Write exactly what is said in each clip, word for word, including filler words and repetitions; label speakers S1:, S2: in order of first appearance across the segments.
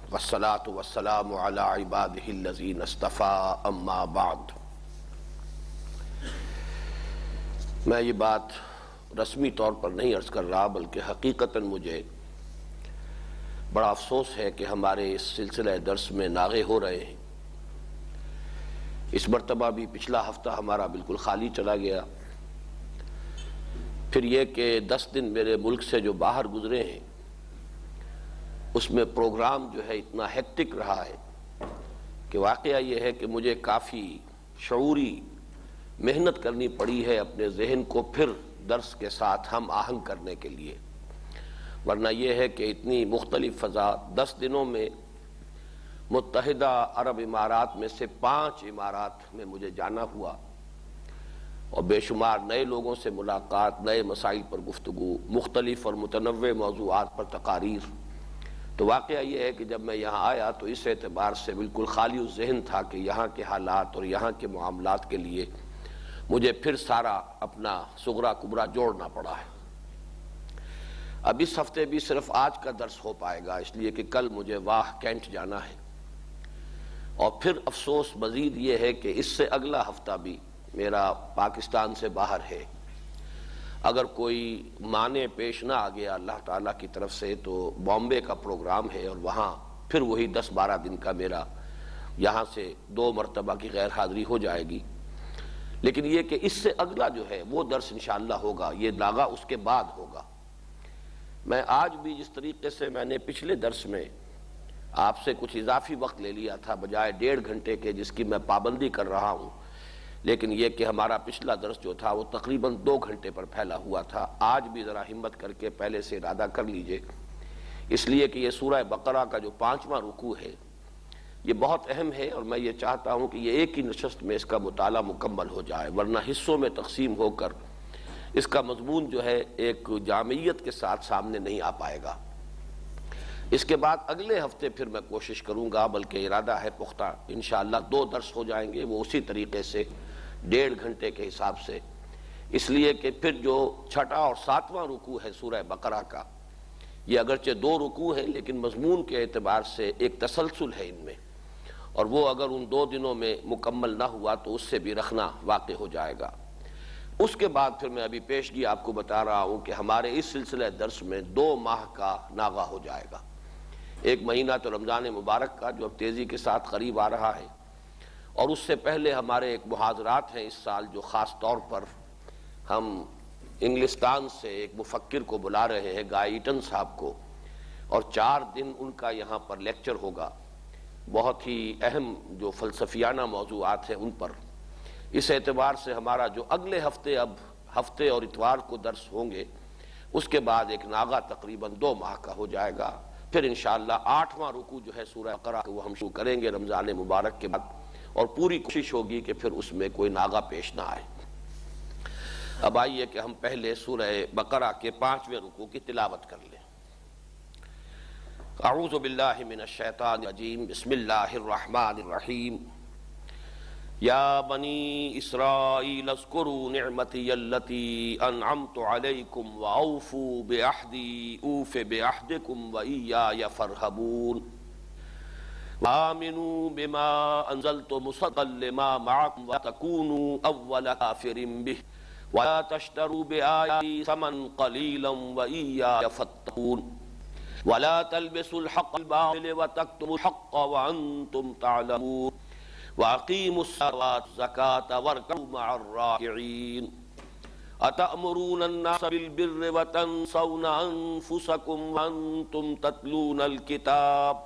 S1: والصلاة والسلام على عباده الذين اصطفى اما بعد۔ میں یہ بات رسمی طور پر نہیں عرض کر رہا، بلکہ حقیقتاً مجھے بڑا افسوس ہے کہ ہمارے اس سلسلہ درس میں ناغے ہو رہے ہیں۔ اس مرتبہ بھی پچھلا ہفتہ ہمارا بالکل خالی چلا گیا۔ پھر یہ کہ دس دن میرے ملک سے جو باہر گزرے ہیں اس میں پروگرام جو ہے اتنا ہیکٹک رہا ہے کہ واقعہ یہ ہے کہ مجھے کافی شعوری محنت کرنی پڑی ہے اپنے ذہن کو پھر درس کے ساتھ ہم آہنگ کرنے کے لیے، ورنہ یہ ہے کہ اتنی مختلف فضا دس دنوں میں متحدہ عرب امارات میں سے پانچ امارات میں مجھے جانا ہوا اور بے شمار نئے لوگوں سے ملاقات، نئے مسائل پر گفتگو، مختلف اور متنوع موضوعات پر تقاریر۔ تو واقعہ یہ ہے کہ جب میں یہاں آیا تو اس اعتبار سے بالکل خالی ذہن تھا کہ یہاں کے حالات اور یہاں کے معاملات کے لیے مجھے پھر سارا اپنا صغرا کبرا جوڑنا پڑا ہے۔ اب اس ہفتے بھی صرف آج کا درس ہو پائے گا، اس لیے کہ کل مجھے واہ کینٹ جانا ہے، اور پھر افسوس مزید یہ ہے کہ اس سے اگلا ہفتہ بھی میرا پاکستان سے باہر ہے۔ اگر کوئی معنی پیش نہ آ گیا اللہ تعالیٰ کی طرف سے تو بامبے کا پروگرام ہے، اور وہاں پھر وہی دس بارہ دن کا میرا یہاں سے دو مرتبہ کی غیر حاضری ہو جائے گی۔ لیکن یہ کہ اس سے اگلا جو ہے وہ درس انشاءاللہ ہوگا، یہ ناغہ اس کے بعد ہوگا۔ میں آج بھی جس طریقے سے میں نے پچھلے درس میں آپ سے کچھ اضافی وقت لے لیا تھا بجائے ڈیڑھ گھنٹے کے جس کی میں پابندی کر رہا ہوں، لیکن یہ کہ ہمارا پچھلا درس جو تھا وہ تقریباً دو گھنٹے پر پھیلا ہوا تھا۔ آج بھی ذرا ہمت کر کے پہلے سے ارادہ کر لیجئے، اس لیے کہ یہ سورہ بقرہ کا جو پانچواں رکوع ہے یہ بہت اہم ہے، اور میں یہ چاہتا ہوں کہ یہ ایک ہی نشست میں اس کا مطالعہ مکمل ہو جائے، ورنہ حصوں میں تقسیم ہو کر اس کا مضمون جو ہے ایک جامعیت کے ساتھ سامنے نہیں آ پائے گا۔ اس کے بعد اگلے ہفتے پھر میں کوشش کروں گا، بلکہ ارادہ ہے پختہ، انشاءاللہ دو درس ہو جائیں گے، وہ اسی طریقے سے ڈیڑھ گھنٹے کے حساب سے، اس لیے کہ پھر جو چھٹا اور ساتواں رکوع ہے سورہ بقرہ کا، یہ اگرچہ دو رکوع ہیں لیکن مضمون کے اعتبار سے ایک تسلسل ہے ان میں، اور وہ اگر ان دو دنوں میں مکمل نہ ہوا تو اس سے بھی رکھنا واقع ہو جائے گا۔ اس کے بعد پھر میں ابھی پیشگی آپ کو بتا رہا ہوں کہ ہمارے اس سلسلہ درس میں دو ماہ کا ناغہ ہو جائے گا۔ ایک مہینہ تو رمضان مبارک کا جو اب تیزی کے ساتھ قریب آ رہا ہے، اور اس سے پہلے ہمارے ایک محاضرات ہیں اس سال جو خاص طور پر ہم انگلستان سے ایک مفکر کو بلا رہے ہیں، گائے ایٹن صاحب کو، اور چار دن ان کا یہاں پر لیکچر ہوگا، بہت ہی اہم جو فلسفیانہ موضوعات ہیں ان پر۔ اس اعتبار سے ہمارا جو اگلے ہفتے اب ہفتے اور اتوار کو درس ہوں گے، اس کے بعد ایک ناغہ تقریباً دو ماہ کا ہو جائے گا۔ پھر انشاءاللہ آٹھواں رکوع جو ہے سورہ بقرہ وہ ہم شروع کریں گے رمضان مبارک کے بعد، اور پوری کوشش ہوگی کہ پھر اس میں کوئی ناغہ پیش نہ آئے۔ اب آئیے کہ ہم پہلے سورہ بقرہ کے پانچویں رکوع کی تلاوت کر لیں۔ اعوذ باللہ من الشیطان الرجیم، بسم اللہ الرحمن الرحیم۔ یا بنی اسرائیل اذکروا نعمتی التی انعمت علیکم واوفوا بعہدی اوف بعہدکم وایای فارہبون۔ وآمنوا بما انزلت مصدقا لما معكم وتكونوا اول كافر به ولا تشتروا بآياتي ثمنا قليلا وإياي فاتقون ولا تلبسوا الحق بالباطل وتكتموا الحق وأنتم تعلمون وأقيموا الصلاة والزكاة واركعوا مع الراكعين أتأمرون الناس بالبر وتنسون أنفسكم وأنتم تتلون الكتاب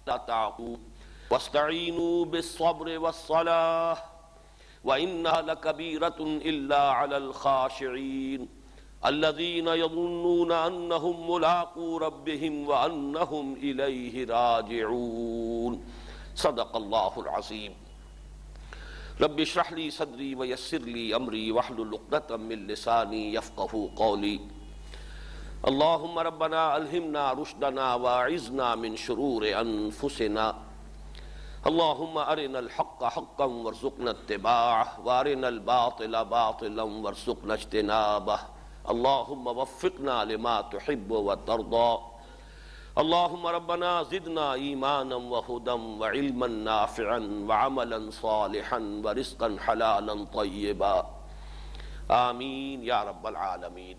S1: واستعینوا بالصبر والصلاة وإنها لكبيرة إلا على الخاشعين الذين يظنون أنهم ملاقو ربهم وأنهم إليه راجعون۔ صدق الله العظيم۔ رب اشرح لي صدري ويسر لي أمري واحلل عقدة من لساني يفقهوا قولي۔ اللهم ربنا ألهمنا رشدنا واعذنا من شرور أنفسنا۔ اللهم أرنا الحق حقا وارزقنا اتباعه وأرنا الباطل باطلا وارزقنا اجتنابه۔ اللهم وفقنا لما تحب وترضى۔ اللہم ربنا زدنا ایمانا وہدا وعلما نافعا وعملا صالحا ورزقا حلالا طیبا آمین یا رب العالمین۔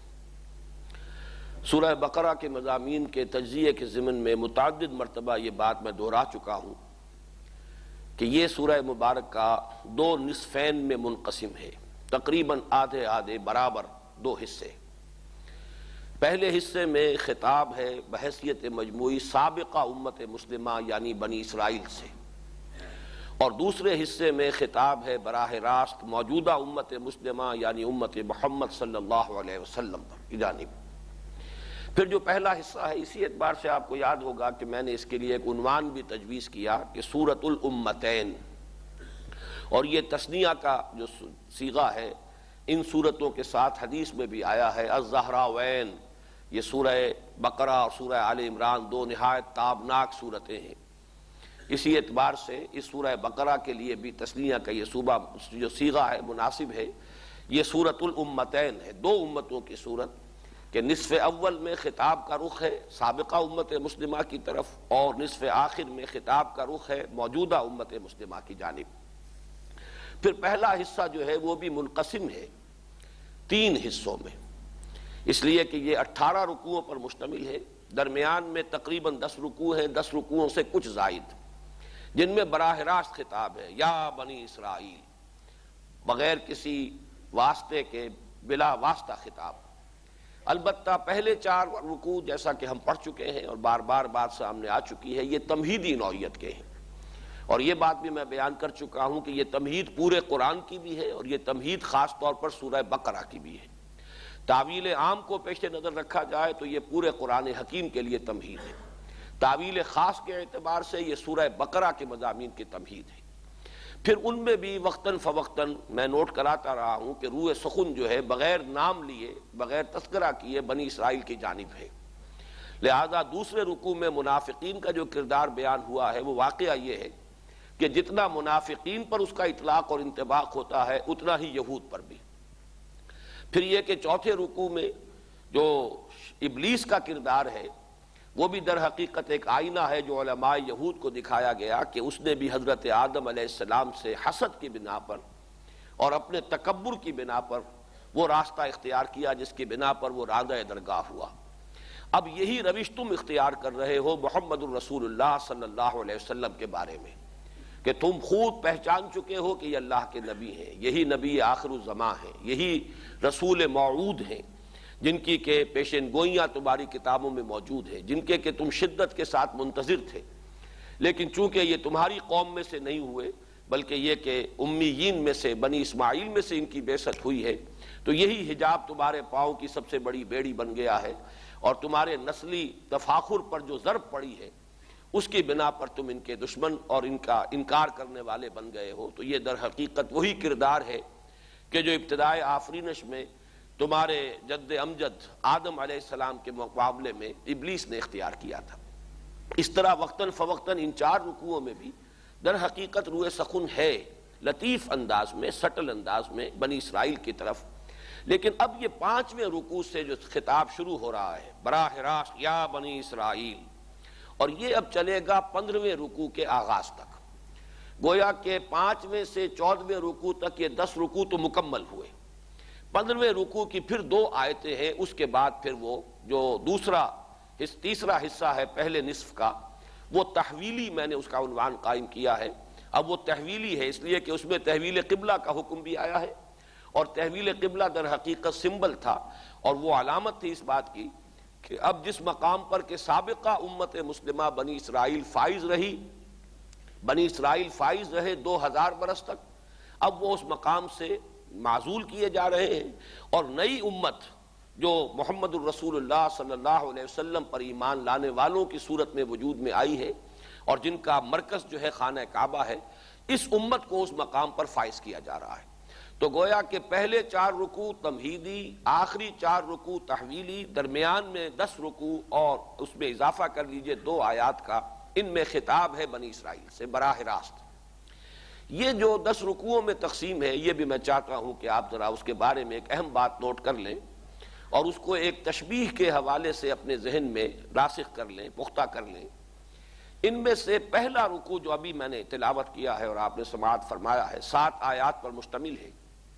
S1: سورہ بقرہ کے مضامین کے تجزیے کے ضمن میں متعدد مرتبہ یہ بات میں دہرا چکا ہوں کہ یہ سورہ مبارکہ دو نصفین میں منقسم ہے، تقریباً آدھے آدھے برابر دو حصے۔ پہلے حصے میں خطاب ہے بحیثیت مجموعی سابقہ امت مسلمہ یعنی بنی اسرائیل سے، اور دوسرے حصے میں خطاب ہے براہ راست موجودہ امت مسلمہ یعنی امت محمد صلی اللہ علیہ وسلم پر جانب۔ پھر جو پہلا حصہ ہے، اسی اعتبار سے آپ کو یاد ہوگا کہ میں نے اس کے لیے ایک عنوان بھی تجویز کیا کہ سورۃ الامتین، اور یہ تثنیہ کا جو صیغہ ہے ان صورتوں کے ساتھ حدیث میں بھی آیا ہے الزہراوین۔ یہ سورہ بقرہ اور سورہ آل عمران دو نہایت تابناک صورتیں ہیں، اسی اعتبار سے اس سورہ بقرہ کے لیے بھی تثنیہ کا یہ صوبہ جو صیغہ ہے مناسب ہے۔ یہ سورۃ الامتین ہے، دو امتوں کی صورت کہ نصف اول میں خطاب کا رخ ہے سابقہ امت مسلمہ کی طرف، اور نصف آخر میں خطاب کا رخ ہے موجودہ امت مسلمہ کی جانب۔ پھر پہلا حصہ جو ہے وہ بھی منقسم ہے تین حصوں میں، اس لیے کہ یہ اٹھارہ رکوعوں پر مشتمل ہے، درمیان میں تقریباً دس رکوع ہیں، دس رکوعوں سے کچھ زائد، جن میں براہ راست خطاب ہے یا بنی اسرائیل، بغیر کسی واسطے کے بلا واسطہ خطاب۔ البتہ پہلے چار رکوع جیسا کہ ہم پڑھ چکے ہیں اور بار بار بات سامنے آ چکی ہے، یہ تمہیدی نوعیت کے ہیں، اور یہ بات بھی میں بیان کر چکا ہوں کہ یہ تمہید پورے قرآن کی بھی ہے اور یہ تمہید خاص طور پر سورہ بقرہ کی بھی ہے۔ تعویل عام کو پیش نظر رکھا جائے تو یہ پورے قرآن حکیم کے لیے تمہید ہے، تعویل خاص کے اعتبار سے یہ سورہ بقرہ کے مضامین کی تمہید ہے۔ پھر ان میں بھی وقتاً فوقتاً میں نوٹ کراتا رہا ہوں کہ روح سخن جو ہے بغیر نام لیے بغیر تذکرہ کیے بنی اسرائیل کی جانب ہے، لہذا دوسرے رکوع میں منافقین کا جو کردار بیان ہوا ہے وہ واقعہ یہ ہے کہ جتنا منافقین پر اس کا اطلاق اور انطباق ہوتا ہے اتنا ہی یہود پر بھی۔ پھر یہ کہ چوتھے رکوع میں جو ابلیس کا کردار ہے وہ بھی در حقیقت ایک آئینہ ہے جو علماء یہود کو دکھایا گیا کہ اس نے بھی حضرت آدم علیہ السلام سے حسد کی بنا پر اور اپنے تکبر کی بنا پر وہ راستہ اختیار کیا جس کی بنا پر وہ راندہ درگاہ ہوا۔ اب یہی روش تم اختیار کر رہے ہو محمد الرسول اللہ صلی اللہ علیہ وسلم کے بارے میں کہ تم خود پہچان چکے ہو کہ یہ اللہ کے نبی ہیں، یہی نبی آخر الزماں ہیں، یہی رسول موعود ہیں جن کی کہ پیشن گوئیاں تمہاری کتابوں میں موجود ہیں، جن کے کہ تم شدت کے ساتھ منتظر تھے، لیکن چونکہ یہ تمہاری قوم میں سے نہیں ہوئے بلکہ یہ کہ امیین میں سے بنی اسماعیل میں سے ان کی بعثت ہوئی ہے، تو یہی حجاب تمہارے پاؤں کی سب سے بڑی بیڑی بن گیا ہے، اور تمہارے نسلی تفاخر پر جو ضرب پڑی ہے اس کی بنا پر تم ان کے دشمن اور ان کا انکار کرنے والے بن گئے ہو۔ تو یہ در حقیقت وہی کردار ہے کہ جو ابتدائے آفرینش میں تمہارے جد امجد آدم علیہ السلام کے مقابلے میں ابلیس نے اختیار کیا تھا۔ اس طرح وقتاً فوقتاً ان چار رکوعوں میں بھی در حقیقت روح سخن ہے، لطیف انداز میں، سٹل انداز میں بنی اسرائیل کی طرف۔ لیکن اب یہ پانچویں رکوع سے جو خطاب شروع ہو رہا ہے براہ راست یا بنی اسرائیل، اور یہ اب چلے گا پندرہویں رکوع کے آغاز تک، گویا کہ پانچویں سے چودہویں رکوع تک یہ دس رکوع تو مکمل ہوئے۔ پندرہویں رکوع کی پھر دو آیتیں ہیں، اس کے بعد پھر وہ جو دوسرا تیسرا حصہ ہے پہلے نصف کا وہ تحویلی، میں نے اس کا عنوان قائم کیا ہے۔ اب وہ تحویلی ہے اس لیے کہ اس میں تحویل قبلہ کا حکم بھی آیا ہے، اور تحویل قبلہ در حقیقت سمبل تھا اور وہ علامت تھی اس بات کی کہ اب جس مقام پر کہ سابقہ امت مسلمہ بنی اسرائیل فائز رہی، بنی اسرائیل فائز رہے دو ہزار برس تک، اب وہ اس مقام سے معزول کیے جا رہے ہیں، اور نئی امت جو محمد الرسول اللہ صلی اللہ علیہ وسلم پر ایمان لانے والوں کی صورت میں وجود میں آئی ہے اور جن کا مرکز جو ہے خانہ کعبہ ہے، اس امت کو اس مقام پر فائز کیا جا رہا ہے۔ تو گویا کہ پہلے چار رکوع تمہیدی، آخری چار رکوع تحویلی، درمیان میں دس رکوع اور اس میں اضافہ کر لیجئے دو آیات کا، ان میں خطاب ہے بنی اسرائیل سے براہ راست۔ یہ جو دس رکوعوں میں تقسیم ہے یہ بھی میں چاہتا ہوں کہ آپ ذرا اس کے بارے میں ایک اہم بات نوٹ کر لیں، اور اس کو ایک تشبیہ کے حوالے سے اپنے ذہن میں راسخ کر لیں، پختہ کر لیں۔ ان میں سے پہلا رکوع جو ابھی میں نے تلاوت کیا ہے اور آپ نے سماعت فرمایا ہے، سات آیات پر مشتمل ہے،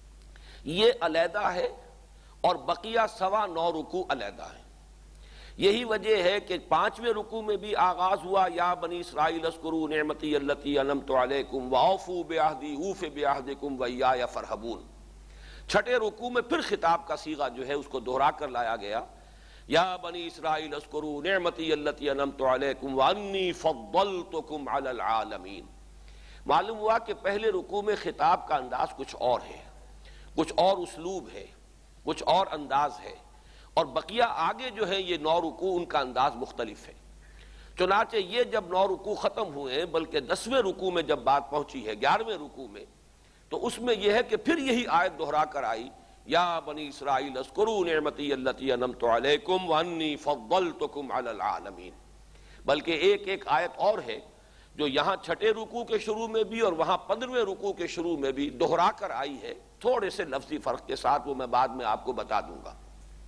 S1: یہ علیحدہ ہے اور بقیہ سوا نو رکوع علیحدہ ہیں۔ یہی وجہ ہے کہ پانچویں رکوع میں بھی آغاز ہوا یا بنی اسرائیل اذکروا نعمتی التی انعمت علیکم واوفوا بعہدی اوف بعہدکم وایایا فارہبون۔ چھٹے رکوع میں پھر خطاب کا صیغہ جو ہے اس کو دہرا کر لایا گیا، یا بنی اسرائیل اذکروا نعمتی التی انعمت علیکم وانی فضلتکم علی العالمین۔ معلوم ہوا کہ پہلے رکوع میں خطاب کا انداز کچھ اور ہے، کچھ اور اسلوب ہے، کچھ اور انداز ہے، اور بقیہ آگے جو ہے یہ نو رکوع ان کا انداز مختلف ہے۔ چنانچہ یہ جب نو رکوع ختم ہوئے، بلکہ دسویں رکوع میں جب بات پہنچی ہے، گیارہویں رکوع میں، تو اس میں یہ ہے کہ پھر یہی آیت دہرا کر آئی، یا بنی اسرائیل اذکروا نعمتی التی انعمت علیکم وانی فضلتکم علی العالمین۔ بلکہ ایک ایک آیت اور ہے جو یہاں چھٹے رکوع کے شروع میں بھی اور وہاں پندرہویں رکوع کے شروع میں بھی دہرا کر آئی ہے، تھوڑے سے لفظی فرق کے ساتھ، وہ میں بعد میں آپ کو بتا دوں گا۔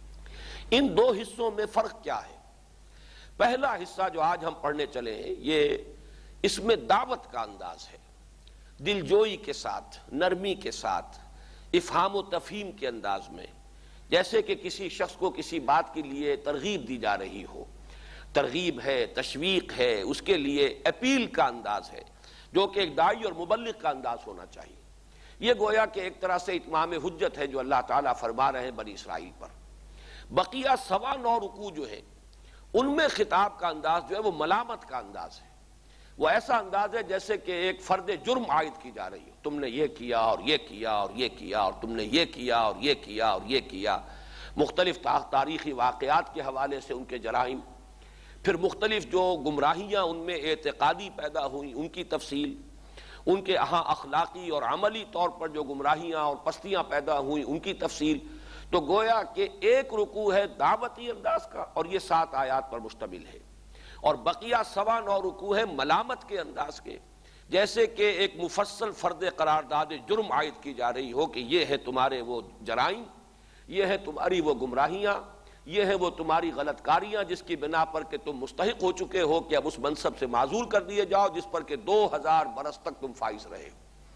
S1: ان دو حصوں میں فرق کیا ہے؟ پہلا حصہ جو آج ہم پڑھنے چلے ہیں، یہ اس میں دعوت کا انداز ہے، دل جوئی کے ساتھ، نرمی کے ساتھ، افہام و تفہیم کے انداز میں، جیسے کہ کسی شخص کو کسی بات کے لیے ترغیب دی جا رہی ہو، ترغیب ہے، تشویق ہے، اس کے لیے اپیل کا انداز ہے، جو کہ ایک داعی اور مبلغ کا انداز ہونا چاہیے۔ یہ گویا کہ ایک طرح سے اتمام حجت ہے جو اللہ تعالیٰ فرما رہے ہیں بنی اسرائیل پر۔ بقیہ سوا نو رکوع جو ہے ان میں خطاب کا انداز جو ہے وہ ملامت کا انداز ہے، وہ ایسا انداز ہے جیسے کہ ایک فرد جرم عائد کی جا رہی ہو، تم نے یہ کیا اور یہ کیا اور یہ کیا اور تم نے یہ کیا اور یہ کیا اور یہ کیا، مختلف تاریخی واقعات کے حوالے سے ان کے جرائم، پھر مختلف جو گمراہیاں ان میں اعتقادی پیدا ہوئیں ان کی تفصیل، ان کے ہاں اخلاقی اور عملی طور پر جو گمراہیاں اور پستیاں پیدا ہوئیں ان کی تفصیل۔ تو گویا کہ ایک رکوع ہے دعوتی انداز کا اور یہ سات آیات پر مشتمل ہے، اور بقیہ سوا نو رکوع ہے ملامت کے انداز کے، جیسے کہ ایک مفصل فرد قرارداد جرم عائد کی جا رہی ہو کہ یہ ہے تمہارے وہ جرائم، یہ ہے تمہاری وہ گمراہیاں، یہ ہے وہ تمہاری غلط کاریاں جس کی بنا پر کہ تم مستحق ہو چکے ہو کہ اب اس منصب سے معزول کر دیے جاؤ جس پر کہ دو ہزار برس تک تم فائز رہے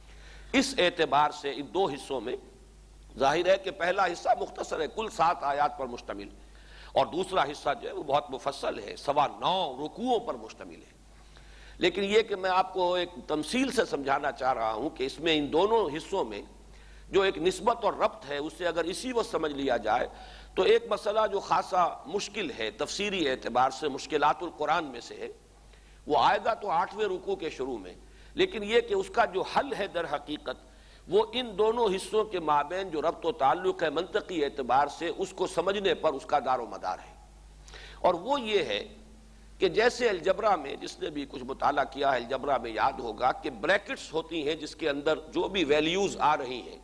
S1: ہو۔ اس اعتبار سے ان دو حصوں میں ظاہر ہے کہ پہلا حصہ مختصر ہے، کل سات آیات پر مشتمل، اور دوسرا حصہ جو ہے وہ بہت مفصل ہے، سوا نو رکوعوں پر مشتمل ہے۔ لیکن یہ کہ میں آپ کو ایک تمثیل سے سمجھانا چاہ رہا ہوں کہ اس میں ان دونوں حصوں میں جو ایک نسبت اور ربط ہے اسے اگر اسی وقت سمجھ لیا جائے تو ایک مسئلہ جو خاصا مشکل ہے، تفسیری اعتبار سے مشکلات القرآن میں سے ہے، وہ آئے گا تو آٹھویں رکوع کے شروع میں، لیکن یہ کہ اس کا جو حل ہے در حقیقت وہ ان دونوں حصوں کے مابین جو ربط و تعلق ہے منطقی اعتبار سے اس کو سمجھنے پر اس کا دار و مدار ہے، اور وہ یہ ہے کہ جیسے الجبرا میں، جس نے بھی کچھ مطالعہ کیا ہے الجبرا میں یاد ہوگا کہ بریکٹس ہوتی ہیں جس کے اندر جو بھی ویلیوز آ رہی ہیں،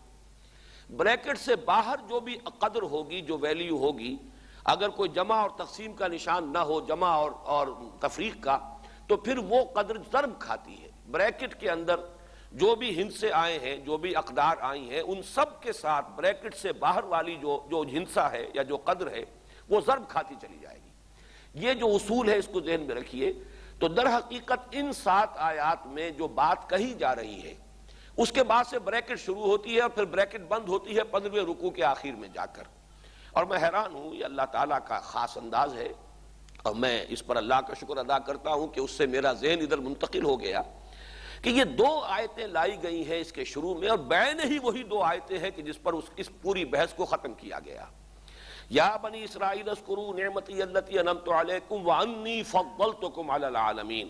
S1: بریکٹ سے باہر جو بھی قدر ہوگی، جو ویلیو ہوگی، اگر کوئی جمع اور تقسیم کا نشان نہ ہو، جمع اور اور تفریق کا، تو پھر وہ قدر ضرب کھاتی ہے۔ بریکٹ کے اندر جو بھی ہندسے آئے ہیں، جو بھی اقدار آئی ہیں، ان سب کے ساتھ بریکٹ سے باہر والی جو جو ہندسہ ہے یا جو قدر ہے وہ ضرب کھاتی چلی جائے گی۔ یہ جو اصول ہے اس کو ذہن میں رکھیے۔ تو در حقیقت ان سات آیات میں جو بات کہی جا رہی ہے اس کے بعد سے بریکٹ شروع ہوتی ہے اور پھر بریکٹ بند ہوتی ہے پندرہویں رکوع کے آخر میں جا کر، اور میں حیران ہوں، یہ اللہ تعالیٰ کا خاص انداز ہے، اور میں اس پر اللہ کا شکر ادا کرتا ہوں کہ اس سے میرا ذہن ادھر منتقل ہو گیا کہ یہ دو آیتیں لائی گئی ہیں اس کے شروع میں، اور بعین ہی وہی دو آیتیں ہیں کہ جس پر اس اس پوری بحث کو ختم کیا گیا۔ یا بنی اسرائیل اذکروا نعمتی التی انعمت علیکم وانی فضلتکم علی العالمین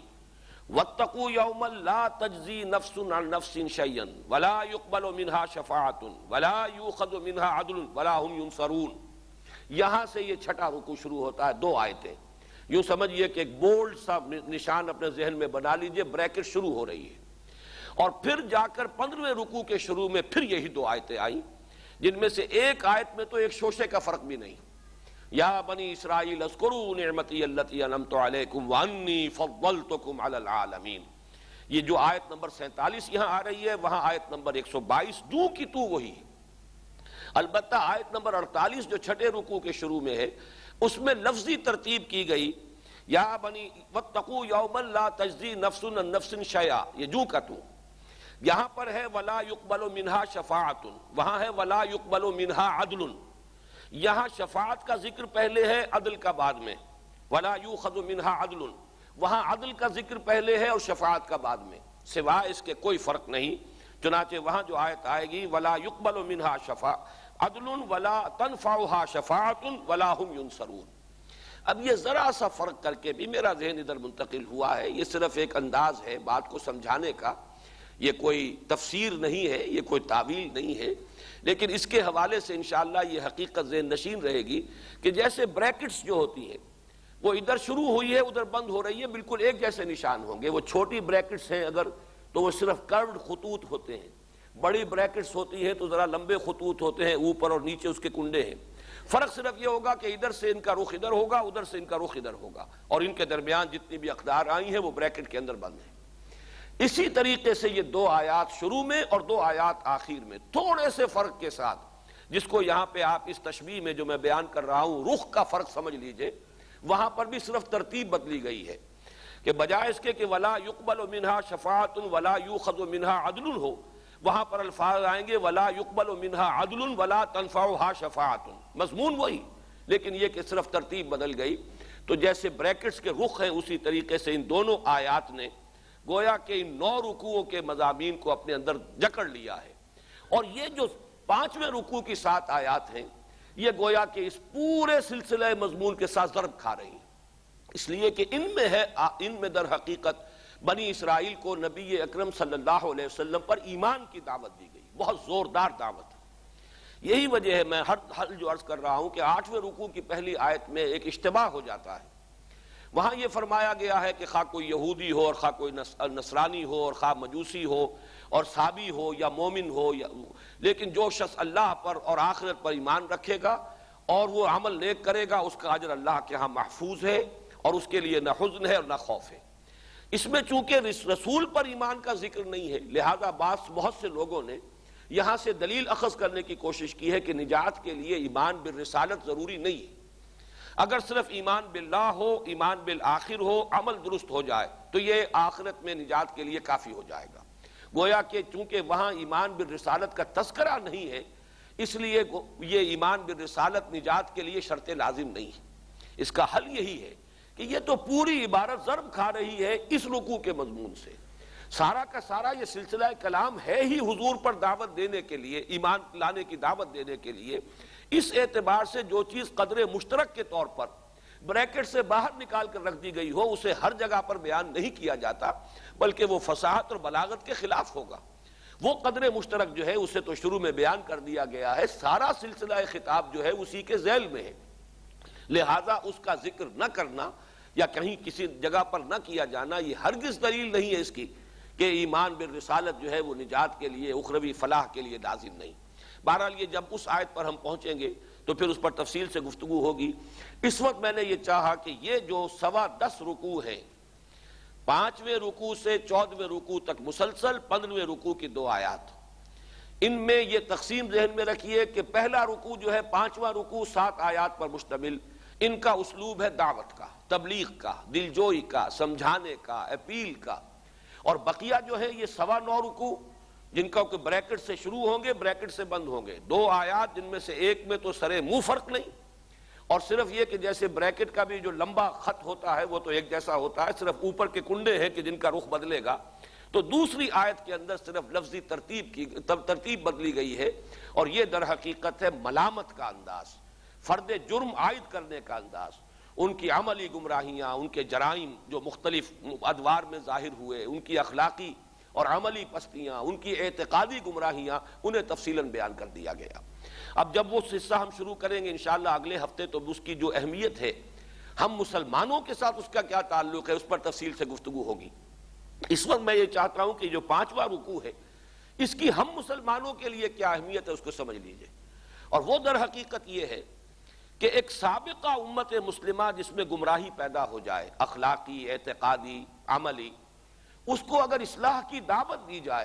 S1: واتقوا یوما لا تجزی نفس عن نفس شیئا ولا یقبل منها شفاعۃ ولا یؤخذ منها عدل ولا هم ینصرون۔ یہاں سے یہ چھٹا رکوع شروع ہوتا ہے، دو آیتیں، یوں سمجھئے کہ ایک بولڈ سا نشان اپنے ذہن میں بنا لیجئے، بریکٹ شروع ہو رہی ہے، اور پھر جا کر پندرہویں رکوع کے شروع میں پھر یہی دو آیتیں آئیں، جن میں سے ایک آیت میں تو ایک شوشے کا فرق بھی نہیں، یا بنی اسرائیل اذکروا نعمتی التی انعمت علیکم وانی فضلتکم علی العالمین۔ یہ جو آیت نمبر سینتالیس یہاں آ رہی ہے، وہاں آیت نمبر ایک سو بائیس دو کی تو وہی ہے۔ البتہ آیت نمبر اڑتالیس جو چھٹے رکوع کے شروع میں ہے اس میں لفظی ترتیب کی گئی یا بنی واتقوا یوما لا تجزی نفس عن نفس شیئا، یہ جو کا تو یہاں پر ہے ولا یقبل منہا شفاعت، وہاں ہے ولا یقبل منہا عدل، یہاں شفاعت کا ذکر پہلے ہے عدل کا بعد میں، ولا یؤخذ منہا عدل، وہاں عدل کا ذکر پہلے ہے اور شفاعت کا بعد میں، سوائے اس کے کوئی فرق نہیں۔ چنانچہ وہاں جو آیت آئے گی ولا یقبل منہا شفاع عدل ولا تنفعها شفاعت ولا هم ينصرون، اب یہ ذرا سا فرق کر کے بھی میرا ذہن ادھر منتقل ہوا ہے، یہ صرف ایک انداز ہے بات کو سمجھانے کا، یہ کوئی تفسیر نہیں ہے، یہ کوئی تعویل نہیں ہے، لیکن اس کے حوالے سے انشاءاللہ یہ حقیقت ذہن نشین رہے گی کہ جیسے بریکٹس جو ہوتی ہیں وہ ادھر شروع ہوئی ہے ادھر بند ہو رہی ہے، بالکل ایک جیسے نشان ہوں گے۔ وہ چھوٹی بریکٹس ہیں اگر تو وہ صرف کروڈ خطوط ہوتے ہیں، بڑی بریکٹس ہوتی ہیں تو ذرا لمبے خطوط ہوتے ہیں، اوپر اور نیچے اس کے کنڈے ہیں۔ فرق صرف یہ ہوگا کہ ادھر سے ان کا رخ ادھر ہوگا، ادھر سے ان کا رخ ادھر ہوگا، اور ان کے درمیان جتنی بھی اقدار آئی ہیں وہ بریکٹ کے اندر بند ہیں۔ اسی طریقے سے یہ دو آیات شروع میں اور دو آیات آخر میں تھوڑے سے فرق کے ساتھ، جس کو یہاں پہ آپ اس تشبیہ میں جو میں بیان کر رہا ہوں رخ کا فرق سمجھ لیجئے، وہاں پر بھی صرف ترتیب بدلی گئی ہے کہ بجائے اس کے کہ ولا یقبل منہا شفاعت ولا یؤخذ منہا عدل ہو، وہاں پر الفاظ آئیں گے ولا یقبل منہا عدل ولا تنفعها شفاعت، مضمون وہی لیکن یہ کہ صرف ترتیب بدل گئی۔ تو جیسے بریکٹس کے رخ ہیں اسی طریقے سے ان دونوں آیات نے گویا کہ ان نو رکوعوں کے مضامین کو اپنے اندر جکڑ لیا ہے، اور یہ جو پانچویں رکوع کی سات آیات ہیں یہ گویا کہ اس پورے سلسلہ مضمون کے ساتھ ضرب کھا رہی ہیں، اس لیے کہ ان میں ہے ان میں در حقیقت بنی اسرائیل کو نبی اکرم صلی اللہ علیہ وسلم پر ایمان کی دعوت دی گئی، بہت زوردار دعوت ہے۔ یہی وجہ ہے میں ہر ہر جو عرض کر رہا ہوں کہ آٹھویں رکوع کی پہلی آیت میں ایک اشتباہ ہو جاتا ہے، وہاں یہ فرمایا گیا ہے کہ خواہ کوئی یہودی ہو اور خواہ کوئی نصرانی ہو اور خواہ مجوسی ہو اور صابی ہو یا مومن ہو یا لیکن جو شخص اللہ پر اور آخرت پر ایمان رکھے گا اور وہ عمل نیک کرے گا اس کا اجر اللہ کے ہاں محفوظ ہے اور اس کے لیے نہ حزن ہے اور نہ خوف ہے۔ اس میں چونکہ رسول پر ایمان کا ذکر نہیں ہے لہذا بعض بہت سے لوگوں نے یہاں سے دلیل اخذ کرنے کی کوشش کی ہے کہ نجات کے لیے ایمان بالرسالت ضروری نہیں ہے، اگر صرف ایمان باللہ ہو، ایمان بالآخر ہو، عمل درست ہو جائے تو یہ آخرت میں نجات کے لیے کافی ہو جائے گا۔ گویا کہ چونکہ وہاں ایمان بالرسالت کا تذکرہ نہیں ہے اس لیے یہ ایمان بالرسالت نجات کے لیے شرط لازم نہیں ہے۔ اس کا حل یہی ہے کہ یہ تو پوری عبارت ضرب کھا رہی ہے اس رکوع کے مضمون سے، سارا کا سارا یہ سلسلہ کلام ہے ہی حضور پر دعوت دینے کے لیے، ایمان لانے کی دعوت دینے کے لیے، اس اعتبار سے جو چیز قدر مشترک کے طور پر بریکٹ سے باہر نکال کر رکھ دی گئی ہو اسے ہر جگہ پر بیان نہیں کیا جاتا بلکہ وہ فصاحت اور بلاغت کے خلاف ہوگا۔ وہ قدر مشترک جو ہے اسے تو شروع میں بیان کر دیا گیا ہے، سارا سلسلہ خطاب جو ہے اسی کے ذیل میں ہے، لہذا اس کا ذکر نہ کرنا یا کہیں کسی جگہ پر نہ کیا جانا یہ ہرگز دلیل نہیں ہے اس کی کہ ایمان بالرسالت جو ہے وہ نجات کے لیے اخروی فلاح کے لیے لازم نہیں۔ بہرحال یہ جب اس آیت پر ہم پہنچیں گے تو پھر اس پر تفصیل سے گفتگو ہوگی۔ اس وقت میں نے یہ چاہا کہ یہ جو سوا دس رکوع ہیں، پانچویں رکوع سے چودہویں رکوع تک مسلسل پندرہویں رکوع کی دو آیات، ان میں یہ تقسیم ذہن میں رکھیے کہ پہلا رکوع جو ہے پانچواں رکوع سات آیات پر مشتمل، ان کا اسلوب ہے دعوت کا، تبلیغ کا، دلجوئی کا، سمجھانے کا، اپیل کا، اور بقیہ جو ہے یہ سوا نو رکوع جن کا کہ بریکٹ سے شروع ہوں گے بریکٹ سے بند ہوں گے، دو آیات جن میں سے ایک میں تو سرے منہ فرق نہیں، اور صرف یہ کہ جیسے بریکٹ کا بھی جو لمبا خط ہوتا ہے وہ تو ایک جیسا ہوتا ہے، صرف اوپر کے کنڈے ہیں کہ جن کا رخ بدلے گا، تو دوسری آیت کے اندر صرف لفظی ترتیب کی ترتیب بدلی گئی ہے، اور یہ در حقیقت ہے ملامت کا انداز، فرد جرم عائد کرنے کا انداز، ان کی عملی گمراہیاں، ان کے جرائم جو مختلف ادوار میں ظاہر ہوئے، ان کی اخلاقی اور عملی پستیاں، ان کی اعتقادی گمراہیاں، انہیں تفصیلاً بیان کر دیا گیا۔ اب جب وہ حصہ ہم شروع کریں گے انشاءاللہ اگلے ہفتے تو اس کی جو اہمیت ہے، ہم مسلمانوں کے ساتھ اس کا کیا تعلق ہے، اس پر تفصیل سے گفتگو ہوگی۔ اس وقت میں یہ چاہتا ہوں کہ جو پانچواں رکوع ہے اس کی ہم مسلمانوں کے لیے کیا اہمیت ہے اس کو سمجھ لیجئے، اور وہ در حقیقت یہ ہے کہ ایک سابقہ امت مسلمہ جس میں گمراہی پیدا ہو جائے، اخلاقی، اعتقادی، عملی، اس کو اگر اصلاح کی دعوت دی جائے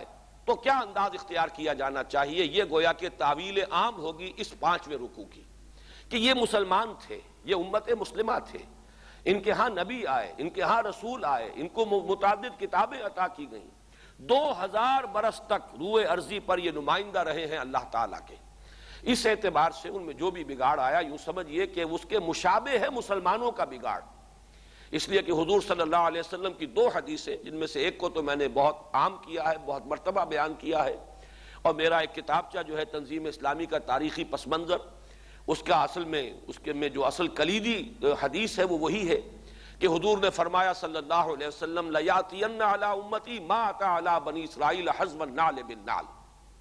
S1: تو کیا انداز اختیار کیا جانا چاہیے؟ یہ گویا کہ تعویل عام ہوگی اس پانچویں رکوع کی، کہ یہ مسلمان تھے، یہ امت مسلمہ تھے، ان کے ہاں نبی آئے، ان کے ہاں رسول آئے، ان کو متعدد کتابیں عطا کی گئیں، دو ہزار برس تک روئے ارضی پر یہ نمائندہ رہے ہیں اللہ تعالیٰ کے۔ اس اعتبار سے ان میں جو بھی بگاڑ آیا، یوں سمجھئے کہ اس کے مشابہ ہے مسلمانوں کا بگاڑ۔ اس لیے کہ حضور صلی اللہ علیہ وسلم کی دو حدیثیں، جن میں سے ایک کو تو میں نے بہت عام کیا ہے، بہت مرتبہ بیان کیا ہے، اور میرا ایک کتابچہ جو ہے تنظیم اسلامی کا تاریخی پس منظر، اس کا اصل میں اس کے میں جو اصل کلیدی حدیث ہے وہ وہی ہے کہ حضور نے فرمایا صلی اللہ علیہ وسلم لَيَأْتِيَنَّ عَلَىٰ أُمَّتِي مَا أَتَىٰ عَلَىٰ بَنِي إِسْرَائِيلَ حَزْوَ النَّعْلِ بِالنَّعْلِ،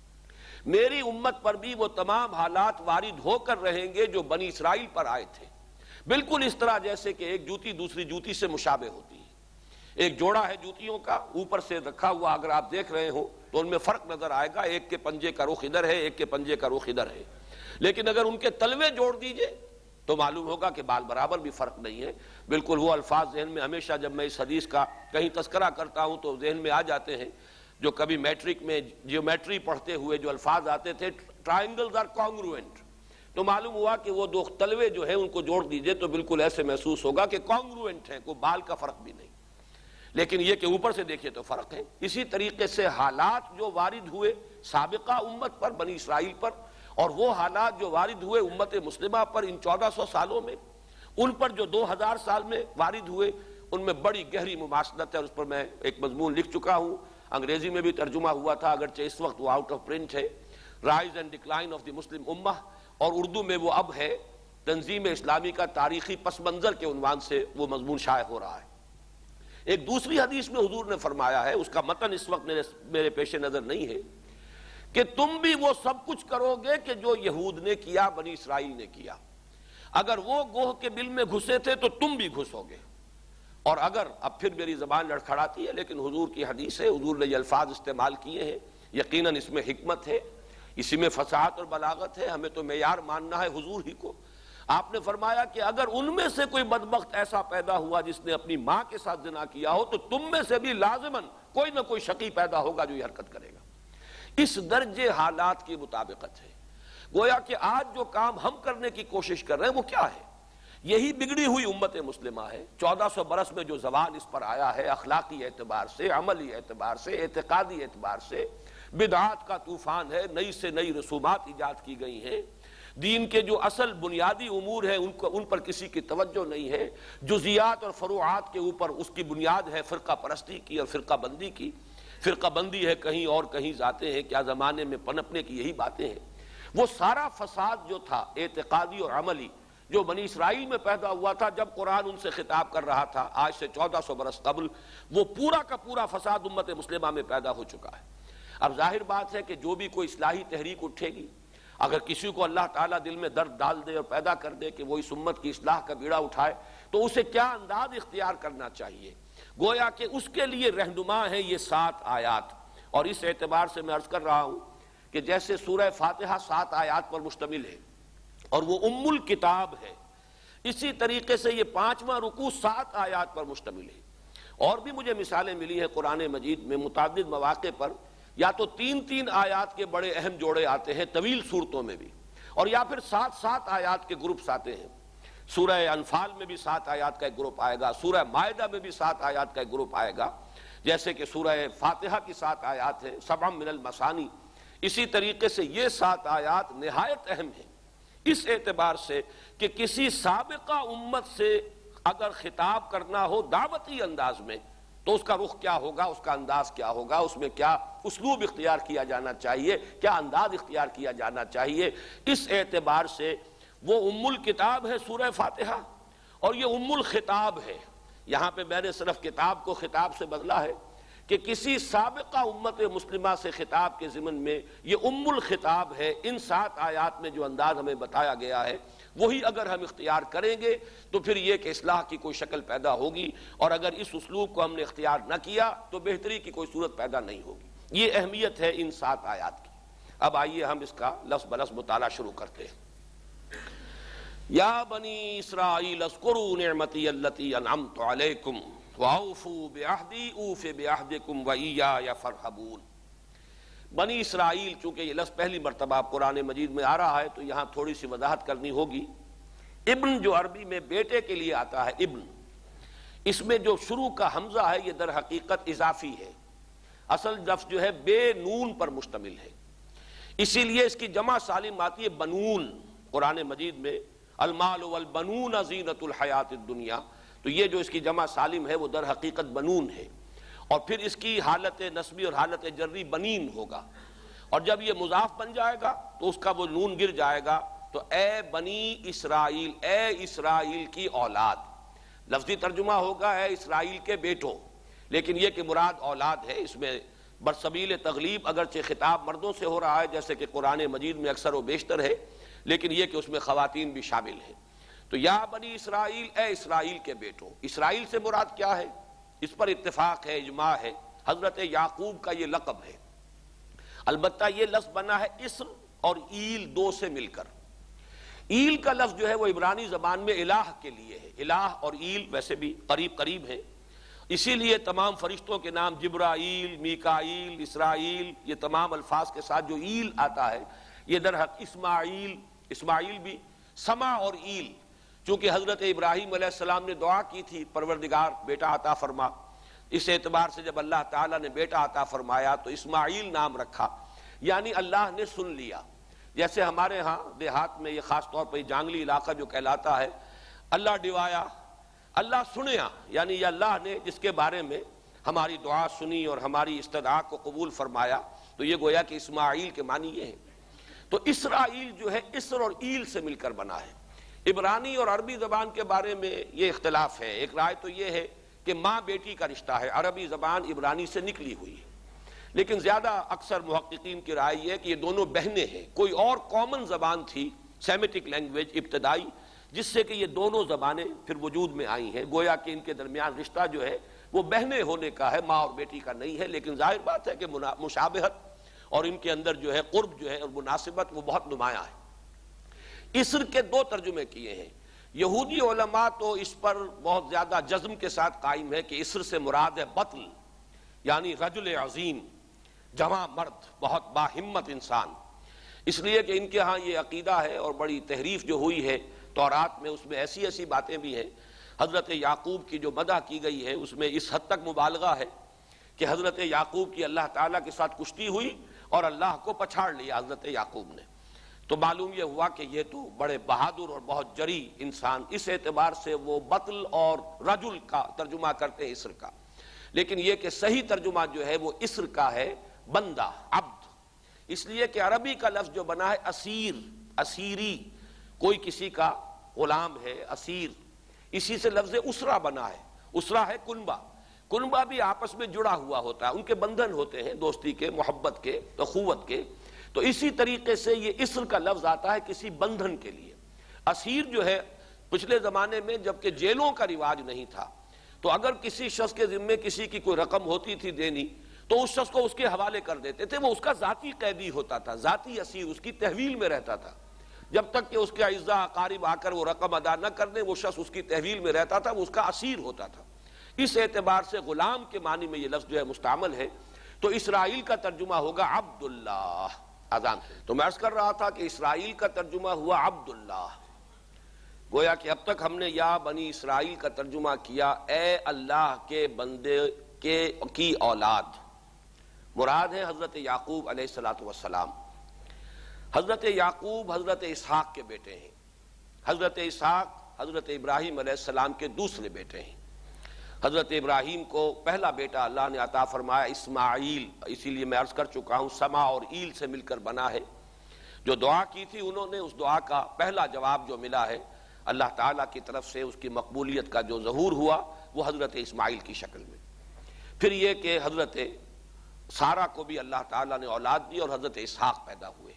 S1: میری امت پر بھی وہ تمام حالات وارد ہو کر رہیں گے جو بنی اسرائیل پر آئے تھے، بالکل اس طرح جیسے کہ ایک جوتی دوسری جوتی سے مشابہ ہوتی ہے۔ ایک جوڑا ہے جوتیوں کا اوپر سے رکھا ہوا، اگر آپ دیکھ رہے ہو تو ان میں فرق نظر آئے گا، ایک کے پنجے کا رخ ادھر ہے، ایک کے پنجے کا رخ ادھر ہے، لیکن اگر ان کے تلوے جوڑ دیجئے تو معلوم ہوگا کہ بال برابر بھی فرق نہیں ہے۔ بالکل وہ الفاظ ذہن میں ہمیشہ جب میں اس حدیث کا کہیں تذکرہ کرتا ہوں تو ذہن میں آ جاتے ہیں، جو کبھی میٹرک میں جیومیٹری پڑھتے ہوئے جو الفاظ آتے تھے، ٹرائنگلز آر کانگروئنٹ، تو معلوم ہوا کہ وہ دو تلوے جو ہیں ان کو جوڑ دیجئے تو بالکل ایسے محسوس ہوگا کہ کانگروئنٹ ہیں، کوئی بال کا فرق بھی نہیں، لیکن یہ کہ اوپر سے دیکھیے تو فرق ہے۔ اسی طریقے سے حالات جو وارد ہوئے سابقہ امت پر، بنی اسرائیل پر، اور وہ حالات جو وارد ہوئے امت مسلمہ پر ان چودہ سو سالوں میں، ان پر جو دو ہزار سال میں وارد ہوئے، ان میں بڑی گہری مماثلت ہے، اور اس پر میں ایک مضمون لکھ چکا ہوں، انگریزی میں بھی ترجمہ ہوا تھا، اگرچہ اس وقت وہ آؤٹ آف پرنٹ ہے، rise and decline of the Muslim امہ، اور اردو میں وہ اب ہے تنظیم اسلامی کا تاریخی پس منظر کے عنوان سے وہ مضمون شائع ہو رہا ہے۔ ایک دوسری حدیث میں حضور نے فرمایا ہے، اس کا متن اس وقت میرے میرے پیش نظر نہیں ہے، کہ تم بھی وہ سب کچھ کرو گے کہ جو یہود نے کیا، بنی اسرائیل نے کیا۔ اگر وہ گوہ کے بل میں گھسے تھے تو تم بھی گھسو گے، اور اگر، اب پھر میری زبان لڑکھڑاتی ہے لیکن حضور کی حدیث ہے، حضور نے یہ الفاظ استعمال کیے ہیں، یقیناً اس میں حکمت ہے، اسی میں فصاحت اور بلاغت ہے، ہمیں تو معیار ماننا ہے حضور ہی کو۔ آپ نے فرمایا کہ اگر ان میں سے کوئی بدبخت ایسا پیدا ہوا جس نے اپنی ماں کے ساتھ زنا کیا ہو تو تم میں سے بھی لازماً کوئی نہ کوئی شقی پیدا ہوگا جو یہ حرکت کرے گا۔ اس درجے حالات کی مطابقت ہے۔ گویا کہ آج جو کام ہم کرنے کی کوشش کر رہے ہیں وہ کیا ہے؟ یہی بگڑی ہوئی امت مسلمہ ہے۔ چودہ سو برس میں جو زوال اس پر آیا ہے، اخلاقی اعتبار سے، عملی اعتبار سے، اعتقادی اعتبار سے، بدعات کا طوفان ہے، نئی سے نئی رسومات ایجاد کی گئی ہیں، دین کے جو اصل بنیادی امور ہیں ان کو ان پر کسی کی توجہ نہیں ہے، جزیات اور فروعات کے اوپر اس کی بنیاد ہے فرقہ پرستی کی اور فرقہ بندی کی۔ فرقہ بندی ہے کہیں اور کہیں ذاتیں ہیں، کیا زمانے میں پنپنے کی یہی باتیں ہیں۔ وہ سارا فساد جو تھا اعتقادی اور عملی، جو بنی اسرائیل میں پیدا ہوا تھا جب قرآن ان سے خطاب کر رہا تھا آج سے چودہ سو برس قبل، وہ پورا کا پورا فساد امت مسلمہ میں پیدا ہو چکا ہے۔ اب ظاہر بات ہے کہ جو بھی کوئی اصلاحی تحریک اٹھے گی، اگر کسی کو اللہ تعالیٰ دل میں درد ڈال دے اور پیدا کر دے کہ وہ اس امت کی اصلاح کا بیڑا اٹھائے، تو اسے کیا انداز اختیار کرنا چاہیے؟ گویا کہ اس کے لیے رہنما ہے یہ سات آیات، اور اس اعتبار سے میں عرض کر رہا ہوں کہ جیسے سورہ فاتحہ سات آیات پر مشتمل ہے اور وہ ام الکتاب ہے، اسی طریقے سے یہ پانچواں رکوع سات آیات پر مشتمل ہے۔ اور بھی مجھے مثالیں ملی ہیں قرآن مجید میں متعدد مواقع پر، یا تو تین تین آیات کے بڑے اہم جوڑے آتے ہیں طویل صورتوں میں بھی، اور یا پھر سات سات آیات کے گروپس آتے ہیں۔ سورہ انفال میں بھی سات آیات کا ایک گروپ آئے گا، سورہ مائدہ میں بھی سات آیات کا ایک گروپ آئے گا، جیسے کہ سورہ فاتحہ کی سات آیات ہیں، سبع من المثانی۔ اسی طریقے سے یہ سات آیات نہایت اہم ہیں اس اعتبار سے کہ کسی سابقہ امت سے اگر خطاب کرنا ہو دعوتی انداز میں تو اس کا رخ کیا ہوگا، اس کا انداز کیا ہوگا، اس میں کیا اسلوب اختیار کیا جانا چاہیے، کیا انداز اختیار کیا جانا چاہیے۔ اس اعتبار سے وہ ام الکتاب ہے سورہ فاتحہ، اور یہ ام الخطاب ہے۔ یہاں پہ میں نے صرف کتاب کو خطاب سے بدلا ہے کہ کسی سابقہ امت مسلمہ سے خطاب کے ضمن میں یہ ام الخطاب ہے۔ ان سات آیات میں جو انداز ہمیں بتایا گیا ہے وہی اگر ہم اختیار کریں گے تو پھر یہ کہ اصلاح کی کوئی شکل پیدا ہوگی، اور اگر اس اسلوب کو ہم نے اختیار نہ کیا تو بہتری کی کوئی صورت پیدا نہیں ہوگی۔ یہ اہمیت ہے ان سات آیات کی۔ اب آئیے ہم اس کا لفظ بلفظ مطالعہ شروع کرتے ہیں۔ یا بنی اسرائیل اذکروا نعمتی التی انعمت علیکم وَأَوْفُوا بِعَهْدِي أُوفِ بِعَهْدِكُمْ وَإِيَّايَ فَارْهَبُونِ۔ بنی اسرائیل، چونکہ یہ لفظ پہلی مرتبہ قرآن مجید میں آ رہا ہے تو یہاں تھوڑی سی وضاحت کرنی ہوگی۔ ابن جو عربی میں بیٹے کے لیے آتا ہے ابن، اس میں جو شروع کا حمزہ ہے یہ در حقیقت اضافی ہے، اصل لفظ جو ہے بے نون پر مشتمل ہے، اسی لیے اس کی جمع سالم آتی ہے بنون۔ قرآن مجید میں المال والبنون زینت الحیات الدنیا، تو یہ جو اس کی جمع سالم ہے وہ در حقیقت بنون ہے، اور پھر اس کی حالت نسبی اور حالت جری بنین ہوگا، اور جب یہ مضاف بن جائے گا تو اس کا وہ نون گر جائے گا، تو اے بنی اسرائیل، اے اسرائیل کی اولاد۔ لفظی ترجمہ ہوگا اے اسرائیل کے بیٹوں، لیکن یہ کہ مراد اولاد ہے، اس میں برسبیل تغلیب اگرچہ خطاب مردوں سے ہو رہا ہے جیسے کہ قرآن مجید میں اکثر و بیشتر ہے، لیکن یہ کہ اس میں خواتین بھی شامل ہیں۔ تو یا بنی اسرائیل، اے اسرائیل کے بیٹوں۔ اسرائیل سے مراد کیا ہے؟ اس پر اتفاق ہے، اجماع ہے، حضرت یعقوب کا یہ لقب ہے۔ البتہ یہ لفظ بنا ہے اسر اور ایل دو سے مل کر۔ ایل کا لفظ جو ہے وہ عبرانی زبان میں الہ کے لیے ہے، الہ اور ایل ویسے بھی قریب قریب ہیں، اسی لیے تمام فرشتوں کے نام جبرائیل، میکائیل، اسرائیل، یہ تمام الفاظ کے ساتھ جو ایل آتا ہے یہ در حق اسماعیل، اسماعیل بھی، سما اور ایل، چونکہ حضرت ابراہیم علیہ السلام نے دعا کی تھی پروردگار بیٹا عطا فرما، اس اعتبار سے جب اللہ تعالیٰ نے بیٹا عطا فرمایا تو اسماعیل نام رکھا، یعنی اللہ نے سن لیا۔ جیسے ہمارے ہاں دیہات میں یہ خاص طور پر جانگلی علاقہ جو کہلاتا ہے، اللہ ڈوایا، اللہ سنیا، یعنی یہ اللہ نے جس کے بارے میں ہماری دعا سنی اور ہماری استدعا کو قبول فرمایا، تو یہ گویا کہ اسماعیل کے معنی یہ ہیں۔ تو اسرائیل جو ہے اسر اور ایل سے مل کر بنا ہے۔ عبرانی اور عربی زبان کے بارے میں یہ اختلاف ہے، ایک رائے تو یہ ہے کہ ماں بیٹی کا رشتہ ہے، عربی زبان عبرانی سے نکلی ہوئی ہے، لیکن زیادہ اکثر محققین کی رائے یہ ہے کہ یہ دونوں بہنیں ہیں، کوئی اور کامن زبان تھی، سیمیٹک لینگویج ابتدائی، جس سے کہ یہ دونوں زبانیں پھر وجود میں آئی ہیں، گویا کہ ان کے درمیان رشتہ جو ہے وہ بہنیں ہونے کا ہے، ماں اور بیٹی کا نہیں ہے، لیکن ظاہر بات ہے کہ مشابہت اور ان کے اندر جو ہے قرب جو ہے اور مناسبت وہ بہت نمایاں ہے۔ اسر کے دو ترجمے کیے ہیں، یہودی علماء تو اس پر بہت زیادہ جزم کے ساتھ قائم ہے کہ اسر سے مراد ہے بطل، یعنی رجل عظیم، جواں مرد، بہت باہمت انسان، اس لیے کہ ان کے ہاں یہ عقیدہ ہے اور بڑی تحریف جو ہوئی ہے تورات میں، اس میں ایسی ایسی باتیں بھی ہیں، حضرت یعقوب کی جو مدح کی گئی ہے اس میں اس حد تک مبالغہ ہے کہ حضرت یعقوب کی اللہ تعالیٰ کے ساتھ کشتی ہوئی اور اللہ کو پچھاڑ لیا حضرت یعقوب نے، تو معلوم یہ ہوا کہ یہ تو بڑے بہادر اور بہت جری انسان، اس اعتبار سے وہ بطل اور رجل کا ترجمہ کرتے ہیں اسر کا، لیکن یہ کہ صحیح ترجمہ جو ہے وہ اسر کا ہے، بندہ، عبد، اس لیے کہ عربی کا لفظ جو بنا ہے اسیر، اسیری، کوئی کسی کا غلام ہے، اسیر، اسی سے لفظ اسرہ بنا ہے، اسرہ ہے کنبہ، کنبہ بھی آپس میں جڑا ہوا ہوتا ہے، ان کے بندھن ہوتے ہیں دوستی کے، محبت کے، اخوت کے، تو اسی طریقے سے یہ اسر کا لفظ آتا ہے کسی بندھن کے لیے۔ اسیر جو ہے پچھلے زمانے میں جبکہ جیلوں کا رواج نہیں تھا، تو اگر کسی شخص کے ذمے کسی کی کوئی رقم ہوتی تھی دینی تو اس شخص کو اس کے حوالے کر دیتے تھے، وہ اس کا ذاتی قیدی ہوتا تھا، ذاتی اسیر، اس کی تحویل میں رہتا تھا، جب تک کہ اس کے اعزاء اقارب آ کر وہ رقم ادا نہ کر دیں وہ شخص اس کی تحویل میں رہتا تھا، وہ اس کا اسیر ہوتا تھا۔ اس اعتبار سے غلام کے معنی میں یہ لفظ جو ہے مستعمل ہے، تو اسرائیل کا ترجمہ ہوگا عبداللہ۔ اذان تو میں عرض کر رہا تھا کہ اسرائیل کا ترجمہ ہوا عبداللہ، گویا کہ اب تک ہم نے یا بنی اسرائیل کا ترجمہ کیا اے اللہ کے بندے کے کی اولاد، مراد ہے حضرت یعقوب علیہ الصلوۃ والسلام۔ حضرت یعقوب حضرت اسحاق کے بیٹے ہیں، حضرت اسحاق حضرت ابراہیم علیہ السلام کے دوسرے بیٹے ہیں۔ حضرت ابراہیم کو پہلا بیٹا اللہ نے عطا فرمایا اسماعیل، اسی لیے میں عرض کر چکا ہوں سما اور ایل سے مل کر بنا ہے، جو دعا کی تھی انہوں نے، اس دعا کا پہلا جواب جو ملا ہے اللہ تعالیٰ کی طرف سے، اس کی مقبولیت کا جو ظہور ہوا وہ حضرت اسماعیل کی شکل میں۔ پھر یہ کہ حضرت سارہ کو بھی اللہ تعالیٰ نے اولاد دی اور حضرت اسحاق پیدا ہوئے۔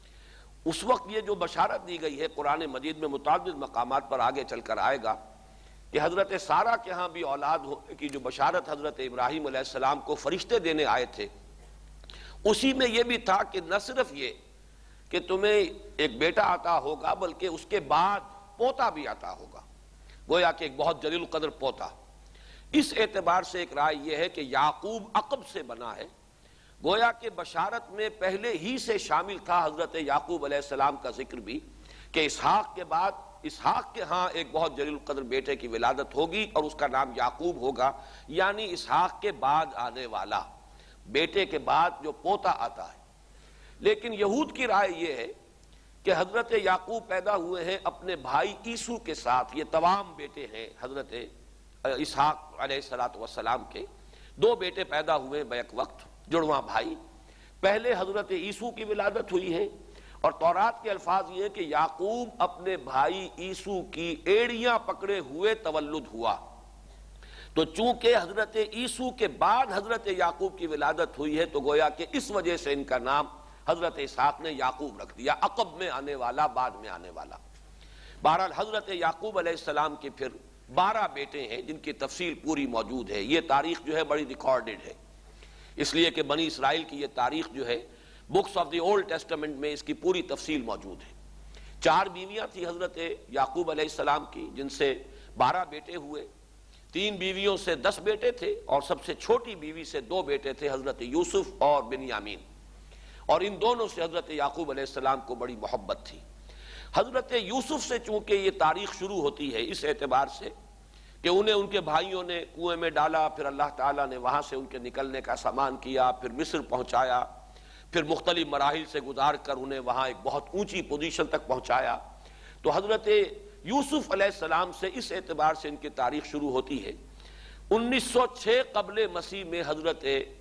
S1: اس وقت یہ جو بشارت دی گئی ہے قرآن مجید میں متعدد مقامات پر آگے چل کر آئے گا کہ حضرت سارہ کے ہاں بھی اولاد ہونے کی جو بشارت حضرت ابراہیم علیہ السلام کو فرشتے دینے آئے تھے، اسی میں یہ بھی تھا کہ نہ صرف یہ کہ تمہیں ایک بیٹا عطا ہوگا بلکہ اس کے بعد پوتا بھی عطا ہوگا، گویا کہ ایک بہت جلیل القدر پوتا۔ اس اعتبار سے ایک رائے یہ ہے کہ یعقوب عقب سے بنا ہے، گویا کہ بشارت میں پہلے ہی سے شامل تھا حضرت یعقوب علیہ السلام کا ذکر بھی، کہ اسحاق کے بعد اسحاق کے ہاں ایک بہت جلیل القدر بیٹے کی ولادت ہوگی اور اس کا نام یعقوب ہوگا، یعنی اسحاق کے بعد آنے والا، بیٹے کے بعد جو پوتا آتا ہے۔ لیکن یہود کی رائے یہ ہے کہ حضرت یعقوب پیدا ہوئے ہیں اپنے بھائی عیسو کے ساتھ، یہ تمام بیٹے ہیں حضرت اسحاق علیہ السلام کے، دو بیٹے پیدا ہوئے بیک وقت، جڑواں بھائی۔ پہلے حضرت عیسو کی ولادت ہوئی ہے، اور تورات کے الفاظ یہ ہیں کہ یعقوب اپنے بھائی عیسو کی ایڑیاں پکڑے ہوئے تولد ہوا، تو چونکہ حضرت عیسو کے بعد حضرت یعقوب کی ولادت ہوئی ہے تو گویا کہ اس وجہ سے ان کا نام حضرت اسحاق نے یعقوب رکھ دیا، عقب میں آنے والا، بعد میں آنے والا۔ بہرحال حضرت یعقوب علیہ السلام کے پھر بارہ بیٹے ہیں جن کی تفصیل پوری موجود ہے، یہ تاریخ جو ہے بڑی ریکارڈڈ ہے، اس لیے کہ بنی اسرائیل کی یہ تاریخ جو ہے books of the Old Testament میں اس کی پوری تفصیل موجود ہے۔ چار بیویاں تھی حضرت یعقوب علیہ السلام کی، جن سے بارہ بیٹے ہوئے، تین بیویوں سے دس بیٹے تھے، اور سب سے چھوٹی بیوی سے دو بیٹے تھے حضرت یوسف اور بنیامین، اور ان دونوں سے حضرت یعقوب علیہ السلام کو بڑی محبت تھی۔ حضرت یوسف سے چونکہ یہ تاریخ شروع ہوتی ہے اس اعتبار سے کہ انہیں ان کے بھائیوں نے کنویں میں ڈالا، پھر اللہ تعالیٰ نے وہاں سے ان کے نکلنے کا سامان کیا، پھر مصر پہنچایا، پھر مختلف مراحل سے گزار کر انہیں وہاں ایک بہت اونچی پوزیشن تک پہنچایا، تو حضرت یوسف علیہ السلام سے اس اعتبار سے ان کی تاریخ شروع ہوتی ہے۔ انیس سو چھ قبل مسیح میں حضرت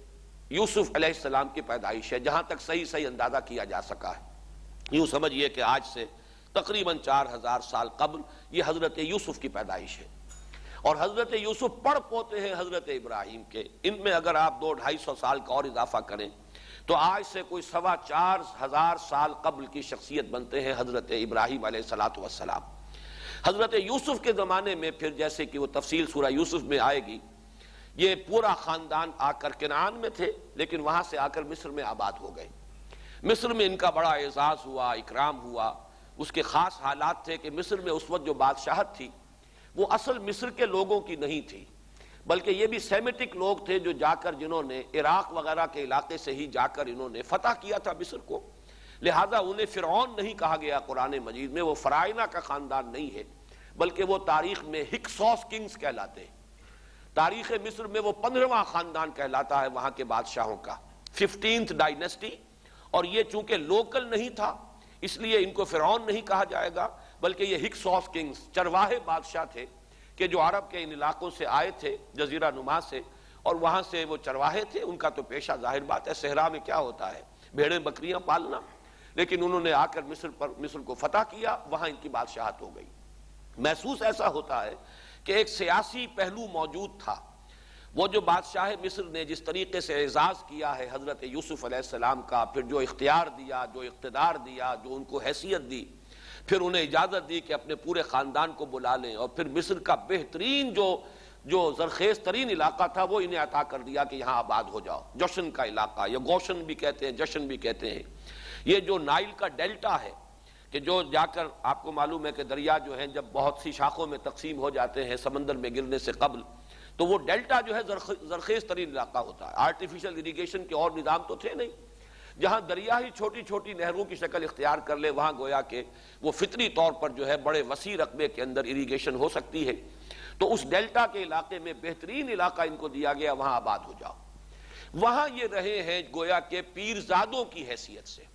S1: یوسف علیہ السلام کی پیدائش ہے، جہاں تک صحیح صحیح اندازہ کیا جا سکا ہے۔ یوں سمجھئے کہ آج سے تقریباً چار ہزار سال قبل یہ حضرت یوسف کی پیدائش ہے، اور حضرت یوسف پڑ پوتے ہیں حضرت ابراہیم کے۔ ان میں اگر آپ دو ڈھائی سو سال کا اور اضافہ کریں تو آج سے کوئی سوا چار ہزار سال قبل کی شخصیت بنتے ہیں حضرت ابراہیم علیہ الصلوۃ والسلام۔ حضرت یوسف کے زمانے میں پھر جیسے کہ وہ تفصیل سورہ یوسف میں آئے گی، یہ پورا خاندان آ کر کنعان میں تھے، لیکن وہاں سے آ کر مصر میں آباد ہو گئے۔ مصر میں ان کا بڑا اعزاز ہوا، اکرام ہوا۔ اس کے خاص حالات تھے کہ مصر میں اس وقت جو بادشاہت تھی وہ اصل مصر کے لوگوں کی نہیں تھی، بلکہ یہ بھی سیمیٹک لوگ تھے جو جا کر جنہوں نے عراق وغیرہ کے علاقے سے ہی جا کر انہوں نے فتح کیا تھا مصر کو، لہذا انہیں فرعون نہیں کہا گیا قرآن مجید میں، وہ فرائنہ کا خاندان نہیں ہے، بلکہ وہ تاریخ میں ہکسوس کنگز کہلاتے ہیں۔ تاریخ مصر میں وہ پندرہواں خاندان کہلاتا ہے وہاں کے بادشاہوں کا، ففٹینتھ ڈائنیسٹی، اور یہ چونکہ لوکل نہیں تھا اس لیے ان کو فرعون نہیں کہا جائے گا، بلکہ یہ ہکسوس کنگز چرواہے بادشاہ تھے کہ جو عرب کے ان علاقوں سے آئے تھے جزیرہ نما سے، اور وہاں سے وہ چرواہے تھے۔ ان کا تو پیشہ ظاہر بات ہے صحرا میں کیا ہوتا ہے، بھیڑیں بکریاں پالنا، لیکن انہوں نے آ کر مصر پر مصر کو فتح کیا، وہاں ان کی بادشاہت ہو گئی۔ محسوس ایسا ہوتا ہے کہ ایک سیاسی پہلو موجود تھا، وہ جو بادشاہ مصر نے جس طریقے سے اعزاز کیا ہے حضرت یوسف علیہ السلام کا، پھر جو اختیار دیا، جو اقتدار دیا، جو ان کو حیثیت دی، پھر انہیں اجازت دی کہ اپنے پورے خاندان کو بلا لیں، اور پھر مصر کا بہترین جو جو زرخیز ترین علاقہ تھا وہ انہیں عطا کر دیا کہ یہاں آباد ہو جاؤ، جشن کا علاقہ، یا گوشن بھی کہتے ہیں، جشن بھی کہتے ہیں۔ یہ جو نائل کا ڈیلٹا ہے کہ جو جا کر آپ کو معلوم ہے کہ دریا جو ہیں جب بہت سی شاخوں میں تقسیم ہو جاتے ہیں سمندر میں گرنے سے قبل، تو وہ ڈیلٹا جو ہے زرخیز ترین علاقہ ہوتا ہے۔ آرٹیفیشل اریگیشن کے اور نظام تو تھے نہیں، جہاں دریا ہی چھوٹی چھوٹی نہروں کی شکل اختیار کر لے وہاں گویا کہ وہ فطری طور پر جو ہے بڑے وسیع رقبے کے اندر اریگیشن ہو سکتی ہے۔ تو اس ڈیلٹا کے علاقے میں بہترین علاقہ ان کو دیا گیا، وہاں آباد ہو جاؤ۔ وہاں یہ رہے ہیں گویا کہ پیرزادوں کی حیثیت سے۔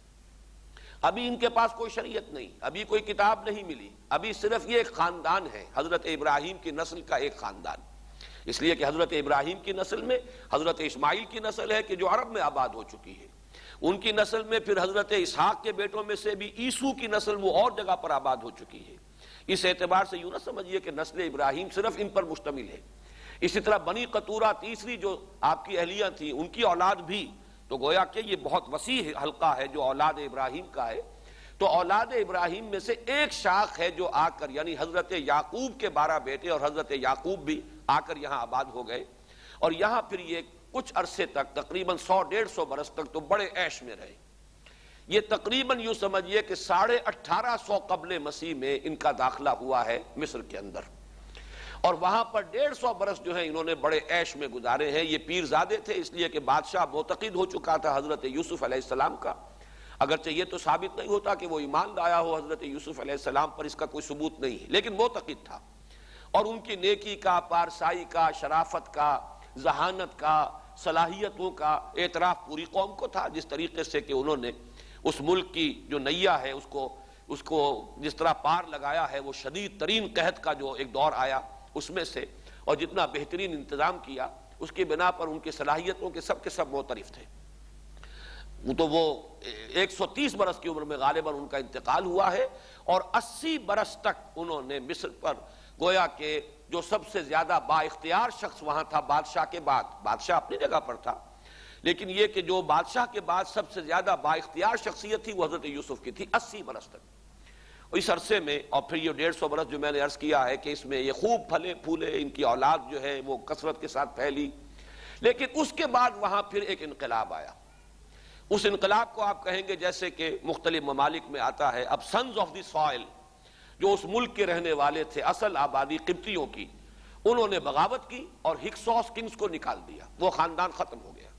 S1: ابھی ان کے پاس کوئی شریعت نہیں، ابھی کوئی کتاب نہیں ملی، ابھی صرف یہ ایک خاندان ہے، حضرت ابراہیم کی نسل کا ایک خاندان، اس لیے کہ حضرت ابراہیم کی نسل میں حضرت اسماعیل کی نسل ہے کہ جو عرب میں آباد ہو چکی ہے، ان کی نسل میں پھر حضرت اسحاق کے بیٹوں میں سے بھی عیسو کی نسل وہ اور جگہ پر آباد ہو چکی ہے۔ اس اعتبار سے یوں نہ سمجھیے کہ نسل ابراہیم صرف ان پر مشتمل ہے۔ اسی طرح بنی قطورہ تیسری جو آپ کی اہلیہ تھیں ان کی اولاد بھی، تو گویا کہ یہ بہت وسیع حلقہ ہے جو اولاد ابراہیم کا ہے۔ تو اولاد ابراہیم میں سے ایک شاخ ہے جو آ کر، یعنی حضرت یعقوب کے بارہ بیٹے اور حضرت یعقوب بھی آ کر یہاں آباد ہو گئے، اور یہاں پھر یہ کچھ عرصے تک تقریباً سو ڈیڑھ سو برس تک تو بڑے عیش میں رہے۔ یہ تقریباً یوں سمجھیے کہ ساڑھے اٹھارہ سو قبل مسیح میں ان کا داخلہ ہوا ہے مصر کے اندر، اور وہاں پر ڈیڑھ سو برس جو ہیں انہوں نے بڑے عیش میں گزارے ہیں. یہ پیر زادے تھے اس لیے کہ بادشاہ معتقد ہو چکا تھا حضرت یوسف علیہ السلام کا، اگرچہ یہ تو ثابت نہیں ہوتا کہ وہ ایمان لایا ہو حضرت یوسف علیہ السلام پر، اس کا کوئی ثبوت نہیں ہے، لیکن معتقد تھا. اور ان کی نیکی کا، پارسائی کا، شرافت کا، ذہانت کا، صلاحیتوں کا اعتراف پوری قوم کو تھا. جس طریقے سے کہ انہوں نے اس ملک کی جو نیا ہے اس کو اس کو جس طرح پار لگایا ہے، وہ شدید ترین قحط کا جو ایک دور آیا اس میں سے، اور جتنا بہترین انتظام کیا اس کی بنا پر ان کی صلاحیتوں کے سب کے سب معترف تھے. تو وہ ایک سو تیس برس کی عمر میں غالباً ان کا انتقال ہوا ہے، اور اسی برس تک انہوں نے مصر پر گویا کہ جو سب سے زیادہ با اختیار شخص وہاں تھا بادشاہ کے بعد، بادشاہ اپنی جگہ پر تھا لیکن یہ کہ جو بادشاہ کے بعد سب سے زیادہ با اختیار شخصیت تھی وہ حضرت یوسف کی تھی اسی برس تک. اس عرصے میں اور پھر یہ ڈیڑھ سو برس جو میں نے عرض کیا ہے کہ اس میں یہ خوب پھلے پھولے، ان کی اولاد جو ہے وہ کثرت کے ساتھ پھیلی. لیکن اس کے بعد وہاں پھر ایک انقلاب آیا. اس انقلاب کو آپ کہیں گے جیسے کہ مختلف ممالک میں آتا ہے، اب سنز آف دی سوائل جو اس ملک کے رہنے والے تھے، اصل آبادی قبطیوں کی، انہوں نے بغاوت کی اور ہکسوس کنگز کو نکال دیا. وہ خاندان ختم ہو گیا.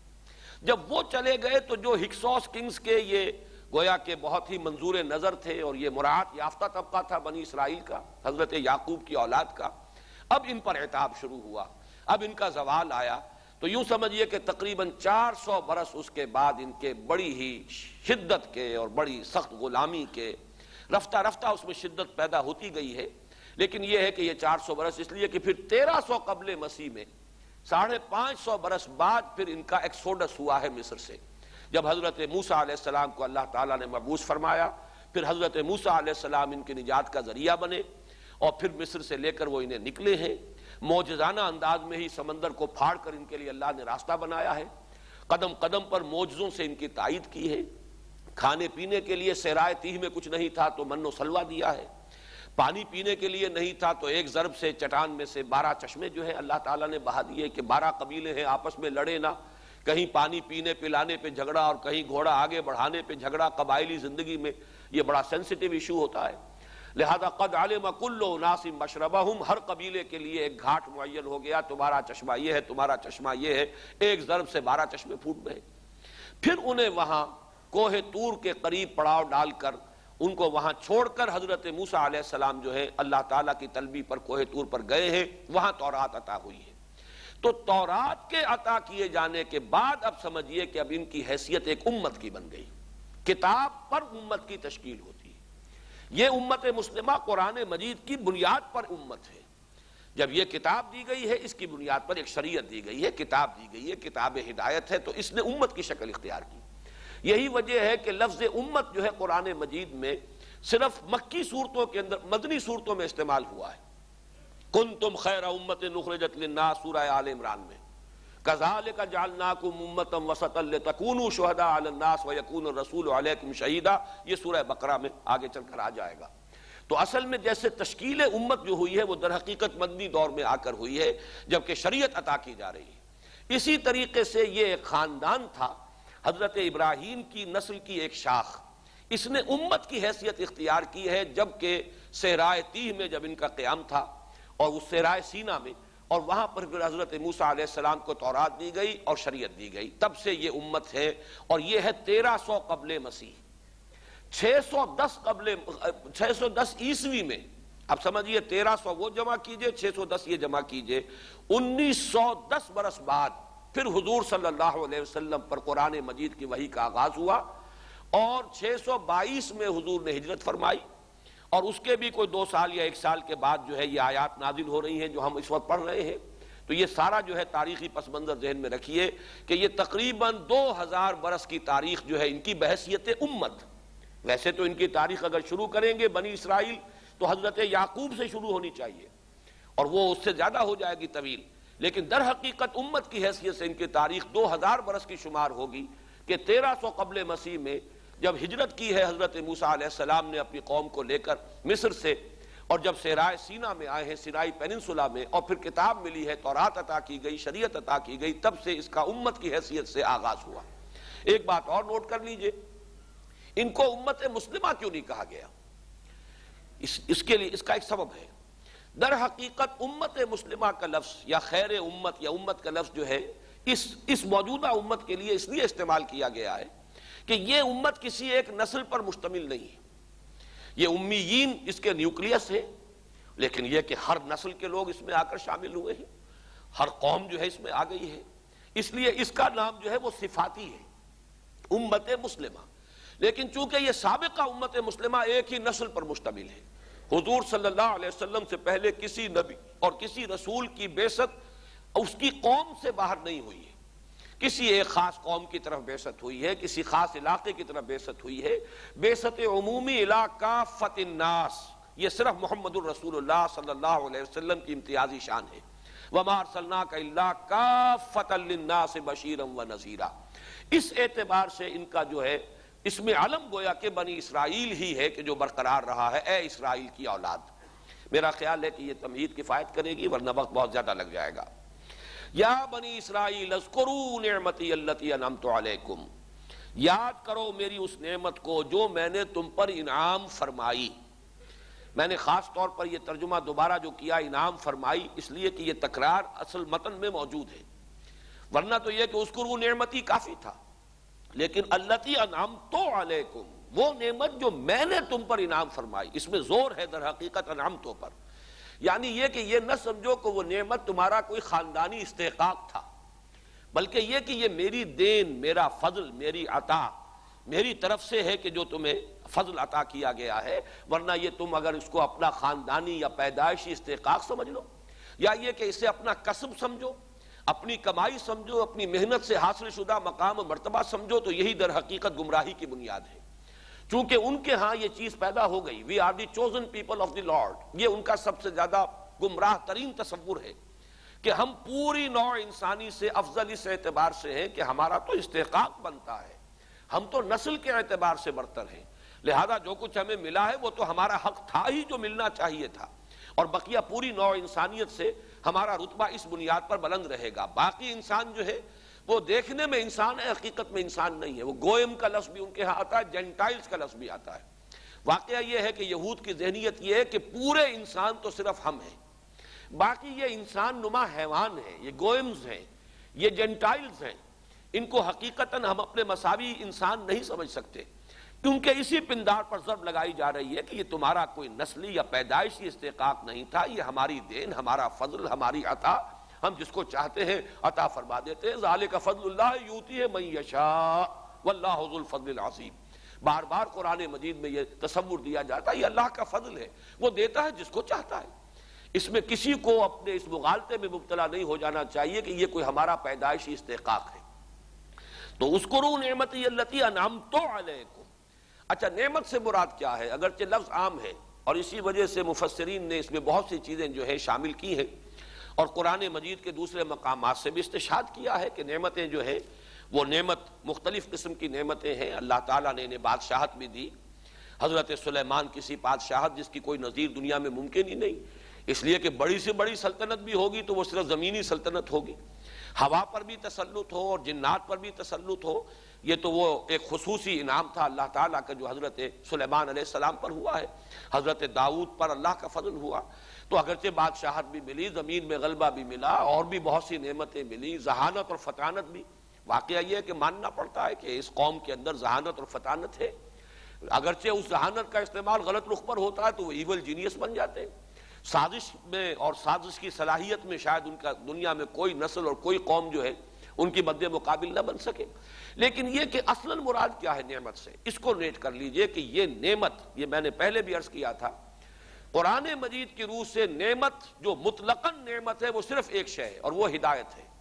S1: جب وہ چلے گئے تو جو ہکسوس کنگز کے یہ گویا کہ بہت ہی منظور نظر تھے اور یہ مراعات یافتہ طبقہ تھا بنی اسرائیل کا، حضرت یعقوب کی اولاد کا، اب ان پر عتاب شروع ہوا، اب ان کا زوال آیا. تو یوں سمجھیے کہ تقریباً چار سو برس اس کے بعد ان کے بڑی ہی شدت کے اور بڑی سخت غلامی کے، رفتہ رفتہ اس میں شدت پیدا ہوتی گئی ہے. لیکن یہ ہے کہ یہ چار سو برس اس لیے کہ پھر تیرہ سو قبل مسیح میں ساڑھے پانچ سو برس بعد پھر ان کا ایکسوڈس ہوا ہے مصر سے، جب حضرت موسیٰ علیہ السلام کو اللہ تعالیٰ نے مبعوث فرمایا. پھر حضرت موسیٰ علیہ السلام ان کی نجات کا ذریعہ بنے اور پھر مصر سے لے کر وہ انہیں نکلے ہیں. معجزانہ انداز میں ہی سمندر کو پھاڑ کر ان کے لیے اللہ نے راستہ بنایا ہے. قدم قدم پر معجزوں سے ان کی تائید کی ہے. کھانے پینے کے لیے صحرائے تیہ میں کچھ نہیں تھا تو من و سلوہ دیا ہے. پانی پینے کے لیے نہیں تھا تو ایک ضرب سے چٹان میں سے بارہ چشمے جو ہیں اللہ تعالیٰ نے بہا دیے کہ بارہ قبیلے ہیں آپس میں لڑے نہ، کہیں پانی پینے پلانے پہ جھگڑا اور کہیں گھوڑا آگے بڑھانے پہ جھگڑا. قبائلی زندگی میں یہ بڑا سینسٹیو ایشو ہوتا ہے. لہذا قد علم کل اناس مشربہم، ہر قبیلے کے لیے ایک گھاٹ معین ہو گیا، تمہارا چشمہ یہ ہے، تمہارا چشمہ یہ ہے. ایک ضرب سے بارہ چشمے پھوٹ گئے. پھر انہیں وہاں کوہ طور کے قریب پڑاؤ ڈال کر ان کو وہاں چھوڑ کر حضرت موسیٰ علیہ السلام جو ہے اللہ تعالیٰ کی طلبی پر کوہ طور پر گئے ہیں. وہاں تورات عطا ہوئی ہے. تو تورات کے عطا کیے جانے کے بعد اب سمجھیے کہ اب ان کی حیثیت ایک امت کی بن گئی. کتاب پر امت کی تشکیل ہوتی ہے. یہ امت مسلمہ قرآن مجید کی بنیاد پر امت ہے. جب یہ کتاب دی گئی ہے اس کی بنیاد پر ایک شریعت دی گئی ہے، کتاب دی گئی ہے، کتاب ہدایت ہے، تو اس نے امت کی شکل اختیار کی. یہی وجہ ہے کہ لفظ امت جو ہے قرآن مجید میں صرف مکی صورتوں کے اندر، مدنی صورتوں میں استعمال ہوا ہے. کنتم خیر امت اخرجت للناس سورہ آل عمران میں، کذالک جعلناکم امۃ وسطا لتکونوا شہداء علی الناس ویکون الرسول علیکم شہیدا. یہ سورہ بقرہ میں آگے چل کر آ جائے گا. تو اصل میں جیسے تشکیل امت جو ہوئی ہے وہ در حقیقت مدنی دور میں آ کر ہوئی ہے جبکہ شریعت عطا کی جا رہی ہے. اسی طریقے سے یہ ایک خاندان تھا، حضرت ابراہیم کی نسل کی ایک شاخ، اس نے امت کی حیثیت اختیار کی ہے جبکہ صحرائے تیہ میں جب ان کا قیام تھا اور اس صحرائے سینا میں، اور وہاں پر پھر حضرت موسیٰ علیہ السلام کو تورات دی گئی اور شریعت دی گئی. تب سے یہ امت ہے. اور یہ ہے تیرہ سو قبل مسیح. چھ سو دس قبل چھ سو دس عیسوی میں، اب سمجھیے تیرہ سو وہ جمع کیجئے، چھ سو دس یہ جمع کیجئے، انیس سو دس برس بعد پھر حضور صلی اللہ علیہ وسلم پر قرآن مجید کی وحی کا آغاز ہوا. اور چھ سو بائیس میں حضور نے ہجرت فرمائی اور اس کے بھی کوئی دو سال یا ایک سال کے بعد جو ہے یہ آیات نازل ہو رہی ہیں جو ہم اس وقت پڑھ رہے ہیں. تو یہ سارا جو ہے تاریخی پس منظر ذہن میں رکھیے کہ یہ تقریباً دو ہزار برس کی تاریخ جو ہے ان کی بحیثیت امت. ویسے تو ان کی تاریخ اگر شروع کریں گے بنی اسرائیل تو حضرت یعقوب سے شروع ہونی چاہیے اور وہ اس سے زیادہ ہو جائے گی طویل، لیکن در حقیقت امت کی حیثیت سے ان کی تاریخ دو ہزار برس کی شمار ہوگی کہ تیرہ سو قبل مسیح میں جب ہجرت کی ہے حضرت موسیٰ علیہ السلام نے اپنی قوم کو لے کر مصر سے، اور جب صحرائے سینا میں آئے ہیں، سینائی پیننسولا میں، اور پھر کتاب ملی ہے، تورات عطا کی گئی، شریعت عطا کی گئی، تب سے اس کا امت کی حیثیت سے آغاز ہوا. ایک بات اور نوٹ کر لیجئے، ان کو امت مسلمہ کیوں نہیں کہا گیا؟ اس, اس کے لیے اس کا ایک سبب ہے. در حقیقت امت مسلمہ کا لفظ یا خیر امت یا امت کا لفظ جو ہے اس اس موجودہ امت کے لیے اس لیے استعمال کیا گیا ہے کہ یہ امت کسی ایک نسل پر مشتمل نہیں ہے. یہ امیین اس کے نیوکلیس ہے، لیکن یہ کہ ہر نسل کے لوگ اس میں آ کر شامل ہوئے ہیں، ہر قوم جو ہے اس میں آ گئی ہے. اس لیے اس کا نام جو ہے وہ صفاتی ہے، امت مسلمہ. لیکن چونکہ یہ سابقہ امت مسلمہ ایک ہی نسل پر مشتمل ہے، حضور صلی اللہ علیہ وسلم سے پہلے کسی نبی اور کسی رسول کی بعثت اس کی قوم سے باہر نہیں ہوئی ہے، کسی ایک خاص قوم کی طرف بعثت ہوئی ہے، کسی خاص علاقے کی طرف بعثت ہوئی ہے. بعثت عمومی الی کافۃ الناس یہ صرف محمد الرسول اللہ صلی اللہ علیہ وسلم کی امتیازی شان ہے. وما ارسلناک الا کافۃ للناس بشیرا ونذیرا. اس اعتبار سے ان کا جو ہے اس میں علم گویا کہ بنی اسرائیل ہی ہے کہ جو برقرار رہا ہے، اے اسرائیل کی اولاد. میرا خیال ہے کہ یہ تمہید کفایت کرے گی ورنہ وقت بہت زیادہ لگ جائے گا. یا بنی اسرائیل اذکروا نعمتی التی انعمت علیکم، یاد کرو میری اس نعمت کو جو میں نے تم پر انعام فرمائی. میں نے خاص طور پر یہ ترجمہ دوبارہ جو کیا انعام فرمائی اس لیے کہ یہ تکرار اصل متن میں موجود ہے، ورنہ تو یہ کہ اذکروا نعمتی کافی تھا. لیکن التی انعمت علیکم، وہ نعمت جو میں نے تم پر انعام فرمائی، اس میں زور ہے در حقیقت انعمتوں پر. یعنی یہ کہ یہ نہ سمجھو کہ وہ نعمت تمہارا کوئی خاندانی استحقاق تھا، بلکہ یہ کہ یہ میری دین، میرا فضل، میری عطا میری طرف سے ہے کہ جو تمہیں فضل عطا کیا گیا ہے. ورنہ یہ تم اگر اس کو اپنا خاندانی یا پیدائشی استحقاق سمجھ لو، یا یہ کہ اسے اپنا کسب سمجھو، اپنی کمائی سمجھو، اپنی محنت سے حاصل شدہ مقام و مرتبہ سمجھو، تو یہی در حقیقت گمراہی کی بنیاد ہے. چونکہ ان کے ہاں یہ چیز پیدا ہو گئی، we are the chosen people of the Lord, یہ ان کا سب سے زیادہ گمراہ ترین تصور ہے کہ ہم پوری نوع انسانی سے افضل اس اعتبار سے ہیں کہ ہمارا تو استحقاق بنتا ہے، ہم تو نسل کے اعتبار سے برتر ہیں، لہذا جو کچھ ہمیں ملا ہے وہ تو ہمارا حق تھا ہی جو ملنا چاہیے تھا، اور بقیہ پوری نوع انسانیت سے ہمارا رتبہ اس بنیاد پر بلند رہے گا. باقی انسان جو ہے وہ دیکھنے میں انسان ہے، حقیقت میں انسان نہیں ہے. وہ گوئم کا لفظ بھی ان کے ہاں آتا ہے، جینٹائلز کا لفظ بھی آتا ہے. واقعہ یہ ہے کہ یہود کی ذہنیت یہ ہے کہ پورے انسان تو صرف ہم ہیں، باقی یہ انسان نما حیوان ہیں، یہ گوئمز ہیں، یہ جینٹائلز ہیں، ان کو حقیقتاً ہم اپنے مساوی انسان نہیں سمجھ سکتے. کیونکہ اسی پندار پر ضرب لگائی جا رہی ہے کہ یہ تمہارا کوئی نسلی یا پیدائشی استحقاق نہیں تھا، یہ ہماری دین، ہمارا فضل، ہماری عطا، ہم جس کو چاہتے ہیں عطا فرما دیتے ہیں. ذالک فضل اللہ یؤتیہ من یشاء واللہ ذو الفضل العظیم. بار بار قرآن مجید میں یہ تصور دیا جاتا ہے یہ اللہ کا فضل ہے، وہ دیتا ہے جس کو چاہتا ہے. اس میں کسی کو اپنے اس مغالطے میں مبتلا نہیں ہو جانا چاہیے کہ یہ کوئی ہمارا پیدائشی استحقاق ہے. تو اذکروا نعمتی التی انعمت علیکم. اچھا، نعمت سے مراد کیا ہے؟ اگرچہ لفظ عام ہے اور اسی وجہ سے مفسرین نے اس میں بہت سی چیزیں جو ہے شامل کی ہیں، اور قرآن مجید کے دوسرے مقامات سے بھی استشہاد کیا ہے کہ نعمتیں جو ہیں وہ نعمت مختلف قسم کی نعمتیں ہیں. اللہ تعالیٰ نے انہیں بادشاہت بھی دی. حضرت سلیمان کسی بادشاہت جس کی کوئی نظیر دنیا میں ممکن ہی نہیں، اس لیے کہ بڑی سے بڑی سلطنت بھی ہوگی تو وہ صرف زمینی سلطنت ہوگی. ہوا پر بھی تسلط ہو اور جنات پر بھی تسلط ہو، یہ تو وہ ایک خصوصی انعام تھا اللہ تعالیٰ کا جو حضرت سلیمان علیہ السلام پر ہوا ہے. حضرت داؤد پر اللہ کا فضل ہوا تو اگرچہ بادشاہت بھی ملی، زمین میں غلبہ بھی ملا، اور بھی بہت سی نعمتیں ملی، ذہانت اور فطانت بھی. واقعہ یہ ہے کہ ماننا پڑتا ہے کہ اس قوم کے اندر ذہانت اور فطانت ہے. اگرچہ اس ذہانت کا استعمال غلط رخ پر ہوتا ہے تو وہ ایول جینیس بن جاتے ہیں. سازش میں اور سازش کی صلاحیت میں شاید ان کا دنیا میں کوئی نسل اور کوئی قوم جو ہے ان کی مد مقابل نہ بن سکے. لیکن یہ کہ اصلاً مراد کیا ہے نعمت سے، اس کو نوٹ کر لیجئے کہ یہ نعمت، یہ میں نے پہلے بھی عرض کیا تھا، قرآن مجید کی روح سے نعمت جو مطلقاً نعمت ہے وہ صرف ایک شے ہے اور وہ ہدایت ہے.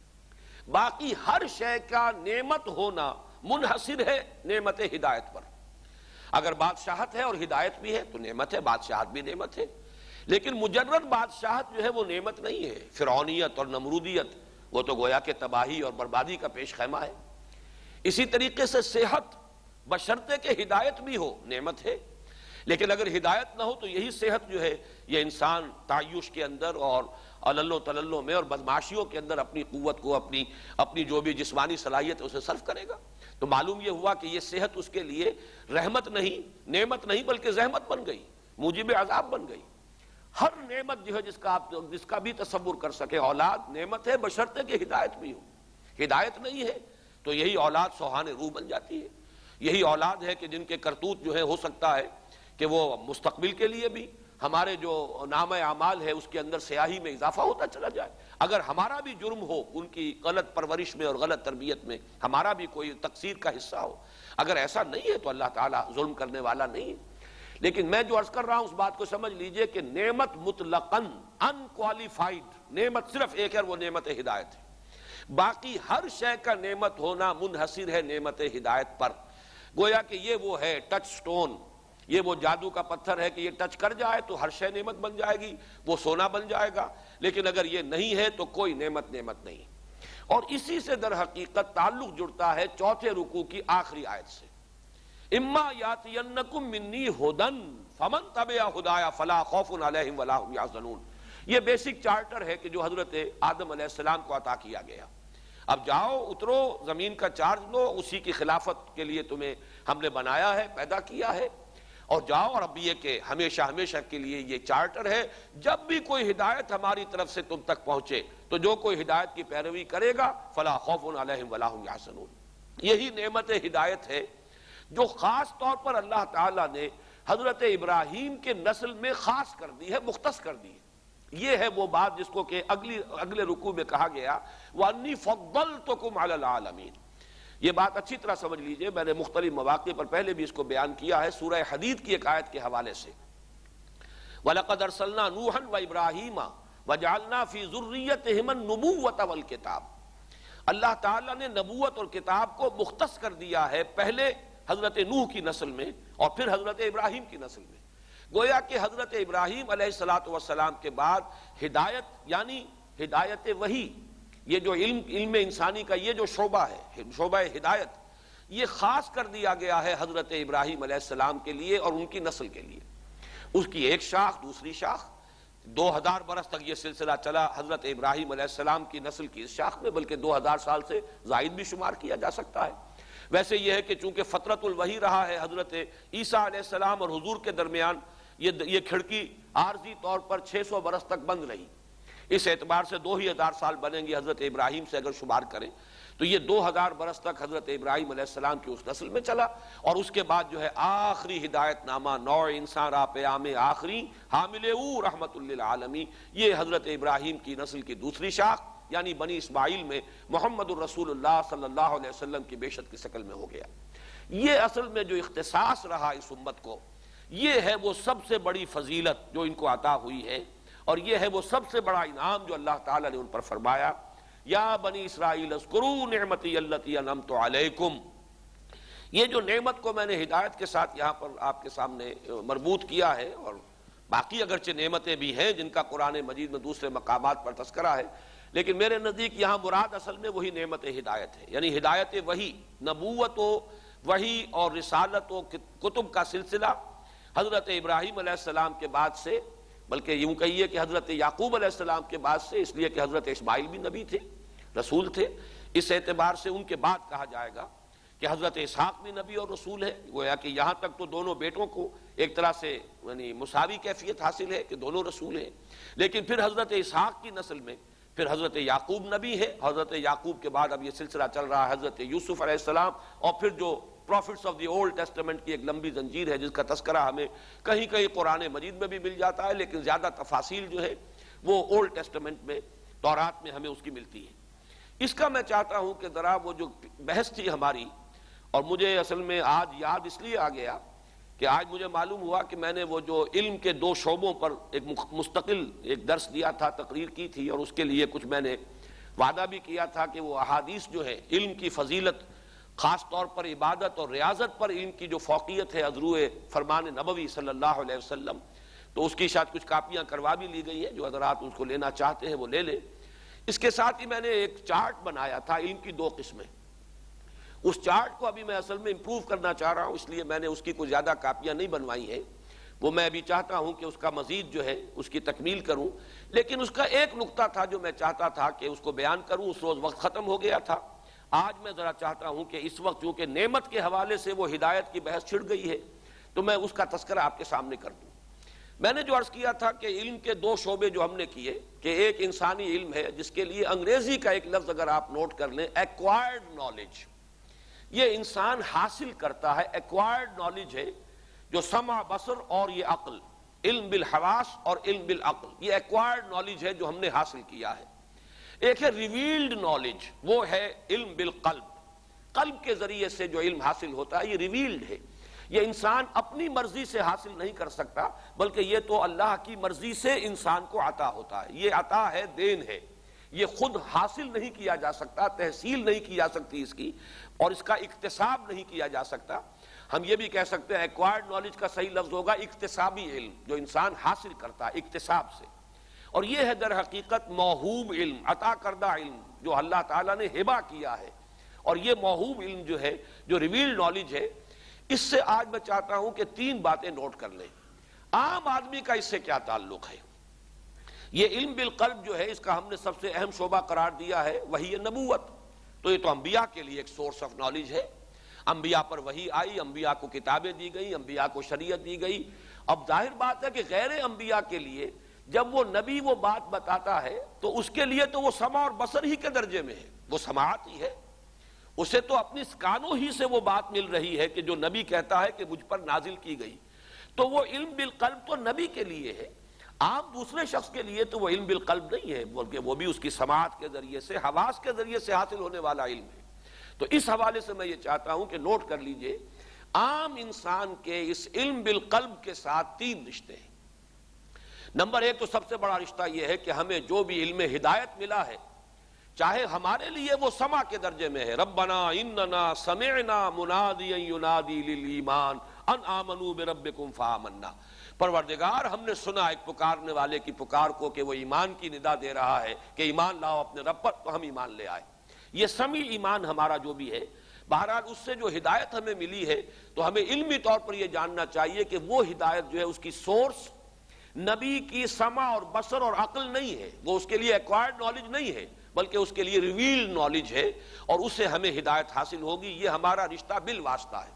S1: باقی ہر شے کا نعمت ہونا منحصر ہے نعمت ہدایت پر. اگر بادشاہت ہے اور ہدایت بھی ہے تو نعمت ہے، بادشاہت بھی نعمت ہے. لیکن مجرد بادشاہت جو ہے وہ نعمت نہیں ہے. فرعونیت اور نمرودیت وہ تو گویا کہ تباہی اور بربادی کا پیش خیمہ ہے. اسی طریقے سے صحت بشرطے کہ ہدایت بھی ہو نعمت ہے، لیکن اگر ہدایت نہ ہو تو یہی صحت جو ہے یہ انسان تعیش کے اندر اور علل و تللوں میں اور بدمعاشیوں کے اندر اپنی قوت کو، اپنی اپنی جو بھی جسمانی صلاحیت ہے اسے صرف کرے گا. تو معلوم یہ ہوا کہ یہ صحت اس کے لیے رحمت نہیں، نعمت نہیں، بلکہ زحمت بن گئی، موجب عذاب بن گئی. ہر نعمت جو ہے جس کا آپ جس کا بھی تصور کر سکے، اولاد نعمت ہے بشرطے کہ ہدایت بھی ہو. ہدایت نہیں ہے تو یہی اولاد سوہان روح بن جاتی ہے. یہی اولاد ہے کہ جن کے کرتوت جو ہے ہو سکتا ہے کہ وہ مستقبل کے لیے بھی ہمارے جو نامہ اعمال ہے اس کے اندر سیاہی میں اضافہ ہوتا چلا جائے. اگر ہمارا بھی جرم ہو ان کی غلط پرورش میں اور غلط تربیت میں، ہمارا بھی کوئی تقصیر کا حصہ ہو، اگر ایسا نہیں ہے تو اللہ تعالیٰ ظلم کرنے والا نہیں ہے. لیکن میں جو عرض کر رہا ہوں اس بات کو سمجھ لیجئے کہ نعمت مطلقاً ان کوالیفائڈ نعمت صرف ایک ہے، وہ نعمت ہدایت ہے. باقی ہر شے کا نعمت ہونا منحصر ہے نعمت ہدایت پر. گویا کہ یہ وہ ہے ٹچ سٹون، یہ وہ جادو کا پتھر ہے کہ یہ ٹچ کر جائے تو ہر شے نعمت بن جائے گی، وہ سونا بن جائے گا. لیکن اگر یہ نہیں ہے تو کوئی نعمت نعمت نہیں. اور اسی سے در حقیقت تعلق جڑتا ہے چوتھے رکوع کی آخری آیت سے، اما یاتینکم منی ھدی فمن تبع ھدایا فلا خوف علیہم ولا ھم یحزنون. یہ بیسک چارٹر ہے کہ جو حضرت آدم علیہ السلام کو عطا کیا گیا. اب جاؤ اترو زمین کا چارج لو، اسی کی خلافت کے لیے تمہیں ہم نے بنایا ہے، پیدا کیا ہے، اور جاؤ. اور اب یہ کہ ہمیشہ ہمیشہ کے لیے یہ چارٹر ہے، جب بھی کوئی ہدایت ہماری طرف سے تم تک پہنچے تو جو کوئی ہدایت کی پیروی کرے گا فلا خوف علیہم ولا ھم یحزنون. یہی نعمت ہدایت ہے جو خاص طور پر اللہ تعالیٰ نے حضرت ابراہیم کے نسل میں خاص کر دی ہے، مختص کر دی ہے. یہ ہے وہ بات جس کو کہ اگلی اگلے رکوع میں کہا گیا وَأَنِّي فَضَّلْتُكُمْ عَلَى الْعَالَمِينَ. یہ بات اچھی طرح سمجھ لیجئے، میں نے مختلف مواقع پر پہلے بھی اس کو بیان کیا ہے. سورہ حدید کی ایک آیت کے حوالے سے وَلَقَدْ أَرْسَلْنَا نُوحًا وَإِبْرَاهِيمَ وَجَعَلْنَا فِي ذُرِّيَّتِهِمَا النُّبُوَّةَ وَالْكِتَابَ. اللہ تعالیٰ نے نبوت اور کتاب کو مختص کر دیا ہے پہلے حضرت نوح کی نسل میں اور پھر حضرت ابراہیم کی نسل میں. گویا کہ حضرت ابراہیم علیہ الصلوۃ والسلام کے بعد ہدایت یعنی ہدایت وحی، یہ جو علم علم انسانی کا یہ جو شعبہ ہے، شعبہ ہدایت، یہ خاص کر دیا گیا ہے حضرت ابراہیم علیہ السلام کے لیے اور ان کی نسل کے لیے. اس کی ایک شاخ دوسری شاخ، دو ہزار برس تک یہ سلسلہ چلا حضرت ابراہیم علیہ السلام کی نسل کی اس شاخ میں، بلکہ دو ہزار سال سے زائد بھی شمار کیا جا سکتا ہے. ویسے یہ ہے کہ چونکہ فترت الوحی رہا ہے حضرت عیسیٰ علیہ السلام اور حضور کے درمیان، یہ یہ کھڑکی عارضی طور پر چھ سو برس تک بند رہی. اس اعتبار سے دو ہی ہزار سال بنیں گے حضرت ابراہیم سے اگر شمار کریں تو یہ دو ہزار برس تک حضرت ابراہیم علیہ السلام کی اس نسل میں چلا. اور اس کے بعد جو ہے آخری ہدایت نامہ نوع انسان را پیام آخری حامل او رحمت للعالمین، یہ حضرت ابراہیم کی نسل کی دوسری شاخ یعنی بنی اسماعیل میں محمد الرسول اللہ صلی اللہ علیہ وسلم کی بیشت کی شکل میں ہو گیا. یہ اصل میں جو اختصاص رہا اس امت کو، یہ ہے وہ سب سے بڑی فضیلت جو ان کو عطا ہوئی ہے، اور یہ ہے وہ سب سے بڑا انعام جو اللہ تعالیٰ نے ان پر فرمایا یا بنی اسرائیل اذکروا نعمتی التی انعمت علیکم. یہ جو نعمت کو میں نے ہدایت کے ساتھ یہاں پر آپ کے سامنے مربوط کیا ہے، اور باقی اگرچہ نعمتیں بھی ہیں جن کا قرآن مجید میں دوسرے مقامات پر تذکرہ ہے، لیکن میرے نزدیک یہاں مراد اصل میں وہی نعمت ہدایت ہے، یعنی ہدایت وحی، نبوت و وحی اور رسالت و کتب کا سلسلہ حضرت ابراہیم علیہ السلام کے بعد سے، بلکہ یوں کہیے کہ حضرت یعقوب علیہ السلام کے بعد سے، اس لیے کہ حضرت اسماعیل بھی نبی تھے، رسول تھے، اس اعتبار سے ان کے بعد کہا جائے گا کہ حضرت اسحاق بھی نبی اور رسول ہے. گویا کہ یہاں تک تو دونوں بیٹوں کو ایک طرح سے یعنی مساوی کیفیت حاصل ہے کہ دونوں رسول ہیں. لیکن پھر حضرت اسحاق کی نسل میں پھر حضرت یعقوب نبی ہے، حضرت یعقوب کے بعد اب یہ سلسلہ چل رہا ہے حضرت یوسف علیہ السلام، اور پھر جو prophets of the Old Testament کی ایک لمبی زنجیر ہے جس کا تذکرہ ہمیں کہیں کہیں قرآن مجید میں بھی مل جاتا ہے، لیکن زیادہ تفاصیل جو ہے وہ اولڈ ٹیسٹمنٹ میں، تورات میں ہمیں اس کی ملتی ہے. اس کا میں چاہتا ہوں کہ ذرا وہ جو بحث تھی ہماری، اور مجھے اصل میں آج یاد اس لیے آ گیا کہ آج مجھے معلوم ہوا کہ میں نے وہ جو علم کے دو شعبوں پر ایک مستقل ایک درس دیا تھا، تقریر کی تھی، اور اس کے لیے کچھ میں نے وعدہ بھی کیا تھا کہ وہ احادیث جو ہے علم کی فضیلت، خاص طور پر عبادت اور ریاضت پر علم کی جو فوقیت ہے ازروع فرمان نبوی صلی اللہ علیہ وسلم، تو اس کی شاید کچھ کاپیاں کروا بھی لی گئی ہیں، جو حضرات اس کو لینا چاہتے ہیں وہ لے لیں. اس کے ساتھ ہی میں نے ایک چارٹ بنایا تھا علم کی دو قسمیں. اس چارٹ کو ابھی میں اصل میں امپروو کرنا چاہ رہا ہوں، اس لیے میں نے اس کی کوئی زیادہ کاپیاں نہیں بنوائی ہیں. وہ میں ابھی چاہتا ہوں کہ اس کا مزید جو ہے اس کی تکمیل کروں. لیکن اس کا ایک نقطہ تھا جو میں چاہتا تھا کہ اس کو بیان کروں، اس روز وقت ختم ہو گیا تھا. آج میں ذرا چاہتا ہوں کہ اس وقت چونکہ نعمت کے حوالے سے وہ ہدایت کی بحث چھڑ گئی ہے تو میں اس کا تذکرہ آپ کے سامنے کر دوں. میں نے جو عرض کیا تھا کہ علم کے دو شعبے جو ہم نے کیے کہ ایک انسانی علم ہے جس کے لیے انگریزی کا ایک لفظ اگر آپ نوٹ کر لیں ایکوائرڈ نالج، یہ انسان حاصل کرتا ہے، ایکوائرڈ نالج ہے جو سمع بصر اور یہ عقل، علم بالحواس اور علم بالعقل، یہ ایکوائرڈ نالج ہے جو ہم نے حاصل کیا ہے۔ ایک ہے ریویلڈ نالج، وہ ہے علم بالقلب، قلب کے ذریعے سے جو علم حاصل ہوتا ہے یہ ریویلڈ ہے، یہ انسان اپنی مرضی سے حاصل نہیں کر سکتا بلکہ یہ تو اللہ کی مرضی سے انسان کو عطا ہوتا ہے، یہ عطا ہے، دین ہے، یہ خود حاصل نہیں کیا جا سکتا، تحصیل نہیں کی جا سکتی اس کی، اور اس کا اکتساب نہیں کیا جا سکتا۔ ہم یہ بھی کہہ سکتے ہیں ایکوائرڈ نالج کا صحیح لفظ ہوگا اکتسابی علم، جو انسان حاصل کرتا ہے اکتساب سے، اور یہ ہے در حقیقت موہوب علم، عطا کردہ علم جو اللہ تعالیٰ نے ہبہ کیا ہے۔ اور یہ موہوب علم جو ہے، جو ریویلڈ نالج ہے، اس سے آج میں چاہتا ہوں کہ تین باتیں نوٹ کر لیں۔ عام آدمی کا اس سے کیا تعلق ہے؟ یہ علم بالقلب جو ہے اس کا ہم نے سب سے اہم شعبہ قرار دیا ہے وحی نبوت، تو یہ تو انبیاء کے لیے ایک سورس آف نالج ہے، انبیاء پر وحی آئی، انبیاء کو کتابیں دی گئی، انبیاء کو شریعت دی گئی۔ اب ظاہر بات ہے کہ غیر انبیاء کے لیے جب وہ نبی وہ بات بتاتا ہے تو اس کے لیے تو وہ سمع اور بصر ہی کے درجے میں ہے، وہ سماعت ہی ہے، اسے تو اپنی کانوں ہی سے وہ بات مل رہی ہے کہ جو نبی کہتا ہے کہ مجھ پر نازل کی گئی، تو وہ علم بالقلب تو نبی کے لیے ہے، عام دوسرے شخص کے لیے تو وہ علم بالقلب نہیں ہے، بلکہ وہ بھی اس کی سماعت کے ذریعے سے، حواس کے ذریعے سے حاصل ہونے والا علم ہے۔ تو اس حوالے سے میں یہ چاہتا ہوں کہ نوٹ کر لیجئے، عام انسان کے اس علم بالقلب کے ساتھ تین رشتے ہیں۔ نمبر ایک تو سب سے بڑا رشتہ یہ ہے کہ ہمیں جو بھی علم ہدایت ملا ہے، چاہے ہمارے لیے وہ سمع کے درجے میں ہے، ربنا اننا سمعنا منادیا ینادی للایمان ان آمنوا بربکم فآمنا، پروردگار ہم نے سنا ایک پکارنے والے کی پکار کو کہ وہ ایمان کی ندا دے رہا ہے کہ ایمان لاؤ اپنے رب پر، تو ہم ایمان لے آئے۔ یہ سمیع ایمان ہمارا جو بھی ہے، بہرحال اس سے جو ہدایت ہمیں ملی ہے تو ہمیں علمی طور پر یہ جاننا چاہیے کہ وہ ہدایت جو ہے اس کی سورس نبی کی سمع اور بصر اور عقل نہیں ہے، وہ اس کے لیے ایکوائرڈ نالج نہیں ہے بلکہ اس کے لیے ریویلڈ نالج ہے، اور اس سے ہمیں ہدایت حاصل ہوگی۔ یہ ہمارا رشتہ بالواسطہ ہے۔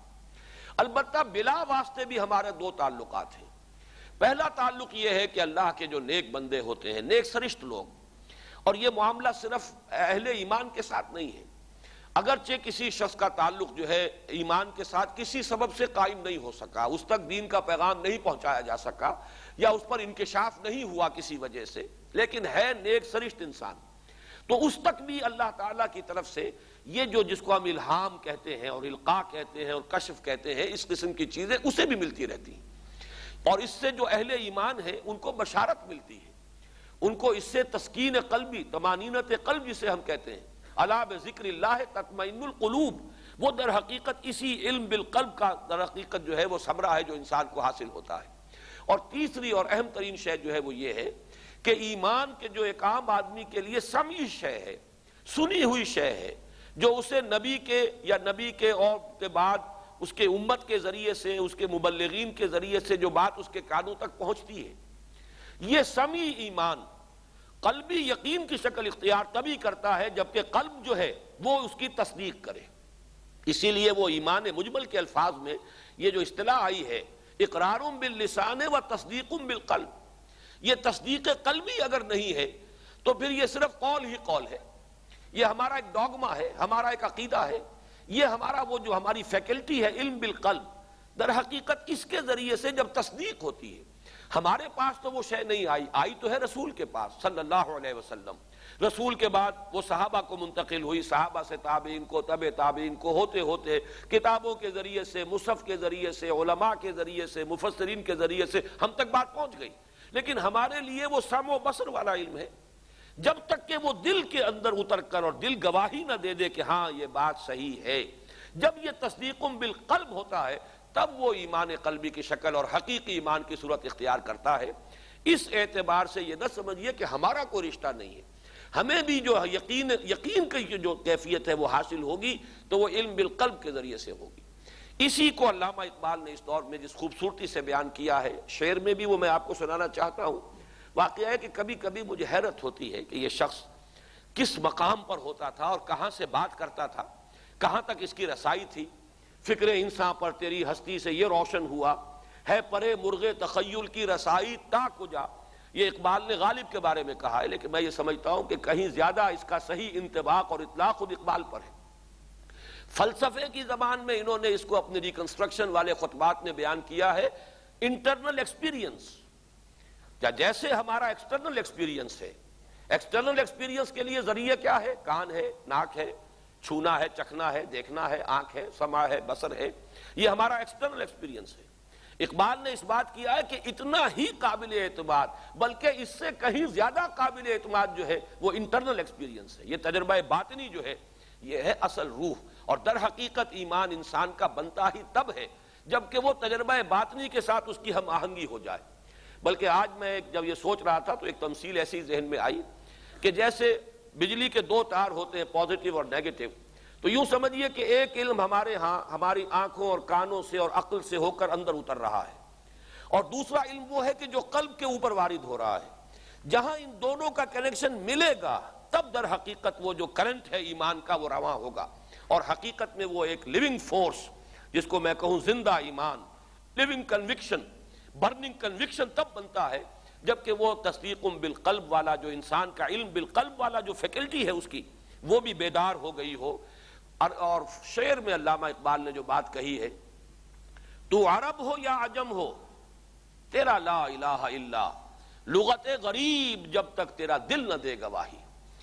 S1: البتہ بلا واسطے بھی ہمارے دو تعلقات ہیں۔ پہلا تعلق یہ ہے کہ اللہ کے جو نیک بندے ہوتے ہیں، نیک سرشت لوگ، اور یہ معاملہ صرف اہل ایمان کے ساتھ نہیں ہے، اگرچہ کسی شخص کا تعلق جو ہے ایمان کے ساتھ کسی سبب سے قائم نہیں ہو سکا، اس تک دین کا پیغام نہیں پہنچایا جا سکا یا اس پر انکشاف نہیں ہوا کسی وجہ سے، لیکن ہے نیک سرشت انسان، تو اس تک بھی اللہ تعالیٰ کی طرف سے یہ جو جس کو ہم الہام کہتے ہیں اور القاء کہتے ہیں اور کشف کہتے ہیں، اس قسم کی چیزیں اسے بھی ملتی رہتی ہیں، اور اس سے جو اہل ایمان ہیں ان کو بشارت ملتی ہے، ان کو اس سے تسکین قلبی، طمانینت قلب جسے ہم کہتے ہیں، الا بذکر اللہ تطمئن القلوب، وہ در حقیقت اسی علم بالقلب کا در حقیقت جو ہے وہ ثمرہ ہے جو انسان کو حاصل ہوتا ہے۔ اور تیسری اور اہم ترین شے جو ہے وہ یہ ہے کہ ایمان کے جو ایک عام آدمی کے لیے سمعی شے ہے، سنی ہوئی شے ہے، جو اسے نبی کے یا نبی کے اور کے بعد اس کے امت کے ذریعے سے، اس کے مبلغین کے ذریعے سے جو بات اس کے کانوں تک پہنچتی ہے، یہ سمعی ایمان قلبی یقین کی شکل اختیار تبھی کرتا ہے جبکہ قلب جو ہے وہ اس کی تصدیق کرے۔ اسی لیے وہ ایمان مجمل کے الفاظ میں یہ جو اصطلاح آئی ہے اقرار باللسان و تصدیق بالقلب، یہ تصدیق قلبی اگر نہیں ہے تو پھر یہ صرف قول ہی قول ہے، یہ ہمارا ایک ڈوگما ہے، ہمارا ایک عقیدہ ہے، یہ ہمارا وہ جو ہماری فیکلٹی ہے علم بالقلب، در حقیقت اس کے ذریعے سے جب تصدیق ہوتی ہے، ہمارے پاس تو وہ شے نہیں آئی، آئی تو ہے رسول کے پاس صلی اللہ علیہ وسلم، رسول کے بعد وہ صحابہ کو منتقل ہوئی، صحابہ سے تابعین کو، تبع تابعین کو، ہوتے ہوتے کتابوں کے ذریعے سے، مصحف کے ذریعے سے، علماء کے ذریعے سے، مفسرین کے ذریعے سے ہم تک بات پہنچ گئی، لیکن ہمارے لیے وہ سمع و بصر والا علم ہے، جب تک کہ وہ دل کے اندر اتر کر اور دل گواہی نہ دے دے کہ ہاں یہ بات صحیح ہے، جب یہ تصدیق بالقلب ہوتا ہے تب وہ ایمان قلبی کی شکل اور حقیقی ایمان کی صورت اختیار کرتا ہے۔ اس اعتبار سے یہ نہ سمجھیے کہ ہمارا کوئی رشتہ نہیں ہے، ہمیں بھی جو یقین یقین کی جو کیفیت ہے وہ حاصل ہوگی تو وہ علم بالقلب کے ذریعے سے ہوگی۔ اسی کو علامہ اقبال نے اس دور میں جس خوبصورتی سے بیان کیا ہے، شعر میں بھی وہ میں آپ کو سنانا چاہتا ہوں۔ واقعہ ہے کہ کبھی کبھی مجھے حیرت ہوتی ہے کہ یہ شخص کس مقام پر ہوتا تھا اور کہاں سے بات کرتا تھا، کہاں تک اس کی رسائی تھی۔ فکر انسان پر تیری ہستی سے یہ روشن ہوا، ہے پرے مرغ تخیل کی رسائی تا کجا. یہ اقبال نے غالب کے بارے میں کہا ہے، لیکن میں یہ سمجھتا ہوں کہ کہیں زیادہ اس کا صحیح انطباق اور اطلاق خود اقبال پر ہے. فلسفے کی زبان میں انہوں نے اس کو اپنے ریکنسٹرکشن والے خطبات میں بیان کیا ہے انٹرنل ایکسپیرینس. جیسے ہمارا ایکسٹرنل ایکسپیرینس ہے، ایکسٹرنل ایکسپیرینس کے لیے ذریعہ کیا ہے؟ کان ہے، ناک ہے، چھونا ہے، چکھنا ہے، دیکھنا ہے، آنکھ ہے، سماع ہے، بصر ہے. یہ ہمارا ایکسٹرنل ایکسپیرینس ہے. اقبال نے اس بات کیا ہے کہ اتنا ہی قابل اعتماد، بلکہ اس سے کہیں زیادہ قابل اعتماد جو ہے وہ انٹرنل ایکسپیرینس ہے. یہ تجربہ باطنی جو ہے یہ ہے اصل روح. اور در حقیقت ایمان انسان کا بنتا ہی تب ہے جبکہ وہ تجربہ باطنی کے ساتھ اس کی ہم آہنگی ہو جائے. بلکہ آج میں جب یہ سوچ رہا تھا تو ایک تمثیل ایسی ذہن میں آئی کہ جیسے بجلی کے دو تار ہوتے ہیں، پازیٹیو اور نیگیٹو. تو یوں سمجھیے کہ ایک علم ہمارے ہاں ہماری آنکھوں اور کانوں سے اور عقل سے ہو کر اندر اتر رہا ہے، اور دوسرا علم وہ ہے کہ جو قلب کے اوپر وارد ہو رہا ہے. جہاں ان دونوں کا کنیکشن ملے گا تب در حقیقت وہ جو کرنٹ ہے ایمان کا وہ رواں ہوگا. اور حقیقت میں وہ ایک لیونگ فورس، جس کو میں کہوں زندہ ایمان، لیونگ کنوکشن، برننگ کنوکشن تب بنتا ہے جبکہ وہ تصدیق بالقلب والا، جو انسان کا علم بالقلب والا جو فیکلٹی ہے اس کی، وہ بھی بیدار ہو گئی ہو. اور شعر میں علامہ اقبال نے جو بات کہی ہے، تو عرب ہو یا عجم ہو تیرا لا الہ الا، لغت غریب جب تک تیرا دل نہ دے گواہی.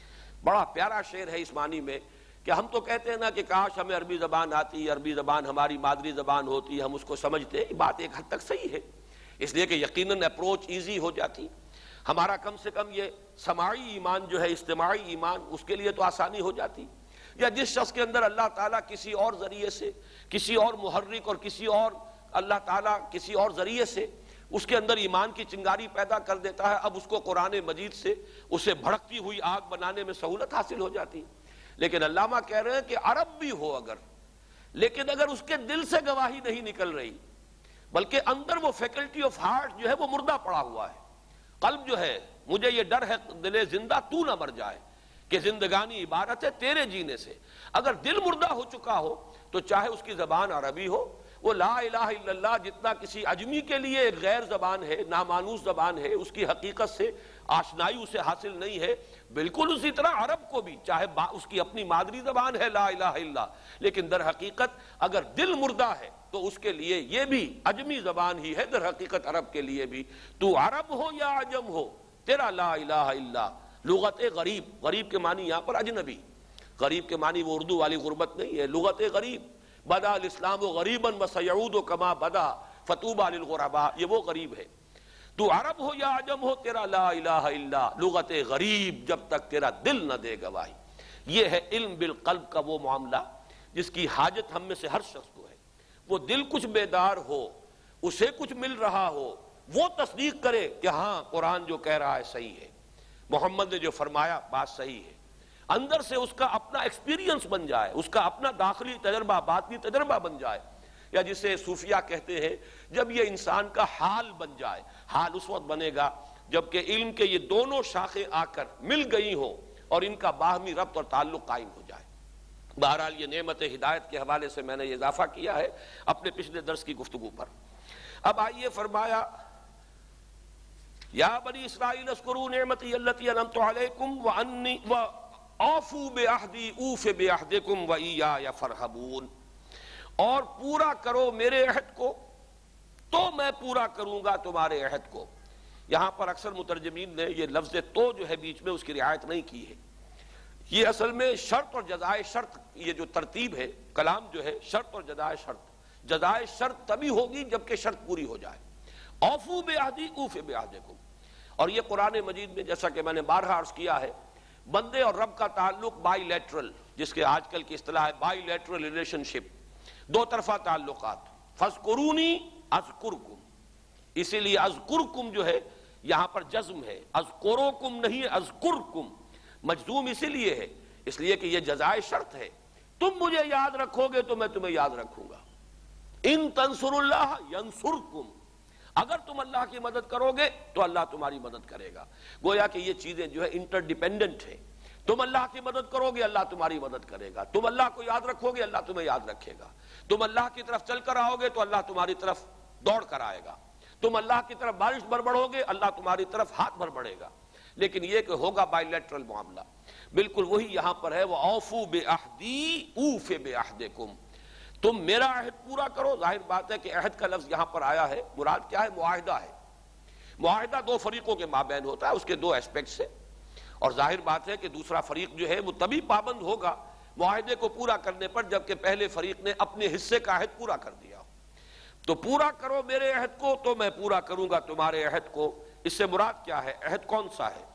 S1: بڑا پیارا شعر ہے اس معنی میں کہ ہم تو کہتے ہیں نا کہ کاش ہمیں عربی زبان آتی، عربی زبان ہماری مادری زبان ہوتی، ہم اس کو سمجھتے. یہ بات ایک حد تک صحیح ہے، اس لیے کہ یقیناً اپروچ ایزی ہو جاتی. ہمارا کم سے کم یہ سماعی ایمان جو ہے، اجتماعی ایمان، اس کے لیے تو آسانی ہو جاتی. یا جس شخص کے اندر اللہ تعالیٰ کسی اور ذریعے سے، کسی اور محرک اور کسی اور اللہ تعالیٰ کسی اور ذریعے سے اس کے اندر ایمان کی چنگاری پیدا کر دیتا ہے، اب اس کو قرآن مجید سے اسے بھڑکتی ہوئی آگ بنانے میں سہولت حاصل ہو جاتی. لیکن علامہ کہہ رہے ہیں کہ عرب بھی ہو اگر، لیکن اگر اس کے دل سے گواہی نہیں نکل رہی، بلکہ اندر وہ فیکلٹی آف ہارٹ جو ہے وہ مردہ پڑا ہوا ہے. قلب جو ہے، مجھے یہ ڈر ہے دل زندہ تو نہ مر جائے، کہ زندگانی عبارت ہے تیرے جینے سے. اگر دل مردہ ہو چکا ہو تو چاہے اس کی زبان عربی ہو، وہ لا الہ الا اللہ جتنا کسی عجمی کے لیے ایک غیر زبان ہے، نامانوس زبان ہے، اس کی حقیقت سے آشنائی اسے حاصل نہیں ہے. بالکل اسی طرح عرب کو بھی چاہے اس کی اپنی مادری زبان ہے لا الہ الا، لیکن در حقیقت اگر دل مردہ ہے تو اس کے لیے یہ بھی عجمی زبان ہی ہے در حقیقت عرب کے لیے بھی. تو عرب ہو یا عجم ہو تیرا لا الہ الا، لغت غریب. غریب کے معنی یہاں پر اجنبی، غریب کے معنی وہ اردو والی غربت نہیں ہے. لغت غریب، بدا الاسلام غریبا وسیعود کما بدا فطوبى للغرباء، یہ وہ غریب ہے. تو عرب ہو یا عجم ہو تیرا لا الہ الا، لغت غریب جب تک تیرا دل نہ دے گواہی. یہ ہے علم بالقلب کا وہ معاملہ جس کی حاجت ہم میں سے ہر شخص کو ہے. وہ دل کچھ بیدار ہو، اسے کچھ مل رہا ہو، وہ تصدیق کرے کہ ہاں قرآن جو کہہ رہا ہے صحیح ہے، محمد نے جو فرمایا بات صحیح ہے. اندر سے اس کا اپنا ایکسپیرینس بن جائے، اس کا اپنا داخلی تجربہ، باطنی تجربہ بن جائے، یا جسے صوفیہ کہتے ہیں جب یہ انسان کا حال بن جائے. حال اس وقت بنے گا جبکہ علم کے یہ دونوں شاخیں آ کر مل گئی ہوں اور ان کا باہمی ربط اور تعلق قائم ہو جائے. بہرحال یہ نعمت ہدایت کے حوالے سے میں نے یہ اضافہ کیا ہے اپنے پچھلے درس کی گفتگو پر. اب آئیے فرمایا یا بنی اسرائیل اذکروا نعمتی التی انعمت علیکم وانی واوفوا بعہدی اوف بعہدکم وایای فارہبون، اور پورا کرو میرے عہد کو تو میں پورا کروں گا تمہارے عہد کو. یہاں پر اکثر مترجمین نے یہ لفظ تو جو ہے بیچ میں اس کی رعایت نہیں کی ہے. یہ اصل میں شرط اور جزائے شرط، یہ جو ترتیب ہے کلام جو ہے شرط اور جزائے شرط. جزائے شرط تبھی ہوگی جبکہ شرط پوری ہو جائے. اوفوا بعہدی اوف بعہدکم. اور یہ قرآن مجید میں جیسا کہ میں نے بارہا عرض کیا ہے، بندے اور رب کا تعلق بائی لیٹرل، جس کے آج کل کی اصطلاح ہے بائی لیٹرل ریلیشن شپ، دو طرفہ تعلقات. فاذکرونی اذکرکم، اسی لیے اذکرکم جو ہے یہاں پر جزم ہے، اذکرکم نہیں اذکرکم. مجزوم اسی لیے ہے اس لیے کہ یہ جزائے شرط ہے. تم مجھے یاد رکھو گے تو میں تمہیں یاد رکھوں گا. ان تنصروا اللہ ینصرکم، اگر تم اللہ کی مدد کرو گے تو اللہ تمہاری مدد کرے گا. گویا کہ یہ چیزیں جو ہے انٹر ڈیپینڈنٹ ہیں. تم اللہ کی مدد کرو گے اللہ تمہاری مدد کرے گا. تم اللہ کو یاد رکھو گے اللہ تمہیں یاد رکھے گا. تم اللہ کی طرف چل کر آؤ گے تو اللہ تمہاری طرف دوڑ کر آئے گا. تم اللہ کی طرف بارش بربڑو گے، اللہ تمہاری طرف ہاتھ بھر بڑھے گا. لیکن یہ کہ ہوگا بائی لیٹرل معاملہ. بالکل وہی یہاں پر ہے، وَأَوْفُوا بِعَهْدِي أُوفِ بِعَهْدِكُمْ. تم میرا عہد پورا کرو. ظاہر بات ہے کہ عہد کا لفظ یہاں پر آیا ہے، مراد کیا ہے؟ معاہدہ ہے. معاہدہ دو فریقوں کے مابین ہوتا ہے، اس کے دو ایسپیکٹس ہیں، اور ظاہر بات ہے کہ دوسرا فریق جو ہے وہ تبھی پابند ہوگا معاہدے کو پورا کرنے پر جبکہ پہلے فریق نے اپنے حصے کا عہد پورا کر دیا ہو. تو پورا کرو میرے عہد کو تو میں پورا کروں گا تمہارے عہد کو. اس سے مراد کیا ہے؟ عہد کون سا ہے؟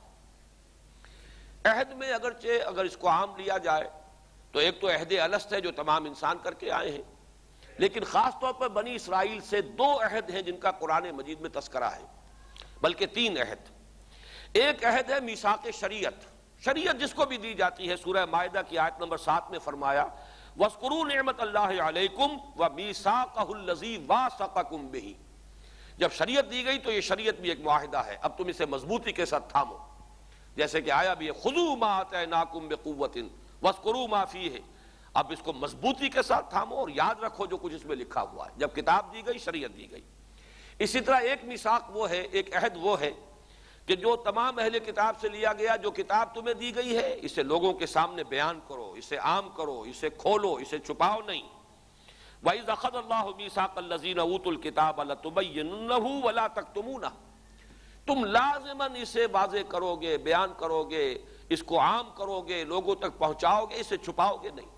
S1: عہد میں اگرچہ اگر اس کو عام لیا جائے تو ایک تو عہد الست ہے جو تمام انسان کر کے آئے ہیں، لیکن خاص طور پر بنی اسرائیل سے دو عہد ہیں جن کا قرآن مجید میں تذکرہ ہے، بلکہ تین عہد. ایک عہد ہے میثاق شریعت. شریعت جس کو بھی دی جاتی ہے، سورہ مائدہ کی آیت نمبر سات میں فرمایا وَاذْكُرُوا نِعْمَتَ اللَّهِ عَلَيْكُمْ وَمِيثَاقَهُ الَّذِي وَاثَقَكُمْ بِهِ. جب شریعت دی گئی تو یہ شریعت بھی ایک معاہدہ ہے، اب تم اسے مضبوطی کے ساتھ تھامو. جیسے کہ آیا بھی ہے خُذُوا مَا آتَيْنَاكُمْ بِقُوَّةٍ وَاذْكُرُوا مَا فِيهِ. اب اس کو مضبوطی کے ساتھ تھامو اور یاد رکھو جو کچھ اس میں لکھا ہوا ہے. جب کتاب دی گئی، شریعت دی گئی. اسی طرح ایک میثاق وہ ہے، ایک عہد وہ ہے کہ جو تمام اہل کتاب سے لیا گیا، جو کتاب تمہیں دی گئی ہے اسے لوگوں کے سامنے بیان کرو، اسے عام کرو، اسے کھولو، اسے چھپاؤ نہیں. وَإِذْ أَخَذَ اللَّهُ مِيثَاقَ الَّذِينَ أُوتُوا الْكِتَابَ لَتُبَيِّنُنَّهُ وَلَا تَكْتُمُونَهُ. تم لازماً اسے واضح کرو گے، بیان کرو گے، اس کو عام کرو گے، لوگوں تک پہنچاؤ گے، اسے چھپاؤ گے نہیں.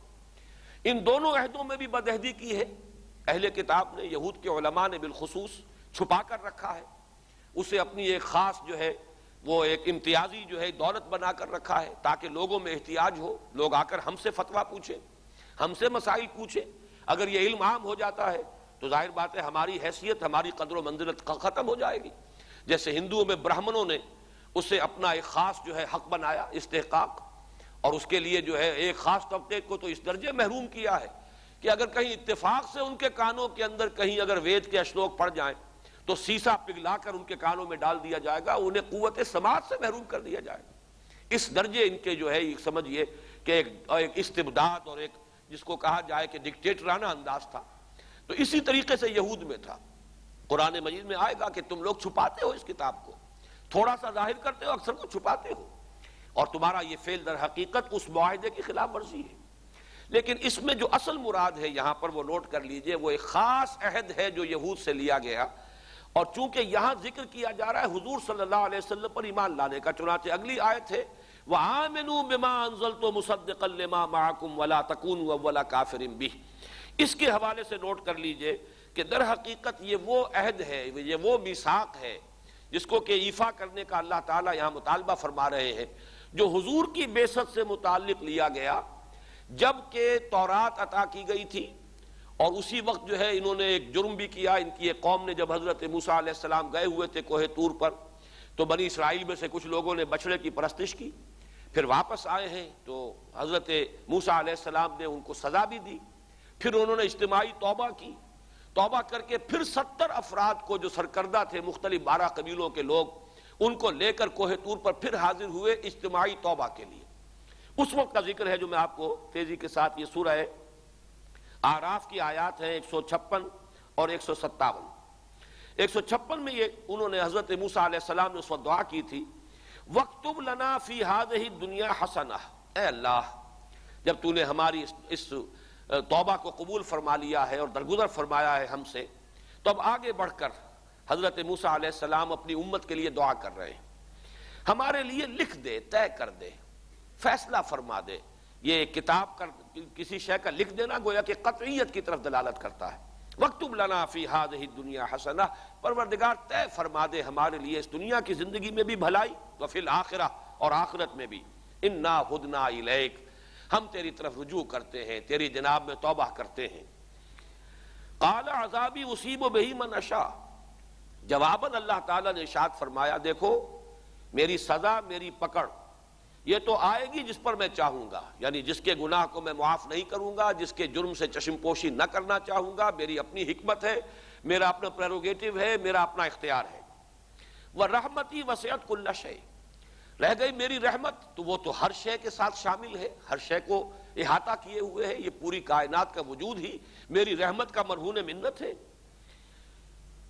S1: ان دونوں عہدوں میں بھی بدعہدی کی ہے اہل کتاب نے. یہود کے علماء نے بالخصوص چھپا کر رکھا ہے، اسے اپنی ایک خاص جو ہے وہ ایک امتیازی جو ہے دولت بنا کر رکھا ہے تاکہ لوگوں میں احتیاج ہو، لوگ آ کر ہم سے فتویٰ پوچھیں، ہم سے مسائل پوچھیں. اگر یہ علم عام ہو جاتا ہے تو ظاہر بات ہے ہماری حیثیت، ہماری قدر و منزلت ختم ہو جائے گی. جیسے ہندوؤں میں برہمنوں نے اسے اپنا ایک خاص جو ہے حق بنایا، استحقاق، اور اس کے لیے جو ہے ایک خاص طبقے کو تو اس درجے محروم کیا ہے کہ اگر کہیں اتفاق سے ان کے کانوں کے اندر کہیں اگر وید کے اشلوک پڑ جائیں تو سیسا پگھلا کر ان کے کانوں میں ڈال دیا جائے گا، انہیں قوت سماعت سے محروم کر دیا جائے گا. اس درجے ان کے جو ہے سمجھیے کہ ایک, ایک استبداد اور ایک جس کو کہا جائے کہ ڈکٹیٹرانہ انداز تھا. تو اسی طریقے سے یہود میں تھا. قرآن مجید میں آئے گا کہ تم لوگ چھپاتے ہو اس کتاب کو، تھوڑا سا ظاہر کرتے ہو، اکثر کو چھپاتے ہو، اور تمہارا یہ فعل در حقیقت اس معاہدے کی خلاف ورزی ہے. لیکن اس میں جو اصل مراد ہے یہاں پر وہ نوٹ کر لیجئے، وہ ایک خاص عہد ہے جو یہود سے لیا گیا، اور چونکہ یہاں ذکر کیا جا رہا ہے حضور صلی اللہ علیہ وسلم پر ایمان لانے کا، چنانچہ اگلی آیت ہے وَآمِنُوا بِمَا أَنزَلْتُ مُصَدِّقًا لِمَا مَعَكُمْ وَلَا تَكُونُوا أَوَّلَ كَافِرٍ بِهِ. اس کے حوالے سے نوٹ کر لیجئے کہ در حقیقت یہ وہ عہد ہے، یہ وہ میثاق ہے جس کو کہ ایفا کرنے کا اللہ تعالیٰ یہاں مطالبہ فرما رہے ہیں، جو حضور کی بعثت سے متعلق لیا گیا جب کہ تورات عطا کی گئی تھی. اور اسی وقت جو ہے انہوں نے ایک جرم بھی کیا، ان کی ایک قوم نے جب حضرت موسیٰ علیہ السلام گئے ہوئے تھے کوہ طور پر تو بنی اسرائیل میں سے کچھ لوگوں نے بچڑے کی پرستش کی، پھر واپس آئے ہیں تو حضرت موسیٰ علیہ السلام نے ان کو سزا بھی دی. پھر انہوں نے اجتماعی توبہ کی، توبہ کر کے پھر ستر افراد کو جو سرکردہ تھے مختلف بارہ قبیلوں کے لوگ، ان کو لے کر کوہ طور پر پھر حاضر ہوئے اجتماعی توبہ کے لیے. اس وقت کا ذکر ہے جو میں آپ کو تیزی کے ساتھ، یہ سورہ اعراف کی آیات ہیں ایک سو چھپن اور ایک سو ستاون. ایک سو چھپن میں یہ انہوں نے حضرت موسیٰ علیہ السلام نے اس وقت دعا کی تھی وَاكْتُبْ لَنَا فِي هَذِهِ الدُّنْيَا حَسَنَةً. اے اللہ جب تو نے ہماری اس, اس توبہ کو قبول فرما لیا ہے اور درگزر فرمایا ہے ہم سے، تو اب آگے بڑھ کر حضرت موسیٰ علیہ السلام اپنی امت کے لیے دعا کر رہے ہیں، ہمارے لیے لکھ دے، طے کر دے، فیصلہ فرما دے. یہ کتاب کا کسی شے کا لکھ دینا گویا کہ قطعیت کی طرف دلالت کرتا ہے. وَاكْتُبْ لَنَا فِي هَذِهِ الدُّنْيَا حَسَنَةً. پروردگار طے فرما دے ہمارے لیے اس دنیا کی زندگی میں بھی بھلائی، وَفِي الْآخِرَةِ، اور آخرت میں بھی. إِنَّا هُدْنَا إِلَيْكَ، ہم تیری طرف رجوع کرتے ہیں، تیری جناب میں توبہ کرتے ہیں. قَالَ عَذَابِي أُصِيبُ بِهِ مَنْ أَشَاءُ. جواباً اللہ تعالیٰ نے ارشاد فرمایا دیکھو میری سزا، میری پکڑ یہ تو آئے گی جس پر میں چاہوں گا، یعنی جس کے گناہ کو میں معاف نہیں کروں گا، جس کے جرم سے چشم پوشی نہ کرنا چاہوں گا. میری اپنی حکمت ہے، میرا اپنا پریروگیٹو ہے، میرا اپنا اختیار ہے. وَرَحْمَتِي وَسِعَتْ كُلَّ شَيْءٍ. رہ گئی میری رحمت تو وہ تو ہر شے کے ساتھ شامل ہے، ہر شے کو احاطہ کیے ہوئے ہے. یہ پوری کائنات کا وجود ہی میری رحمت کا مرہون منت ہے.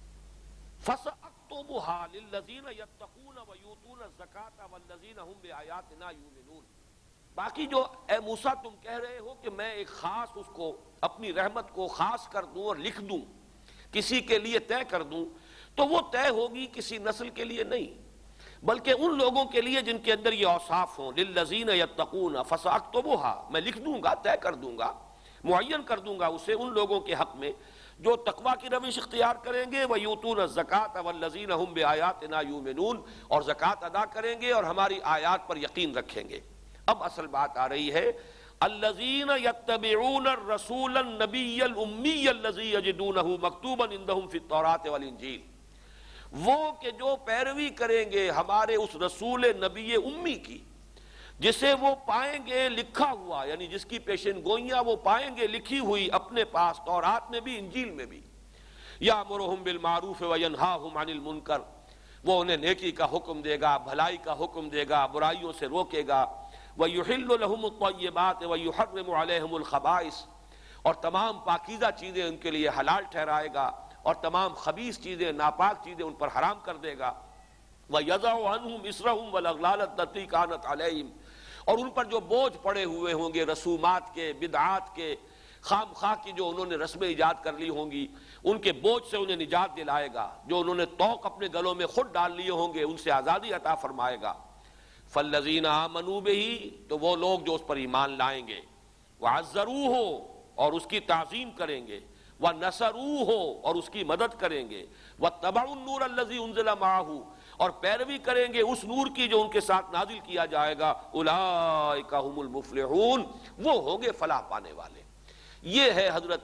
S1: فَسَأَكْتُبُهَا لِلَّذِينَ يَتَّقُونَ وَيُؤْتُونَ الزَّكَاةَ وَالَّذِينَ هُمْ بِآيَاتِنَا يُؤْمِنُونَ۔ باقی جو اے موسیٰ تم کہہ رہے ہو کہ میں ایک خاص اس کو اپنی رحمت کو خاص کر دوں اور لکھ دوں، کسی کے لیے طے کر دوں، تو وہ طے ہوگی کسی نسل کے لیے نہیں، بلکہ ان لوگوں کے لیے جن کے اندر یہ اوصاف ہوں۔ لِلَّذِينَ يَتَّقُونَ فَسَأَكْتُبُهَا، میں لکھ دوں گا، طے کر دوں گا، معین کر دوں گا اسے ان لوگوں کے حق میں جو تقویٰ کی روش اختیار کریں گے، وَيُؤْتُونَ الزَّكَاةَ وَالَّذِينَ هُمْ بِآيَاتِنَا يُؤْمِنُونَ، اور زکوٰۃ ادا کریں گے اور ہماری آیات پر یقین رکھیں گے۔ اب اصل بات آ رہی ہے، الَّذِينَ يَتَّبِعُونَ الرَّسُولَ النَّبِيَّ الْأُمِّيَّ الَّذِي يَجِدُونَهُ مَكْتُوبًا عِندَهُمْ فِي التَّوْرَاةِ وَالْإِنجِيلِ، وہ کہ جو پیروی کریں گے ہمارے اس رسول نبی امی کی جسے وہ پائیں گے لکھا ہوا، یعنی جس کی پیشن گوئیاں وہ پائیں گے لکھی ہوئی اپنے پاس، تورات میں بھی انجیل میں بھی۔ یأمرہم بالمعروف وینہاہم عن المنکر، وہ انہیں نیکی کا حکم دے گا، بھلائی کا حکم دے گا، برائیوں سے روکے گا۔ وَيُحِلُّ لَهُمُ الطَّيِّبَاتِ وَيُحَرِّمُ عَلَيْهِمُ الْخَبَائِثِ، اور تمام پاکیزہ چیزیں ان کے لیے حلال ٹھہرائے گا اور تمام خبیث چیزیں، ناپاک چیزیں ان پر حرام کر دے گا۔ وَيَضَعُ عَنْهُمْ إِصْرَهُمْ وَالْأَغْلَالَ الَّتِي كَانَتْ عَلَيْهِمْ، اور ان پر جو بوجھ پڑے ہوئے ہوں گے رسومات کے، بدعات کے، خام خواہ کی جو انہوں نے رسمیں ایجاد کر لی ہوں گی، ان کے بوجھ سے انہیں نجات دلائے گا۔ جو انہوں نے توق اپنے گلوں میں خود ڈال لیے ہوں گے ان سے آزادی عطا فرمائے گا۔ فَالَّذِينَ آمَنُوا بِهِ، تو وہ لوگ جو اس پر ایمان لائیں گے، وَعَزَّرُوهُ، اور اس کی تعظیم کریں گے، وَنَصَرُوهُ، اور اس کی مدد کریں گے، وَاتَّبَعُوا النُّورَ الَّذِي أُنزِلَ مَعَهُ، اور پیروی کریں گے اس نور کی جو ان کے ساتھ نازل کیا جائے گا، اولئک هم المفلحون، وہ ہوں گے فلاح پانے والے۔ یہ ہے حضرت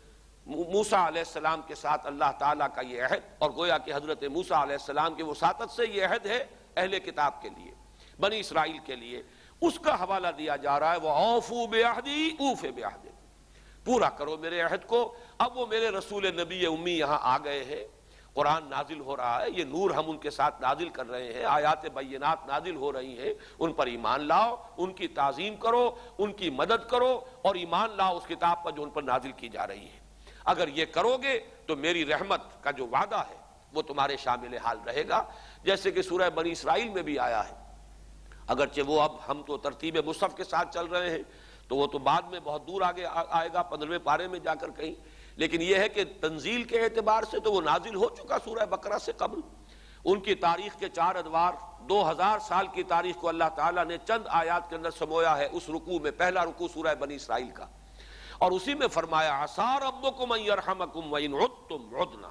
S1: موسیٰ علیہ السلام کے ساتھ اللہ تعالیٰ کا یہ عہد، اور گویا کہ حضرت موسیٰ علیہ السلام کی وساطت سے یہ عہد ہے اہل کتاب کے لیے، بنی اسرائیل کے لیے۔ اس کا حوالہ دیا جا رہا ہے، وَأَوْفُوا بِعَہْدِي أُوفِ بِعَہْدِكُمْ، پورا کرو میرے عہد کو۔ اب وہ میرے رسول نبی امی یہاں آ گئے ہیں، قرآن نازل ہو رہا ہے، یہ نور ہم ان کے ساتھ نازل کر رہے ہیں، آیات بینات نازل ہو رہی ہیں، ان پر ایمان لاؤ، ان کی تعظیم کرو، ان کی مدد کرو، اور ایمان لاؤ اس کتاب پر جو ان پر نازل کی جا رہی ہے۔ اگر یہ کرو گے تو میری رحمت کا جو وعدہ ہے وہ تمہارے شامل حال رہے گا، جیسے کہ سورہ بنی اسرائیل میں بھی آیا ہے۔ اگرچہ وہ اب ہم تو ترتیب مصحف کے ساتھ چل رہے ہیں، تو وہ تو بعد میں بہت دور آگے آئے گا، پندرہویں پارے میں جا کر کہیں، لیکن یہ ہے کہ تنزیل کے اعتبار سے تو وہ نازل ہو چکا سورہ بقرہ سے قبل۔ ان کی تاریخ کے چار ادوار، دو ہزار سال کی تاریخ کو اللہ تعالیٰ نے چند آیات کے اندر سمویا ہے اس رکوع میں، پہلا رکوع سورہ بنی اسرائیل کا، اور اسی میں فرمایا عَسَىٰ رَبُّكُمْ أَن يَرْحَمَكُمْ وَإِنْ عُدْتُمْ عُدْنَا،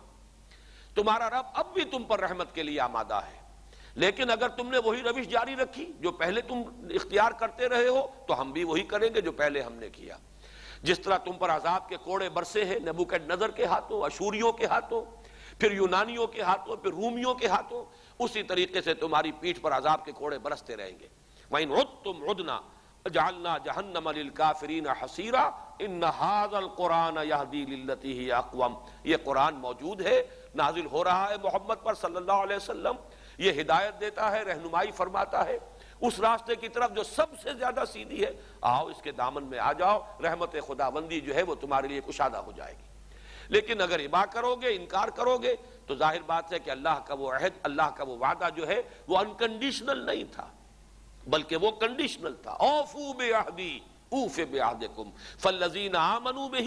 S1: تمہارا رب اب بھی تم پر رحمت کے لیے آمادہ ہے، لیکن اگر تم نے وہی روش جاری رکھی جو پہلے تم اختیار کرتے رہے ہو تو ہم بھی وہی کریں گے جو پہلے ہم نے کیا۔ جس طرح تم پر عذاب کے کوڑے برسے ہیں نبوکد نظر کے ہاتھوں، اشوریوں کے ہاتھوں، پھر یونانیوں کے ہاتھوں، پھر رومیوں کے ہاتھوں، اسی طریقے سے تمہاری پیٹھ پر عذاب کے کوڑے برستے رہیں گے۔ وَإِنْ عُدْتُمْ عُدْنَا جَعَلْنَا جَهَنَّمَ لِلْكَافِرِينَ حَصِيرًا إِنَّ هَذَا الْقُرْآنَ يَهْدِي لِلَّتِي هِيَ أَقْوَمُ، یہ قرآن موجود ہے، نازل ہو رہا ہے محمد پر صلی اللہ علیہ وسلم، یہ ہدایت دیتا ہے، رہنمائی فرماتا ہے اس راستے کی طرف جو سب سے زیادہ سیدھی ہے۔ آؤ اس کے دامن میں آ جاؤ، رحمت خداوندی جو ہے وہ تمہارے لیے کشادہ ہو جائے گی۔ لیکن اگر ابا کرو گے، انکار کرو گے، تو ظاہر بات ہے کہ اللہ کا وہ عہد، اللہ کا وہ وعدہ جو ہے وہ انکنڈیشنل نہیں تھا، بلکہ وہ کنڈیشنل تھا۔ اوفوا بعہدی اوف بعہدکم فالذین آمنوا بہ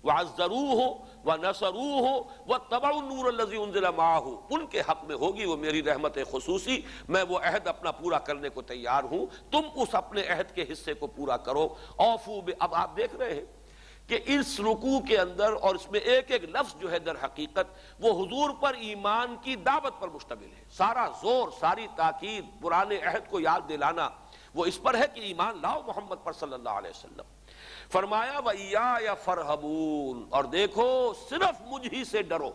S1: وعزروہ ونصروہ واتبعوا النور الذی انزل معہ، ان کے حق میں ہوگی وہ میری رحمت خصوصی، میں وہ عہد اپنا پورا کرنے کو تیار ہوں، تم اس اپنے عہد کے حصے کو پورا کرو۔ اوفوا ب... اب آپ دیکھ رہے ہیں کہ اس رکوع کے اندر اور اس میں ایک ایک لفظ جو ہے در حقیقت وہ حضور پر ایمان کی دعوت پر مشتمل ہے۔ سارا زور، ساری تاکید، پرانے عہد کو یاد دلانا وہ اس پر ہے کہ ایمان لاؤ محمد پر صلی اللہ علیہ وسلم۔ فرمایا وَإِيَّايَ فَارْهَبُونَ، اور دیکھو صرف مجھ ہی سے ڈرو۔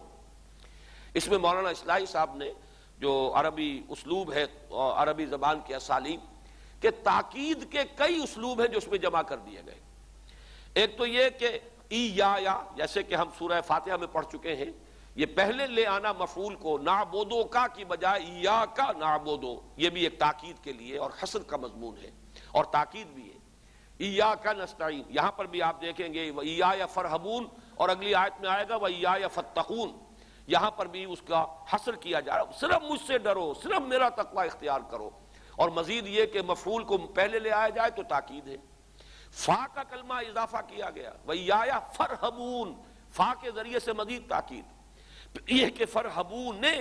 S1: اس میں مولانا اصلاحی صاحب نے جو عربی اسلوب ہے، عربی زبان کے اسالیب کہ تاکید کے کئی اسلوب ہیں جو اس میں جمع کر دیے گئے۔ ایک تو یہ کہ ایایا، جیسے کہ ہم سورہ فاتحہ میں پڑھ چکے ہیں، یہ پہلے لے آنا مفعول کو نعبدو کا کی بجائے ایاکا نعبدو، یہ بھی ایک تاکید کے لیے اور حصر کا مضمون ہے اور تاکید بھی ہے۔ ایاکا نستعین، یہاں پر بھی آپ دیکھیں گے وَإِيَّايَ فَارْهَبُونَ، اور اگلی آیت میں آئے گا وَإِيَّايَ فَاتَّقُونَ، یہاں پر بھی اس کا حصر کیا جا رہا ہے، صرف مجھ سے ڈرو، صرف میرا تقوی اختیار کرو۔ اور مزید یہ کہ مفعول کو پہلے لے آیا جائے تو تاکید ہے، فا کا کلمہ اضافہ کیا گیا، وَإِيَّايَ فَارْهَبُونَ، فا کے ذریعے سے مزید تاکید، یہ کہ فرحبون نے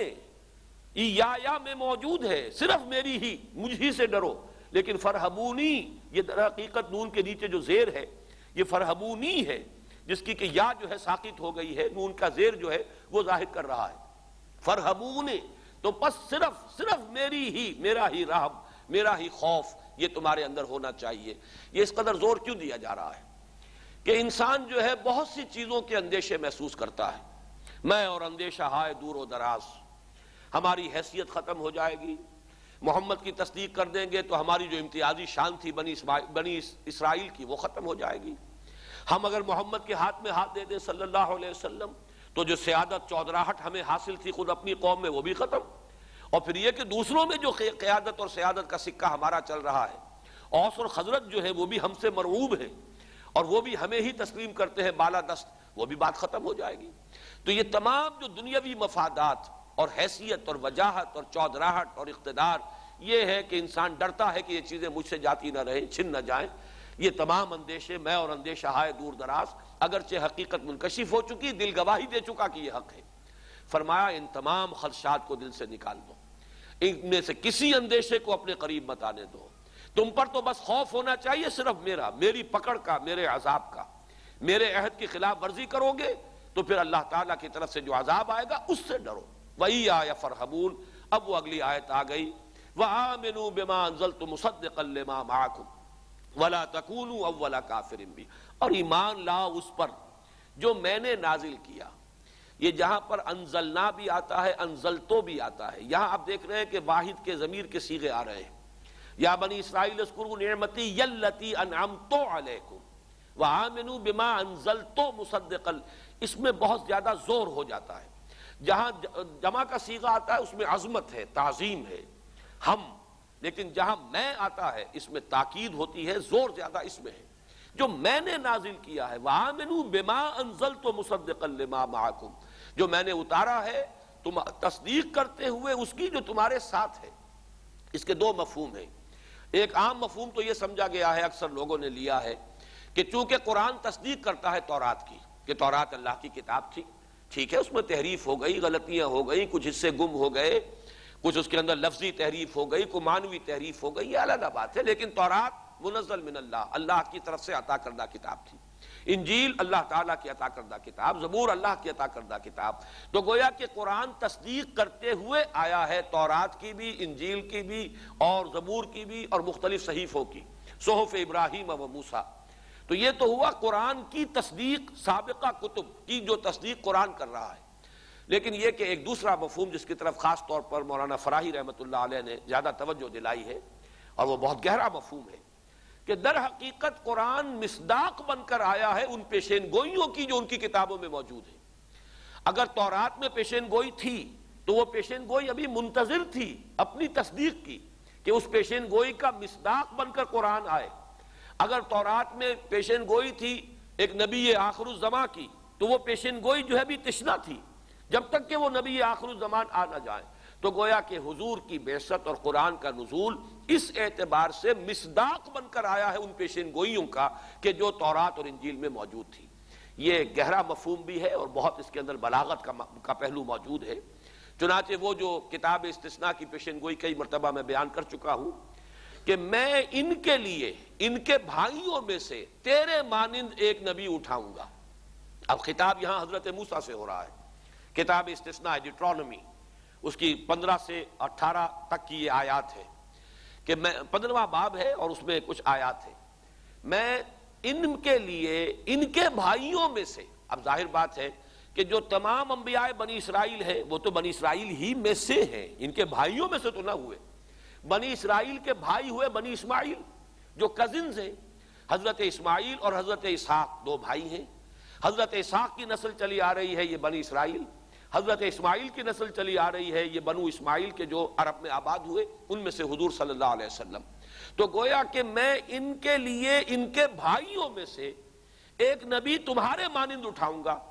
S1: یا میں موجود ہے، صرف میری ہی، مجھ ہی سے ڈرو، لیکن فرحبونی یہ در حقیقت نون کے نیچے جو زیر ہے یہ فرحبونی ہے، جس کی کہ یا جو ہے ساقط ہو گئی ہے، نون کا زیر جو ہے وہ ظاہر کر رہا ہے، فرحبون، تو پس صرف صرف میری ہی، میرا ہی رہب، میرا ہی خوف یہ تمہارے اندر ہونا چاہیے۔ یہ اس قدر زور کیوں دیا جا رہا ہے کہ انسان جو ہے بہت سی چیزوں کے اندیشے محسوس کرتا ہے، میں اور اندیشہ ہائے دور و دراز، ہماری حیثیت ختم ہو جائے گی، محمد کی تصدیق کر دیں گے تو ہماری جو امتیازی شان تھی بنی بنی اسرائیل کی وہ ختم ہو جائے گی، ہم اگر محمد کے ہاتھ میں ہاتھ دے دیں صلی اللہ علیہ وسلم تو جو سیادت چودراہٹ ہمیں حاصل تھی خود اپنی قوم میں وہ بھی ختم، اور پھر یہ کہ دوسروں میں جو قیادت اور سیادت کا سکہ ہمارا چل رہا ہے، اوس اور خزرج جو ہے وہ بھی ہم سے مرعوب ہے اور وہ بھی ہمیں ہی تسلیم کرتے ہیں بالا دست، وہ بھی بات ختم ہو جائے گی۔ تو یہ تمام جو دنیاوی مفادات اور حیثیت اور وجاہت اور چودراہٹ اور اقتدار، یہ ہے کہ انسان ڈرتا ہے کہ یہ چیزیں مجھ سے جاتی نہ رہیں، چھن نہ جائیں، یہ تمام اندیشے، میں اور اندیشہ ہائے دور دراز، اگرچہ حقیقت منکشف ہو چکی، دل گواہی دے چکا کہ یہ حق ہے، فرمایا ان تمام خدشات کو دل سے نکال دو، ان میں سے کسی اندیشے کو اپنے قریب مت آنے دو، تم پر تو بس خوف ہونا چاہیے صرف میرا، میری پکڑ کا، میرے عذاب کا، میرے عہد کی خلاف ورزی کرو گے تو پھر اللہ تعالیٰ کی طرف سے جو عذاب آئے گا اس سے ڈرو۔ وَإِيَّايَ فَارْهَبُونَ، اب وہ اگلی آیت آ گئی، وَآمِنُوا بِمَا أَنزَلْتُ مُصَدِّقًا لِمَا مَعَكُمْ وَلَا تَكُونُوا أَوَّلَ كَافِرٍ بِهِ، اور ایمان لاؤ اس پر جو میں نے نازل کیا۔ یہ جہاں پر انزلنا بھی آتا ہے، انزلتو بھی آتا ہے، یہاں آپ دیکھ رہے ہیں کہ واحد کے ضمیر کے صیغے آ رہے ہیں، یا بنی اسرائیل اذکروا نعمتی التی انعمت علیکم وآمنوا بما انزلت مصدقا، اس میں بہت زیادہ زور ہو جاتا ہے، جہاں جمع کا صیغہ آتا ہے اس میں عظمت ہے، تعظیم ہے، ہم، لیکن جہاں میں آتا ہے اس میں تاکید ہوتی ہے، زور زیادہ اس میں ہے، جو میں نے نازل کیا ہے، وآمنوا بما انزلت مصدقا لما معکم، جو میں نے اتارا ہے تم تصدیق کرتے ہوئے اس کی جو تمہارے ساتھ ہے۔ اس کے دو مفہوم ہیں، ایک عام مفہوم تو یہ سمجھا گیا ہے، اکثر لوگوں نے لیا ہے کہ چونکہ قرآن تصدیق کرتا ہے تورات کی، کہ تورات اللہ کی کتاب تھی، ٹھیک ہے، اس میں تحریف ہو گئی، غلطیاں ہو گئی، کچھ حصے گم ہو گئے، کچھ اس کے اندر لفظی تحریف ہو گئی، کوئی معنوی تحریف ہو گئی، یہ علیحدہ بات ہے، لیکن تورات منزل من اللہ، اللہ کی طرف سے عطا کردہ کتاب تھی، انجیل اللہ تعالیٰ کی عطا کردہ کتاب، زبور اللہ کی عطا کردہ کتاب، تو گویا کہ قرآن تصدیق کرتے ہوئے آیا ہے تورات کی بھی، انجیل کی بھی، اور زبور کی بھی، اور مختلف صحیفوں کی، صحف ابراہیم و موسیٰ۔ تو یہ تو ہوا قرآن کی تصدیق، سابقہ کتب کی جو تصدیق قرآن کر رہا ہے، لیکن یہ کہ ایک دوسرا مفہوم جس کی طرف خاص طور پر مولانا فراہی رحمۃ اللہ علیہ نے زیادہ توجہ دلائی ہے، اور وہ بہت گہرا مفہوم ہے، کہ در حقیقت قرآن مصداق بن کر آیا ہے ان پیشین گوئیوں کی جو ان کی کتابوں میں موجود ہے۔ اگر تورات میں پیشین گوئی تھی تو وہ پیشین گوئی ابھی منتظر تھی اپنی تصدیق کی، کہ اس پیشین گوئی کا مصداق بن کر قرآن آئے۔ اگر تورات میں پیشین گوئی تھی ایک نبی آخر الزمان کی تو وہ پیشین گوئی جو ہے بھی تشنا تھی جب تک کہ وہ نبی آخر الزمان آ نہ جائے، تو گویا کہ حضور کی بعثت اور قرآن کا نزول اس اعتبار سے مصداق بن کر آیا ہے ان پیشین گوئیوں کا کہ جو تورات اور انجیل میں موجود تھی۔ یہ گہرا مفہوم بھی ہے اور بہت اس کے اندر بلاغت کا کا پہلو موجود ہے، چنانچہ وہ جو کتاب استثناء کی پیشین گوئی کئی مرتبہ میں بیان کر چکا ہوں کہ میں ان کے لیے ان کے بھائیوں میں سے تیرے مانند ایک نبی اٹھاؤں گا۔ اب خطاب یہاں حضرت موسیٰ سے ہو رہا ہے، کتاب استثناء ڈیٹرانومی اس کی پندرہ سے اٹھارہ تک کی یہ آیات ہے کہ میں پندرہواں باب ہے اور اس میں کچھ آیات ہے، میں ان کے لیے ان کے بھائیوں میں سے، اب ظاہر بات ہے کہ جو تمام انبیاء بنی اسرائیل ہیں وہ تو بنی اسرائیل ہی میں سے ہیں، ان کے بھائیوں میں سے تو نہ ہوئے، بنی اسرائیل کے بھائی ہوئے بنی اسماعیل جو کزنز ہیں، حضرت اسماعیل اور حضرت اسحاق دو بھائی ہیں، حضرت اسحاق کی نسل چلی آ رہی ہے یہ بنی اسرائیل، حضرت اسماعیل کی نسل چلی آ رہی ہے یہ بنو اسماعیل کے جو عرب میں آباد ہوئے، ان میں سے حضور صلی اللہ علیہ وسلم۔ تو گویا کہ میں ان کے لیے ان کے بھائیوں میں سے ایک نبی تمہارے مانند اٹھاؤں گا۔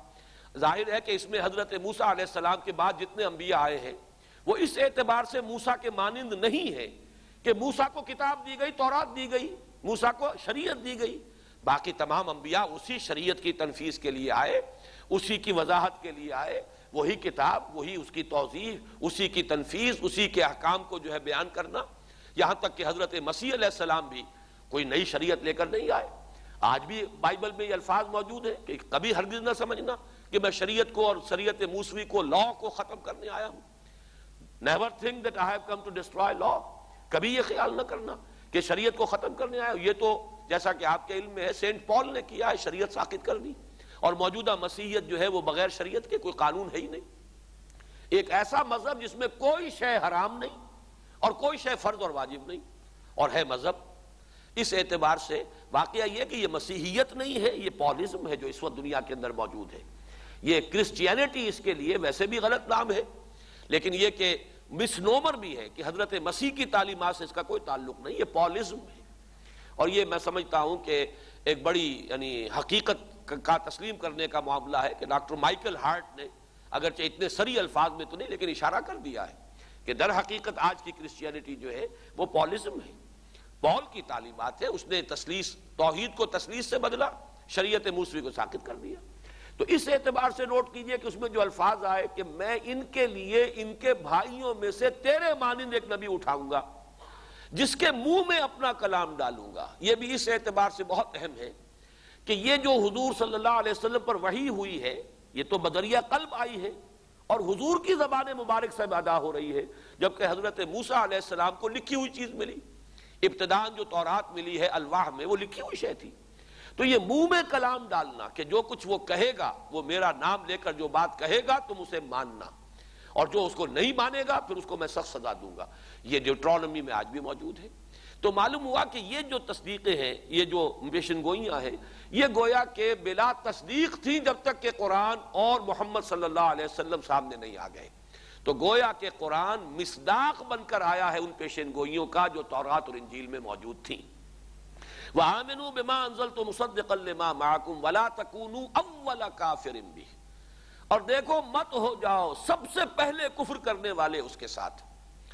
S1: ظاہر ہے کہ اس میں حضرت موسیٰ علیہ السلام کے بعد جتنے انبیاء آئے ہیں وہ اس اعتبار سے موسیٰ کے مانند نہیں ہے کہ موسیٰ کو کتاب دی گئی، تورات دی گئی، موسیٰ کو شریعت دی گئی، باقی تمام انبیاء اسی شریعت کی تنفیذ کے لیے آئے، اسی کی وضاحت کے لیے آئے، وہی کتاب، وہی اس کی توضیح، اسی کی تنفیذ، اسی کے احکام کو جو ہے بیان کرنا۔ یہاں تک کہ حضرت مسیح علیہ السلام بھی کوئی نئی شریعت لے کر نہیں آئے۔ آج بھی بائبل میں یہ الفاظ موجود ہیں کہ کبھی ہرگز نہ سمجھنا کہ میں شریعت کو اور شریعت موسوی کو، لا کو ختم کرنے آیا ہوں۔ Never think that I have come to destroy law۔ کبھی یہ خیال نہ کرنا کہ شریعت کو ختم کرنے آیا ہوں۔ یہ تو جیسا کہ آپ کے علم میں ہے سینٹ پال نے کیا ہے، شریعت ساقط کر دی، اور موجودہ مسیحیت جو ہے وہ بغیر شریعت کے کوئی قانون ہے ہی نہیں۔ ایک ایسا مذہب جس میں کوئی شے حرام نہیں اور کوئی شے فرض اور واجب نہیں، اور ہے مذہب۔ اس اعتبار سے واقعہ یہ کہ یہ مسیحیت نہیں ہے، یہ پالزم ہے جو اس وقت دنیا کے اندر موجود ہے۔ یہ کرسچینٹی اس کے لیے ویسے بھی غلط نام ہے، لیکن یہ کہ مس نومر بھی ہے کہ حضرت مسیح کی تعلیمات سے اس کا کوئی تعلق نہیں، یہ پالزم ہے۔ اور یہ میں سمجھتا ہوں کہ ایک بڑی یعنی حقیقت کا تسلیم کرنے کا معاملہ ہے کہ ڈاکٹر مائیکل ہارٹ نے اگرچہ اتنے سری الفاظ میں تو نہیں لیکن اشارہ کر دیا ہے کہ در حقیقت آج کی کرسچینٹی جو ہے وہ پالزم ہے، پال کی تعلیمات ہے، اس نے تسلیس، توحید کو تسلیس سے بدلا، شریعت موسوی کو ساقط کر دیا۔ تو اس اعتبار سے نوٹ کیجئے کہ اس میں جو الفاظ آئے کہ میں ان کے لیے ان کے بھائیوں میں سے تیرے مانند ایک نبی اٹھاؤں گا جس کے منہ میں اپنا کلام ڈالوں گا، یہ بھی اس اعتبار سے بہت اہم ہے کہ یہ جو حضور صلی اللہ علیہ وسلم پر وحی ہوئی ہے یہ تو بدریہ قلب آئی ہے اور حضور کی زبان مبارک سے ادا ہو رہی ہے، جبکہ حضرت موسیٰ علیہ السلام کو لکھی ہوئی چیز ملی، ابتداءً جو تورات ملی ہے الواح میں وہ لکھی ہوئی شے تھی۔ تو یہ منہ میں کلام ڈالنا کہ جو کچھ وہ کہے گا، وہ میرا نام لے کر جو بات کہے گا تم اسے ماننا، اور جو اس کو نہیں مانے گا پھر اس کو میں سخت سزا دوں گا، یہ ڈیوٹرانومی میں آج بھی موجود ہے۔ تو معلوم ہوا کہ یہ جو تصدیقیں ہیں، یہ جو پیشن گوئیاں ہیں، یہ گویا کہ بلا تصدیق تھیں جب تک کہ قرآن اور محمد صلی اللہ علیہ وسلم سامنے نہیں آ گئے۔ تو گویا کہ قرآن مصداق بن کر آیا ہے ان پیشن گوئیوں کا جو تورات اور انجیل میں موجود تھیں۔ وَآمِنُوا بِمَا أَنزَلْتُ مُصَدِّقًا لِمَا مَعَكُمْ وَلَا تَكُونُوا أَوَّلَ كَافِرٍ بِهِ، اور دیکھو مت ہو جاؤ سب سے پہلے کفر کرنے والے اس کے ساتھ۔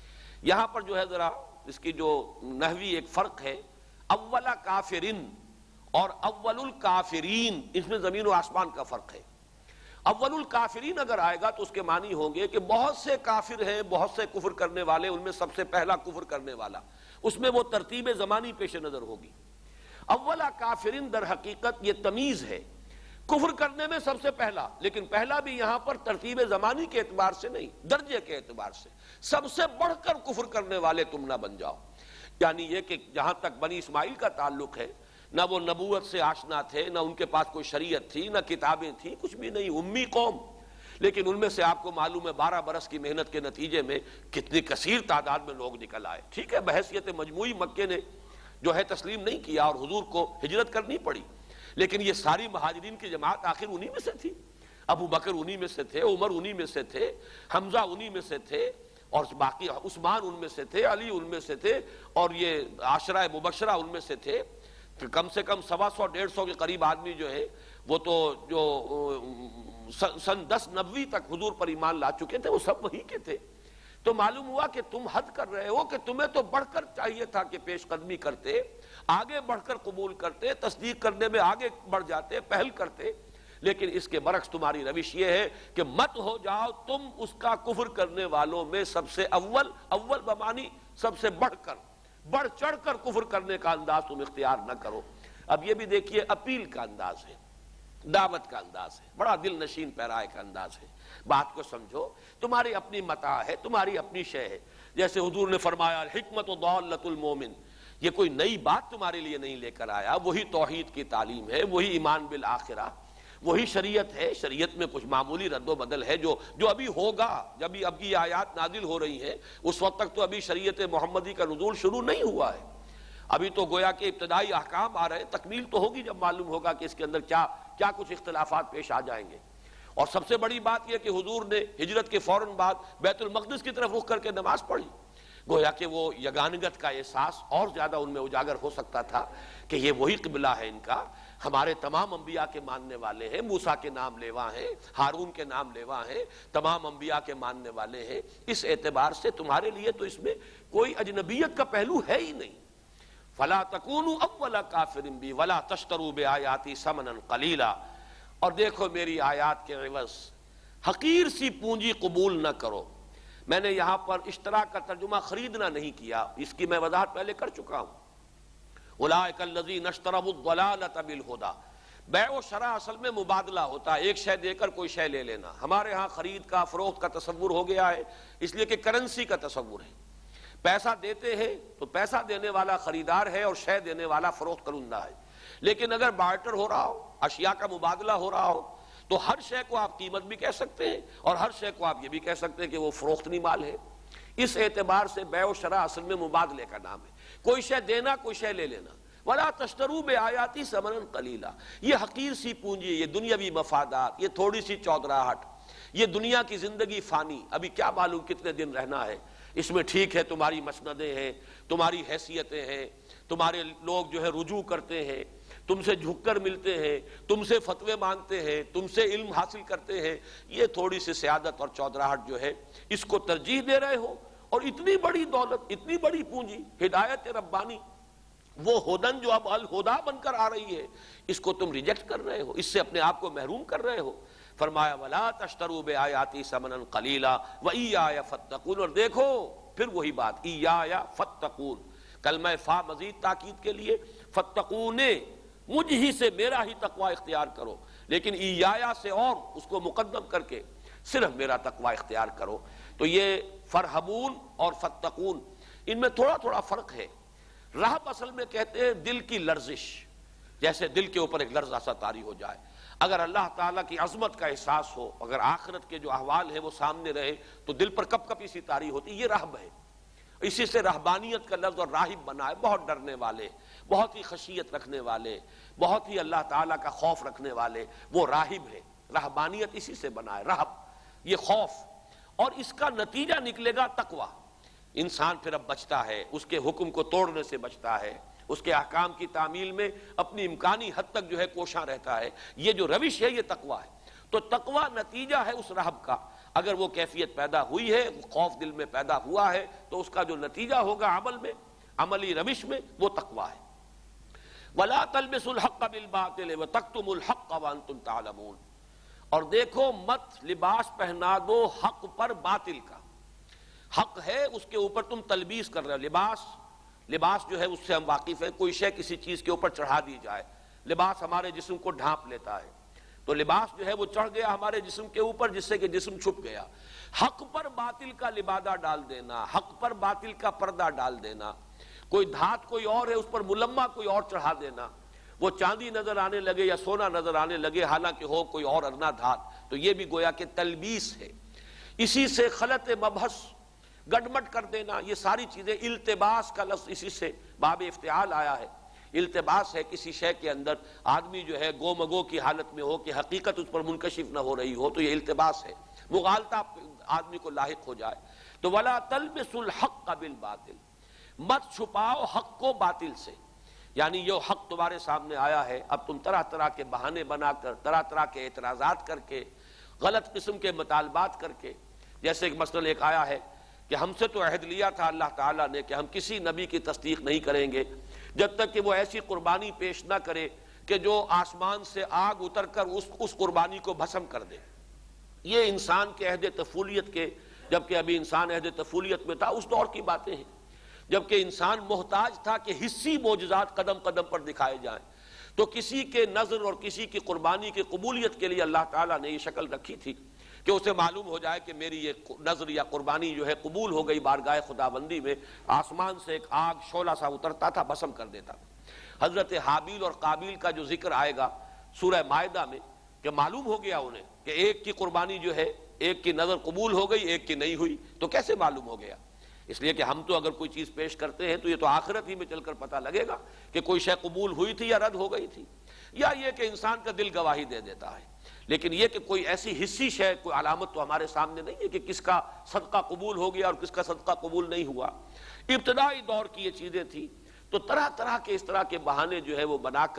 S1: یہاں پر جو ہے ذرا اس کی جو نحوی ایک فرق ہے، اول کافرین اور اول الکافرین، اس میں زمین و آسمان کا فرق ہے۔ اول الکافرین اگر آئے گا تو اس کے معنی ہوں گے کہ بہت سے کافر ہیں، بہت سے کفر کرنے والے، ان میں سب سے پہلا کفر کرنے والا، اس میں وہ ترتیب زمانی پیش نظر ہوگی۔ اولا کافرین در حقیقت یہ تمیز ہے، کفر کرنے میں سب سے پہلا، لیکن پہلا بھی یہاں پر ترتیب زمانی کے اعتبار سے نہیں، درجے کے اعتبار سے، سب سے بڑھ کر کفر کرنے والے تم نہ بن جاؤ۔ یعنی یہ کہ جہاں تک بنی اسماعیل کا تعلق ہے، نہ وہ نبوت سے آشنا تھے، نہ ان کے پاس کوئی شریعت تھی، نہ کتابیں تھیں، کچھ بھی نہیں، امی قوم، لیکن ان میں سے آپ کو معلوم ہے بارہ برس کی محنت کے نتیجے میں کتنی کثیر تعداد میں لوگ نکل آئے۔ ٹھیک ہے بحیثیت مجموعی مکے نے جو ہے تسلیم نہیں کیا اور حضور کو ہجرت کرنی پڑی، لیکن یہ ساری مہاجرین کی جماعت آخر انہی میں سے تھی، ابو بکر انہی میں سے تھے، عمر انہی میں سے تھے، حمزہ انہی میں سے تھے، اور باقی عثمان ان میں سے تھے، علی ان میں سے تھے، اور یہ عشرہ مبشرہ ان میں سے تھے۔ کم سے کم سوا سو ڈیڑھ سو کے قریب آدمی جو ہے وہ تو جو سن دس نبوی تک حضور پر ایمان لا چکے تھے وہ سب وہی کے تھے۔ تو معلوم ہوا کہ تم حد کر رہے ہو کہ تمہیں تو بڑھ کر چاہیے تھا کہ پیش قدمی کرتے، آگے بڑھ کر قبول کرتے، تصدیق کرنے میں آگے بڑھ جاتے، پہل کرتے، لیکن اس کے برعکس تمہاری روش یہ ہے کہ مت ہو جاؤ تم اس کا کفر کرنے والوں میں سب سے اول، اول بمانی سب سے بڑھ کر، بڑھ چڑھ کر کفر کرنے کا انداز تم اختیار نہ کرو۔ اب یہ بھی دیکھیے اپیل کا انداز ہے، دعوت کا انداز ہے، بڑا دل نشین پیرائے کا انداز ہے۔ بات کو سمجھو، تمہاری اپنی متاع ہے، تمہاری اپنی شے ہے، جیسے حضور نے فرمایا الحکمت ضالۃ المومن، یہ کوئی نئی بات تمہارے لیے نہیں لے کر آیا، وہی توحید کی تعلیم ہے، وہی ایمان بالآخرہ، وہی شریعت ہے۔ شریعت میں کچھ معمولی رد و بدل ہے جو جو ابھی ہوگا، جب اب یہ آیات نازل ہو رہی ہیں، اس وقت تک تو ابھی شریعت محمدی کا نزول شروع نہیں ہوا ہے، ابھی تو گویا کہ ابتدائی احکام آ رہے ہیں، تکمیل تو ہوگی جب معلوم ہوگا کہ اس کے اندر کیا کیا کچھ اختلافات پیش آ جائیں گے۔ اور سب سے بڑی بات یہ کہ حضور نے ہجرت کے فوراً بعد بیت المقدس کی طرف رخ کر کے نماز پڑھی، گویا کہ وہ یگانگت کا احساس اور زیادہ ان میں اجاگر ہو سکتا تھا کہ یہ وہی قبلہ ہے ان کا، ہمارے تمام انبیاء کے ماننے والے ہیں، موسیٰ کے نام لیوا ہیں، ہارون کے نام لیوا ہیں، تمام انبیاء کے ماننے والے ہیں، اس اعتبار سے تمہارے لیے تو اس میں کوئی اجنبیت کا پہلو ہے ہی نہیں۔ فَلَا تَكُونُوا أَوَّلَ كَافِرٍ بِي وَلَا تَشْتَرُوا بِآيَاتِي ثَمَنًا قَلِيلًا، اور دیکھو میری آیات کے عوض حقیر سی پونجی قبول نہ کرو۔ میں نے یہاں پر اشتراک کا ترجمہ خریدنا نہیں کیا، اس کی میں وضاحت پہلے کر چکا ہوں۔ اولئک الذین اشتروا الضلالۃ بالہدی، بیع و شراء اصل میں مبادلہ ہوتا ہے، ایک شے دے کر کوئی شے لے لینا۔ ہمارے ہاں خرید کا فروخت کا تصور ہو گیا ہے، اس لیے کہ کرنسی کا تصور ہے، پیسہ دیتے ہیں تو پیسہ دینے والا خریدار ہے اور شے دینے والا فروخت کنندہ ہے۔ لیکن اگر بارٹر ہو رہا ہو، اشیاء کا مبادلہ ہو رہا ہو، تو ہر شے کو آپ قیمت بھی کہہ سکتے ہیں اور ہر شے کو آپ یہ بھی کہہ سکتے ہیں کہ وہ فروختنی مال ہے۔ اس اعتبار سے بیع و شراء اصل میں مبادلے کا نام ہے، کوئی شے دینا کوئی شے لے لینا۔ وَلَا تَشْتَرُوا بِآيَاتِي ثَمَنًا قَلِيلًا، یہ حقیر سی پونجی، یہ دنیاوی مفادات، یہ تھوڑی سی چودراہٹ، یہ دنیا کی زندگی فانی، ابھی کیا معلوم کتنے دن رہنا ہے اس میں۔ ٹھیک ہے تمہاری مسندیں ہیں، تمہاری حیثیتیں ہیں، تمہارے لوگ جو ہے رجوع کرتے ہیں، تم سے جھک کر ملتے ہیں، تم سے فتوے مانگتے ہیں، تم سے علم حاصل کرتے ہیں، یہ تھوڑی سی سیادت اور چودراہٹ جو ہے اس کو ترجیح دے رہے ہو، اور اتنی بڑی دولت، اتنی بڑی پونجی، ہدایت ربانی، وہ ہدن جو اب الہدا بن کر آ رہی ہے، اس کو تم ریجیکٹ کر رہے ہو، اس سے اپنے آپ کو محروم کر رہے ہو۔ فرمایا وَلَا تَشْتَرُوا بِآيَاتِي ثَمَنًا قَلِيلًا وَإِيَّايَ فَاتَّقُونِ، اور دیکھو پھر وہی بات، إِيَّايَ فَاتَّقُونِ، کلمہ فا مزید تاکید کے لیے، فَاتَّقُونِ، مجھ ہی سے میرا ہی تقوی اختیار کرو، لیکن ایایا سے اور اس کو مقدم کر کے صرف میرا تقوی اختیار کرو۔ تو یہ فرحبون اور فتقون، ان میں تھوڑا تھوڑا فرق ہے۔ رہب اصل میں کہتے ہیں دل کی لرزش، جیسے دل کے اوپر ایک لرزہ سا طاری ہو جائے۔ اگر اللہ تعالیٰ کی عظمت کا احساس ہو، اگر آخرت کے جو احوال ہیں وہ سامنے رہے تو دل پر کپ کپی سی طاری ہوتی، یہ رہب ہے۔ اسی سے رہبانیت کا لفظ اور راہب بنا ہے، بہت ڈرنے والے، بہت ہی خشیت رکھنے والے، بہت ہی اللہ تعالیٰ کا خوف رکھنے والے، وہ راہب ہے۔ رہبانیت اسی سے بنا ہے، رہب، یہ خوف، اور اس کا نتیجہ نکلے گا تقوی۔ انسان پھر اب بچتا ہے، اس کے حکم کو توڑنے سے بچتا ہے، اس کے احکام کی تعمیل میں اپنی امکانی حد تک جو ہے کوشاں رہتا ہے۔ یہ جو روش ہے یہ تقوی ہے۔ تو تقوی نتیجہ ہے اس رہب کا۔ اگر وہ کیفیت پیدا ہوئی ہے، خوف دل میں پیدا ہوا ہے، تو اس کا جو نتیجہ ہوگا عمل میں، عملی روش میں، وہ تقوی ہے۔ وَلَا تَلْبِسُوا الْحَقَّ بِالْبَاطِلِ وَتَكْتُمُوا الْحَقَّ وَأَنْتُمْ تَعْلَمُونَ، اور دیکھو مت لباس پہنا دو حق پر باطل کا۔ حق ہے اس کے اوپر تم تلبیس کر رہے ہو۔ لباس لباس جو ہے اس سے ہم واقف ہیں، کوئی شے کسی چیز کے اوپر چڑھا دی جائے، لباس ہمارے جسم کو ڈھانپ لیتا ہے، تو لباس جو ہے وہ چڑھ گیا ہمارے جسم کے اوپر، جس سے کہ جسم چھپ گیا۔ حق پر باطل کا لبادہ ڈال دینا، حق پر باطل کا پردہ ڈال دینا، کوئی دھات کوئی اور ہے اس پر ملمہ کوئی اور چڑھا دینا، وہ چاندی نظر آنے لگے یا سونا نظر آنے لگے حالانکہ ہو کوئی اور ادنا دھات، تو یہ بھی گویا کہ تلبیس ہے۔ اسی سے خلط مبحث، گڈمٹ کر دینا، یہ ساری چیزیں، التباس کا لفظ اسی سے باب افتعال آیا ہے۔ التباس ہے کسی شے کے اندر آدمی جو ہے گو مگو کی حالت میں ہو کہ حقیقت اس پر منکشف نہ ہو رہی ہو، تو یہ التباس ہے، مغالطہ آدمی کو لاحق ہو جائے۔ تو وَلَا تَلْبِسُوا الْحَقَّ بِالْبَاطِلِ، مت چھپاؤ حق کو باطل سے، یعنی یہ حق تمہارے سامنے آیا ہے، اب تم طرح طرح کے بہانے بنا کر، طرح طرح کے اعتراضات کر کے، غلط قسم کے مطالبات کر کے، جیسے ایک مثلا ایک آیا ہے کہ ہم سے تو عہد لیا تھا اللہ تعالیٰ نے کہ ہم کسی نبی کی تصدیق نہیں کریں گے جب تک کہ وہ ایسی قربانی پیش نہ کرے کہ جو آسمان سے آگ اتر کر اس اس قربانی کو بھسم کر دے۔ یہ انسان کے عہد طفولیت کے، جبکہ ابھی انسان عہد طفولیت میں تھا، اس دور کی باتیں ہیں، جبکہ انسان محتاج تھا کہ حسی معجزات قدم قدم پر دکھائے جائیں، تو کسی کے نظر اور کسی کی قربانی کی قبولیت کے لیے اللہ تعالیٰ نے یہ شکل رکھی تھی کہ اسے معلوم ہو جائے کہ میری یہ نظر یا قربانی جو ہے قبول ہو گئی بارگاہ خداوندی میں۔ آسمان سے ایک آگ شعلہ سا اترتا تھا، بھسم کر دیتا تھا۔ حضرت حابیل اور قابیل کا جو ذکر آئے گا سورہ مائدہ میں، کہ معلوم ہو گیا انہیں کہ ایک کی قربانی جو ہے، ایک کی نظر قبول ہو گئی، ایک کی نہیں ہوئی، تو کیسے معلوم ہو گیا؟ اس لیے کہ ہم تو اگر کوئی چیز پیش کرتے ہیں تو یہ تو آخرت ہی میں چل کر پتہ لگے گا کہ کوئی شے قبول ہوئی تھی یا رد ہو گئی تھی، یا یہ کہ انسان کا دل گواہی دے دیتا ہے۔ لیکن یہ کہ کوئی ایسی حصی شے، کوئی علامت تو ہمارے سامنے نہیں ہے کہ کس کا صدقہ قبول ہو گیا اور کس کا صدقہ قبول نہیں ہوا۔ ابتدائی دور کی یہ چیزیں تھیں، تو طرح طرح کے اس طرح کے بہانے جو ہے وہ بنا کر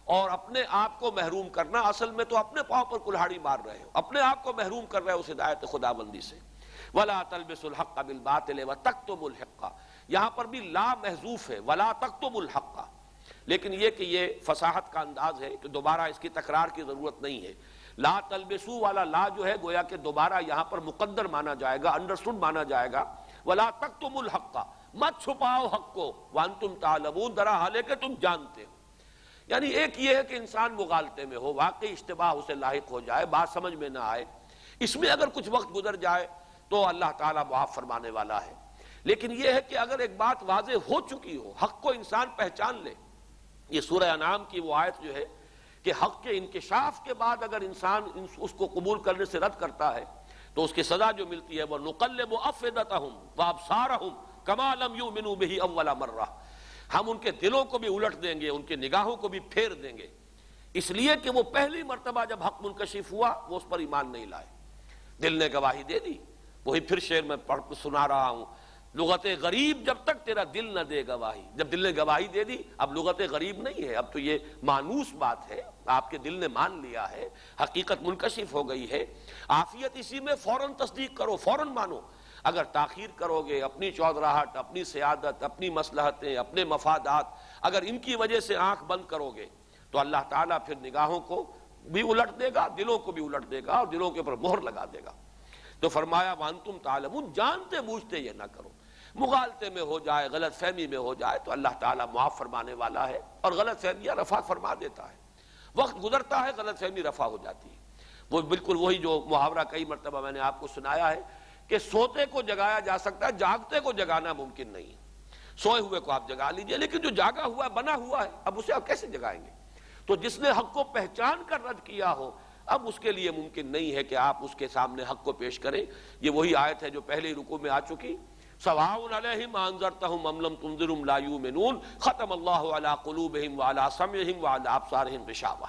S1: اور اپنے آپ کو محروم کرنا، اصل میں تو اپنے پاؤں پر کلہاڑی مار رہے ہو، اپنے آپ کو محروم کر رہے ہو اس ہدایت خداوندی سے۔ وَلَا تَلْبِسُوا الْحَقَّ بِالْبَاطِلِ وَتَكْتُمُوا الْحَقَّ، یہاں پر بھی لا محذوف ہے، وَلَا تَكْتُمُوا الْحَقَّ، لیکن یہ کہ یہ فصاحت کا انداز ہے کہ دوبارہ اس کی تکرار کی ضرورت نہیں ہے۔ لا تلبسو والا لا جو ہے گویا کہ دوبارہ یہاں پر مقدر مانا جائے گا، انڈرسٹوڈ مانا جائے گا۔ وَلَا تَكْتُمُوا الْحَقَّ، مت چھپاؤ حق کو، وَأَنْتُمْ تَعْلَمُونَ، درا حال ہے کہ تم جانتے ہو۔ یعنی ایک یہ ہے کہ انسان مغالطے میں ہو، واقعی اشتباہ اسے لاحق ہو جائے، بات سمجھ میں نہ آئے، اس میں اگر کچھ وقت گزر جائے تو اللہ تعالیٰ معاف فرمانے والا ہے۔ لیکن یہ ہے کہ اگر ایک بات واضح ہو چکی ہو، حق کو انسان پہچان لے، یہ سورہ انعام کی وہ آیت جو ہے کہ حق کے انکشاف کے بعد اگر انسان اس کو قبول کرنے سے رد کرتا ہے تو اس کی سزا جو ملتی ہے وہ نقلب افئدتہم وابصارہم کما لم یؤمنوا بہ اول مرہ، ہم ان کے دلوں کو بھی الٹ دیں گے، ان کے نگاہوں کو بھی پھیر دیں گے، اس لیے کہ وہ پہلی مرتبہ جب حق منکشف ہوا وہ اس پر ایمان نہیں لائے۔ دل نے گواہی دے دی، وہی پھر شعر میں پڑھ سنا رہا ہوں، لغت غریب جب تک تیرا دل نہ دے گواہی، جب دل نے گواہی دے دی اب لغت غریب نہیں ہے، اب تو یہ مانوس بات ہے، آپ کے دل نے مان لیا ہے، حقیقت منکشف ہو گئی ہے۔ عافیت اسی میں فوراً تصدیق کرو، فوراً مانو۔ اگر تاخیر کرو گے، اپنی چودراہٹ، اپنی سیادت، اپنی مصلحتیں، اپنے مفادات، اگر ان کی وجہ سے آنکھ بند کرو گے تو اللہ تعالیٰ پھر نگاہوں کو بھی الٹ دے گا، دلوں کو بھی الٹ دے گا اور دلوں کے اوپر مہر لگا دے گا۔ تو فرمایا وانتم تعلمون، جانتے بوجھتے یہ نہ کرو۔ مغالطے میں ہو جائے، غلط فہمی میں ہو جائے تو اللہ تعالیٰ معاف فرمانے والا ہے اور غلط فہمیاں رفع فرما دیتا ہے۔ وقت گزرتا ہے غلط فہمی رفع ہو جاتی ہے۔ وہ بالکل وہی جو محاورہ کئی مرتبہ میں نے آپ کو سنایا ہے کہ سوتے کو جگایا جا سکتا ہے، جاگتے کو جگانا ممکن نہیں ہے۔ سوئے ہوئے کو آپ جگا لیجئے، لیکن جو جاگا ہوا ہے، بنا ہوا ہے، اب اسے آپ کیسے جگائیں گے؟ تو جس نے حق کو پہچان کر رد کیا ہو اب اس کے لیے ممکن نہیں ہے کہ آپ اس کے سامنے حق کو پیش کریں۔ یہ وہی آیت ہے جو پہلے رکوع میں آ چکی، سواء علیہم انذرتہم ام لم تنذرہم لا یؤمنون، ختم اللہ علی قلوبہم وعلی سمعہم وعلی ابصارہم غشاوہ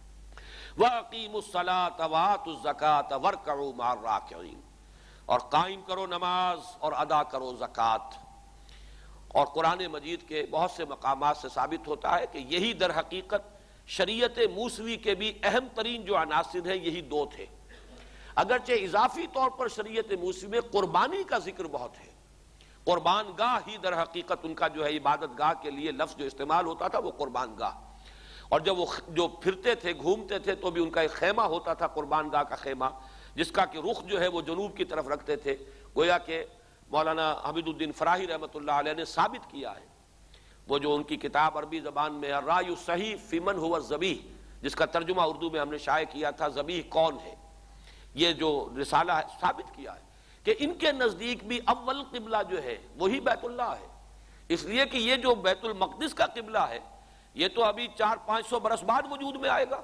S1: واقیموا الصلاۃ وآتوا الزکاۃ وارکعوا مع الراکعین، اور قائم کرو نماز اور ادا کرو زکوٰۃ۔ اور قرآن مجید کے بہت سے مقامات سے ثابت ہوتا ہے کہ یہی در حقیقت شریعت موسوی کے بھی اہم ترین جو عناصر ہیں یہی دو تھے۔ اگرچہ اضافی طور پر شریعت موسوی میں قربانی کا ذکر بہت ہے، قربان گاہ ہی در حقیقت ان کا جو ہے عبادت گاہ کے لیے لفظ جو استعمال ہوتا تھا وہ قربان گاہ، اور جب وہ جو پھرتے تھے گھومتے تھے تو بھی ان کا ایک خیمہ ہوتا تھا، قربان گاہ کا خیمہ، جس کا کہ رخ جو ہے وہ جنوب کی طرف رکھتے تھے۔ گویا کہ مولانا حمید الدین فراہی رحمۃ اللہ علیہ نے ثابت کیا ہے، وہ جو ان کی کتاب عربی زبان میں الرائے الصحیح فی من هو الذبیح، جس کا ترجمہ اردو میں ہم نے شائع کیا تھا، ذبیح کون ہے، یہ جو رسالہ ہے ثابت کیا ہے کہ ان کے نزدیک بھی اول قبلہ جو ہے وہی بیت اللہ ہے، اس لیے کہ یہ جو بیت المقدس کا قبلہ ہے یہ تو ابھی چار پانچ سو برس بعد وجود میں آئے گا۔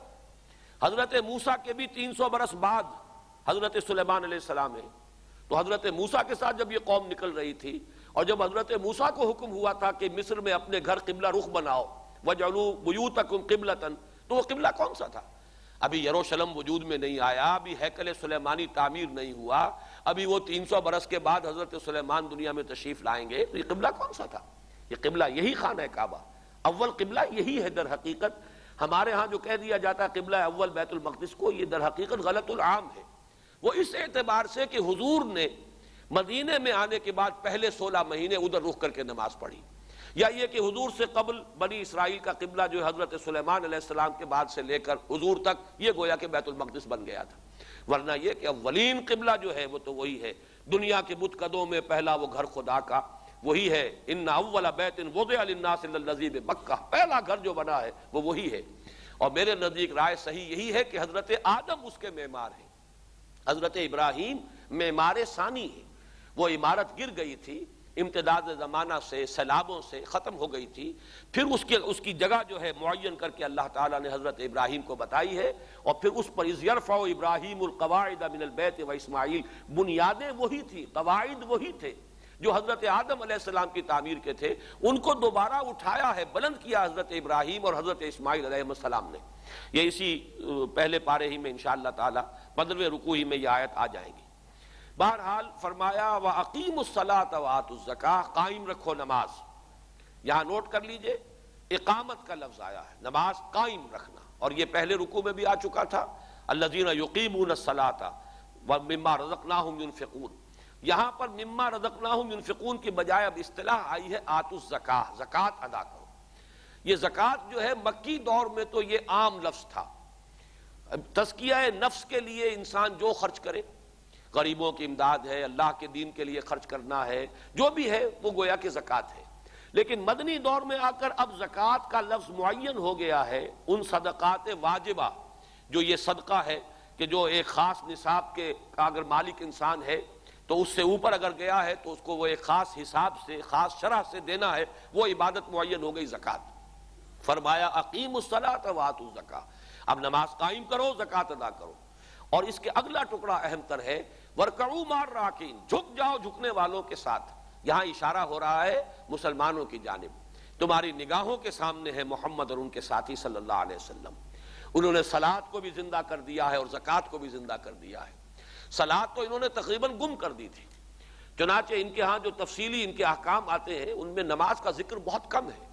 S1: حضرت موسیٰ کے بھی تین سو برس بعد حضرت سلیمان علیہ السلام ہے، تو حضرت موسیٰ کے ساتھ جب یہ قوم نکل رہی تھی اور جب حضرت موسیٰ کو حکم ہوا تھا کہ مصر میں اپنے گھر قبلہ رخ بناؤ وَجْعَلُوا بُيُوتَكُمْ قِبْلَةً، تو وہ قبلہ کون سا تھا؟ ابھی یروشلم وجود میں نہیں آیا، ابھی ہیکل سلیمانی تعمیر نہیں ہوا، ابھی وہ تین سو برس کے بعد حضرت سلیمان دنیا میں تشریف لائیں گے، تو یہ قبلہ کون سا تھا؟ یہ قبلہ یہی خانہ کعبہ، اول قبلہ یہی ہے در حقیقت۔ ہمارے ہاں جو کہہ دیا جاتا ہے قبلہ اول بیت المقدس کو، یہ در حقیقت غلط العام ہے۔ وہ اس اعتبار سے کہ حضور نے مدینے میں آنے کے بعد پہلے سولہ مہینے ادھر رخ کر کے نماز پڑھی، یا یہ کہ حضور سے قبل بنی اسرائیل کا قبلہ جو حضرت سلیمان علیہ السلام کے بعد سے لے کر حضور تک یہ گویا کہ بیت المقدس بن گیا تھا، ورنہ یہ کہ اولین قبلہ جو ہے وہ تو وہی ہے۔ دنیا کے بت قدوں میں پہلا وہ گھر خدا کا وہی ہے، ان اول بیت وضع للناس للذی بمکہ، پہلا گھر جو بنا ہے وہ وہی ہے۔ اور میرے نزدیک رائے صحیح یہی ہے کہ حضرت آدم اس کے معمار ہیں، حضرت ابراہیم معمار ثانی ہے۔ وہ عمارت گر گئی تھی، امتداد زمانہ سے، سیلابوں سے ختم ہو گئی تھی، پھر اس کے اس کی جگہ جو ہے معین کر کے اللہ تعالیٰ نے حضرت ابراہیم کو بتائی ہے، اور پھر اس پر اذ یرفع ابراہیم القواعد من البیت و اسماعیل، بنیادیں وہی تھی، قواعد وہی تھے جو حضرت آدم علیہ السلام کی تعمیر کے تھے، ان کو دوبارہ اٹھایا ہے، بلند کیا حضرت ابراہیم اور حضرت اسماعیل علیہ السلام نے۔ یہ اسی پہلے پارے ہی میں انشاءاللہ تعالیٰ پندرہویں رکوع ہی میں یہ آیت آ جائیں گی۔ بہرحال فرمایا وَأَقِيمُوا الصَّلَاةَ وَآتُوا الزَّكَاةَ، قائم رکھو نماز۔ یہاں نوٹ کر لیجئے اقامت کا لفظ آیا ہے، نماز قائم رکھنا، اور یہ پہلے رکوع میں بھی آ چکا تھا، الذین یقیمون الصلاۃ ومما رزقناہم ینفقون۔ یہاں پر مما رزقناہم ینفقون کی بجائے اب اصطلاح آئی ہے آتوا الزکاۃ، زکوٰۃ ادا کرو۔ یہ زکوٰۃ جو ہے مکی دور میں تو یہ عام لفظ تھا، تزکیہ نفس کے لیے انسان جو خرچ کرے، غریبوں کی امداد ہے، اللہ کے دین کے لیے خرچ کرنا ہے، جو بھی ہے وہ گویا کہ زکوٰۃ ہے۔ لیکن مدنی دور میں آ کر اب زکوٰۃ کا لفظ معین ہو گیا ہے ان صدقات واجبہ، جو یہ صدقہ ہے کہ جو ایک خاص نصاب کے اگر مالک انسان ہے تو اس سے اوپر اگر گیا ہے تو اس کو وہ ایک خاص حساب سے، خاص شرح سے دینا ہے، وہ عبادت معین ہو گئی زکوٰۃ۔ فرمایا اقیموا الصلاۃ وآتوا الزکاۃ، اب نماز قائم کرو، زکوٰۃ ادا کرو۔ اور اس کے اگلا ٹکڑا اہم تر ہے وارکعوا مع الراکعین، جھک جاؤ جھکنے والوں کے ساتھ۔ یہاں اشارہ ہو رہا ہے مسلمانوں کی جانب، تمہاری نگاہوں کے سامنے ہے محمد اور ان کے ساتھی صلی اللہ علیہ وسلم، انہوں نے صلاۃ کو بھی زندہ کر دیا ہے اور زکوٰۃ کو بھی زندہ کر دیا ہے۔ صلاۃ تو انہوں نے تقریباً گم کر دی تھی، چنانچہ ان کے ہاں جو تفصیلی ان کے احکام آتے ہیں ان میں نماز کا ذکر بہت کم ہے۔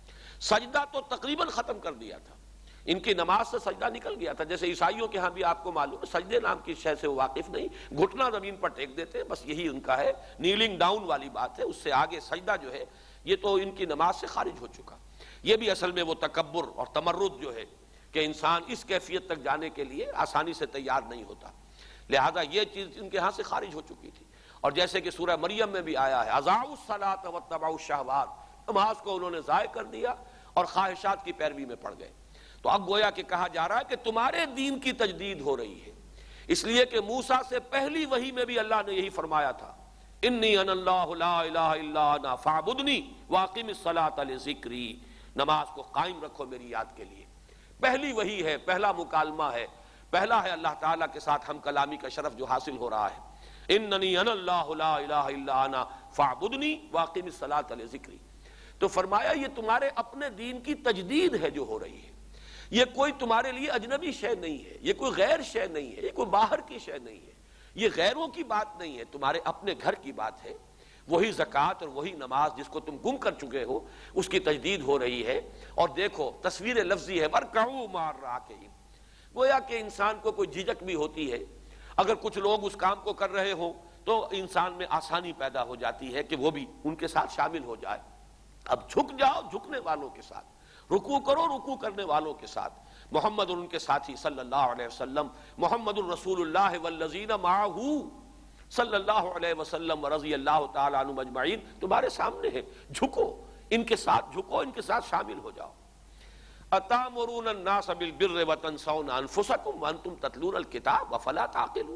S1: سجدہ تو تقریباً ختم کر دیا تھا، ان کی نماز سے سجدہ نکل گیا تھا، جیسے عیسائیوں کے ہاں بھی آپ کو معلوم ہے سجدے نام کی شے سے وہ واقف نہیں، گھٹنا زمین پر ٹیک دیتے ہیں، بس یہی ان کا ہے، نیلنگ ڈاؤن والی بات ہے، اس سے آگے سجدہ جو ہے یہ تو ان کی نماز سے خارج ہو چکا۔ یہ بھی اصل میں وہ تکبر اور تمرد جو ہے کہ انسان اس کیفیت تک جانے کے لیے آسانی سے تیار نہیں ہوتا، لہذا یہ چیز ان کے ہاں سے خارج ہو چکی تھی۔ اور جیسے کہ سورہ مریم میں بھی آیا ہے اضاعوا الصلاۃ واتبعوا الشہوات، نماز کو انہوں نے ضائع کر دیا اور خواہشات کی پیروی میں پڑ گئے۔ تو اب گویا کہ کہا جا رہا ہے کہ تمہارے دین کی تجدید ہو رہی ہے، اس لیے کہ موسیٰ سے پہلی وحی میں بھی اللہ نے یہی فرمایا تھا انی انا اللہ لا الہ الا انا فاعبدنی واقم الصلاۃ لذکری، نماز کو قائم رکھو میری یاد کے لیے۔ پہلی وحی ہے، پہلا مکالمہ ہے، پہلا ہے اللہ تعالیٰ کے ساتھ ہم کلامی کا شرف جو حاصل ہو رہا ہے، اننی انا اللہ لا الہ الا انا فاعبدنی واقم الصلاۃ لذکری۔ تو فرمایا یہ تمہارے اپنے دین کی تجدید ہے جو ہو رہی ہے، یہ کوئی تمہارے لیے اجنبی شے نہیں ہے، یہ کوئی غیر شے نہیں ہے، یہ کوئی باہر کی شے نہیں ہے، یہ غیروں کی بات نہیں ہے، تمہارے اپنے گھر کی بات ہے۔ وہی زکوٰۃ اور وہی نماز جس کو تم گم کر چکے ہو اس کی تجدید ہو رہی ہے۔ اور دیکھو تصویر لفظی ہے وارکعوا مع الراکعین، گویا کہ انسان کو کوئی جھجک بھی ہوتی ہے، اگر کچھ لوگ اس کام کو کر رہے ہوں تو انسان میں آسانی پیدا ہو جاتی ہے کہ وہ بھی ان کے ساتھ شامل ہو جائے۔ اب جھک جاؤ جھکنے والوں کے ساتھ، رکوع کرو رکوع کرنے والوں کے ساتھ، محمد اور ان کے ساتھی صلی اللہ علیہ وسلم، محمد الرسول اللہ والذین معہ صلی اللہ علیہ وسلم ورضی اللہ تعالی عنہم اجمعین تمہارے سامنے ہے، جھکو ان کے ساتھ، جھکو ان کے ساتھ شامل ہو جاؤ۔ اتامرون الناس بالبر وتنسون انفسکم وانتم تتلون الکتاب افلا تعقلون،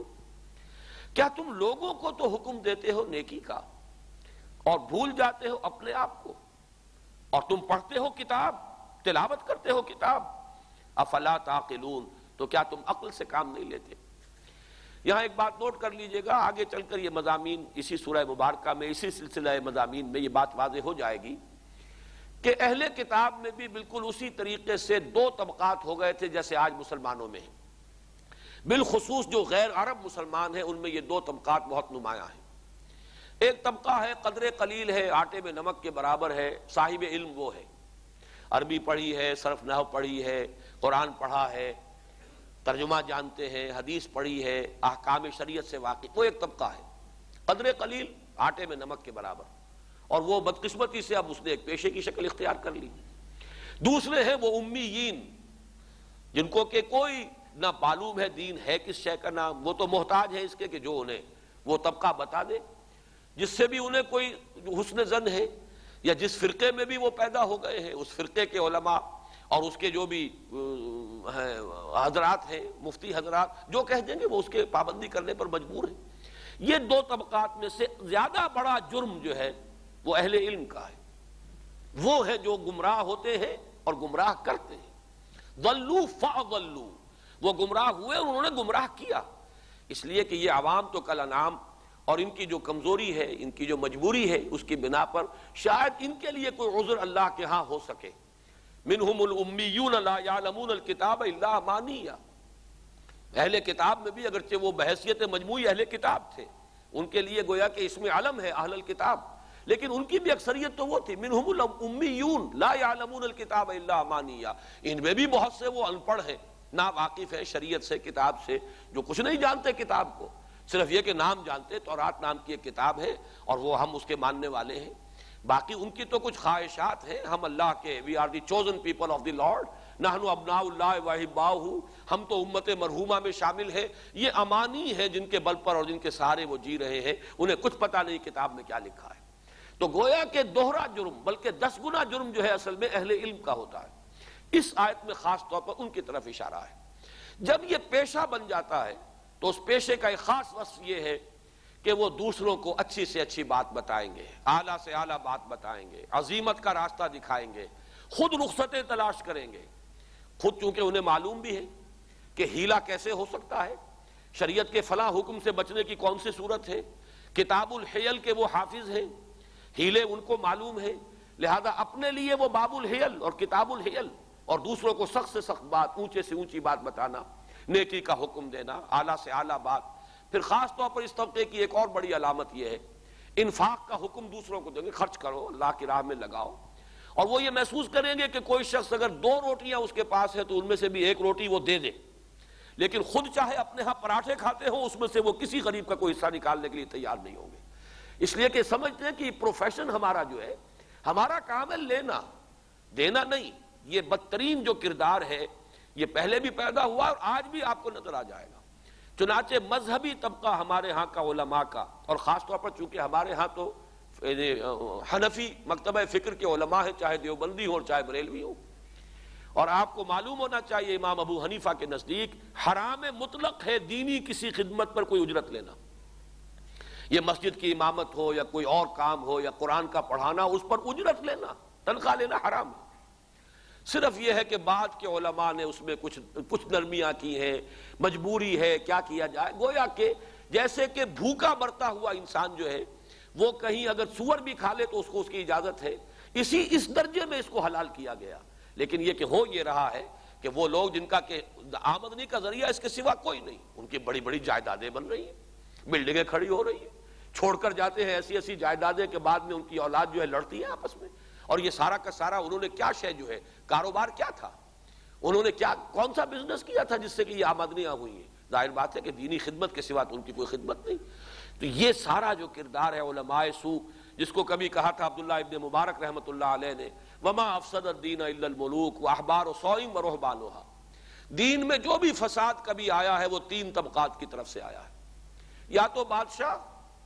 S1: کیا تم لوگوں کو تو حکم دیتے ہو نیکی کا اور بھول جاتے ہو اپنے آپ کو، اور تم پڑھتے ہو کتاب، تلاوت کرتے ہو کتاب، افلا تعقلون، تو کیا تم عقل سے کام نہیں لیتے؟ یہاں ایک بات نوٹ کر لیجئے گا، آگے چل کر یہ مضامین اسی سورہ مبارکہ میں، اسی سلسلہ مضامین میں یہ بات واضح ہو جائے گی کہ اہل کتاب میں بھی بالکل اسی طریقے سے دو طبقات ہو گئے تھے جیسے آج مسلمانوں میں ہیں، بالخصوص جو غیر عرب مسلمان ہیں ان میں یہ دو طبقات بہت نمایاں ہیں۔ ایک طبقہ ہے قدر قلیل ہے، آٹے میں نمک کے برابر ہے، صاحب علم وہ ہے، عربی پڑھی ہے، صرف نحو پڑھی ہے، قرآن پڑھا ہے، ترجمہ جانتے ہیں، حدیث پڑھی ہے، احکام شریعت سے واقف، وہ ایک طبقہ ہے قدر قلیل آٹے میں نمک کے برابر، اور وہ بدقسمتی سے اب اس نے ایک پیشے کی شکل اختیار کر لی۔ دوسرے ہیں وہ امیین، جن کو کہ کوئی نہ معلوم ہے دین ہے کس شے کا نام، وہ تو محتاج ہے اس کے کہ جو انہیں وہ طبقہ بتا دے جس سے بھی انہیں کوئی حسن ظن ہے، یا جس فرقے میں بھی وہ پیدا ہو گئے ہیں اس فرقے کے علماء اور اس کے جو بھی حضرات ہیں، مفتی حضرات جو کہہ دیں گے وہ اس کے پابندی کرنے پر مجبور ہیں۔ یہ دو طبقات میں سے زیادہ بڑا جرم جو ہے وہ اہل علم کا ہے، وہ ہے جو گمراہ ہوتے ہیں اور گمراہ کرتے ہیں۔ ضلوا فاضلوا، وہ گمراہ ہوئے اور انہوں نے گمراہ کیا، اس لیے کہ یہ عوام تو کل انعام، اور ان کی جو کمزوری ہے، ان کی جو مجبوری ہے، اس کی بنا پر شاید ان کے لیے کوئی عذر اللہ کے ہاں ہو سکے۔ منہم الامیون لا یعلمون الکتاب الا امانیہ، اہل کتاب میں بھی اگرچہ وہ بحیثیت مجموعی اہل کتاب تھے، ان کے لیے گویا کہ اس میں علم ہے اہل الکتاب، لیکن ان کی بھی اکثریت تو وہ تھی منہم الامیون لا یعلمون الکتاب الا امانیہ، ان میں بھی بہت سے وہ ان پڑھ ہیں، نا واقف ہیں شریعت سے، کتاب سے، جو کچھ نہیں جانتے کتاب کو، صرف یہ کہ نام جانتے، تورات نام کی ایک کتاب ہے اور وہ ہم اس کے ماننے والے ہیں، باقی ان کی تو کچھ خواہشات ہیں، ہم اللہ کے we are the chosen people of the Lord, نحن ابناء اللہ واحباؤہ، ہم تو امت مرحومہ میں شامل ہیں، یہ امانی ہیں جن کے بل پر اور جن کے سہارے وہ جی رہے ہیں، انہیں کچھ پتہ نہیں کتاب میں کیا لکھا ہے۔ تو گویا کہ دوہرا جرم بلکہ دس گنا جرم جو ہے اصل میں اہل علم کا ہوتا ہے۔ اس آیت میں خاص طور پر ان کی طرف اشارہ ہے۔ جب یہ پیشہ بن جاتا ہے تو اس پیشے کا ایک خاص وصف یہ ہے کہ وہ دوسروں کو اچھی سے اچھی بات بتائیں گے، اعلیٰ سے اعلیٰ بات بتائیں گے، عظیمت کا راستہ دکھائیں گے، خود رخصتیں تلاش کریں گے، خود چونکہ انہیں معلوم بھی ہے کہ ہیلا کیسے ہو سکتا ہے، شریعت کے فلاں حکم سے بچنے کی کون سی صورت ہے، کتاب الحیل کے وہ حافظ ہیں، ہیلے ان کو معلوم ہے، لہذا اپنے لیے وہ باب الحیل اور کتاب الحیل، اور دوسروں کو سخت سے سخت بات، اونچے سے اونچی بات بتانا، نیکی کا حکم دینا، اعلیٰ سے اعلیٰ بات۔ پھر خاص طور پر اس طبقے کی ایک اور بڑی علامت یہ ہے، انفاق کا حکم دوسروں کو دیں گے، خرچ کرو، اللہ کی راہ میں لگاؤ، اور وہ یہ محسوس کریں گے کہ کوئی شخص اگر دو روٹیاں اس کے پاس ہے تو ان میں سے بھی ایک روٹی وہ دے دے، لیکن خود چاہے اپنے ہاں پراٹھے کھاتے ہو، اس میں سے وہ کسی غریب کا کوئی حصہ نکالنے کے لیے تیار نہیں ہوں گے، اس لیے کہ سمجھتے ہیں کہ پروفیشن ہمارا جو ہے، ہمارا کام ہے لینا، دینا نہیں۔ یہ بدترین جو کردار ہے یہ پہلے بھی پیدا ہوا اور آج بھی آپ کو نظر آ جائے گا۔ چنانچہ مذہبی طبقہ ہمارے ہاں کا علماء کا، اور خاص طور پر چونکہ ہمارے ہاں تو حنفی مکتبہ فکر کے علماء ہیں، چاہے دیوبندی ہوں اور چاہے بریلوی ہوں، اور آپ کو معلوم ہونا چاہیے امام ابو حنیفہ کے نزدیک حرام مطلق ہے دینی کسی خدمت پر کوئی اجرت لینا، یہ مسجد کی امامت ہو یا کوئی اور کام ہو یا قرآن کا پڑھانا، اس پر اجرت لینا، تنخواہ لینا حرام ہے۔ صرف یہ ہے کہ بعد کے علماء نے اس میں کچھ کچھ نرمیاں کی ہیں، مجبوری ہے، کیا کیا جائے، گویا کہ جیسے کہ بھوکا مرتا ہوا انسان جو ہے وہ کہیں اگر سور بھی کھا لے تو اس کو اس کی اجازت ہے، اسی اس درجے میں اس کو حلال کیا گیا۔ لیکن یہ کہ ہو یہ رہا ہے کہ وہ لوگ جن کا کہ آمدنی کا ذریعہ اس کے سوا کوئی نہیں، ان کی بڑی بڑی جائیدادیں بن رہی ہیں، بلڈنگیں کھڑی ہو رہی ہیں، چھوڑ کر جاتے ہیں ایسی ایسی جائیدادیں کہ بعد میں ان کی اولاد جو ہے لڑتی ہے آپس میں، اور یہ سارا کا سارا انہوں نے کیا شے جو ہے، کاروبار کیا تھا، انہوں نے کیا کون سا بزنس کیا تھا جس سے کہ یہ آمدنیاں ہوئی ہیں؟ ظاہر بات ہے کہ دینی خدمت کے سوا تو ان کی کوئی خدمت نہیں۔ تو یہ سارا جو کردار ہے علماء سو، جس کو کبھی کہا تھا عبداللہ ابن مبارک رحمۃ اللہ علیہ نے، وما افسد الدین الا الملوک واحبار صوئم ورہبانها، دین میں جو بھی فساد کبھی آیا ہے وہ تین طبقات کی طرف سے آیا ہے، یا تو بادشاہ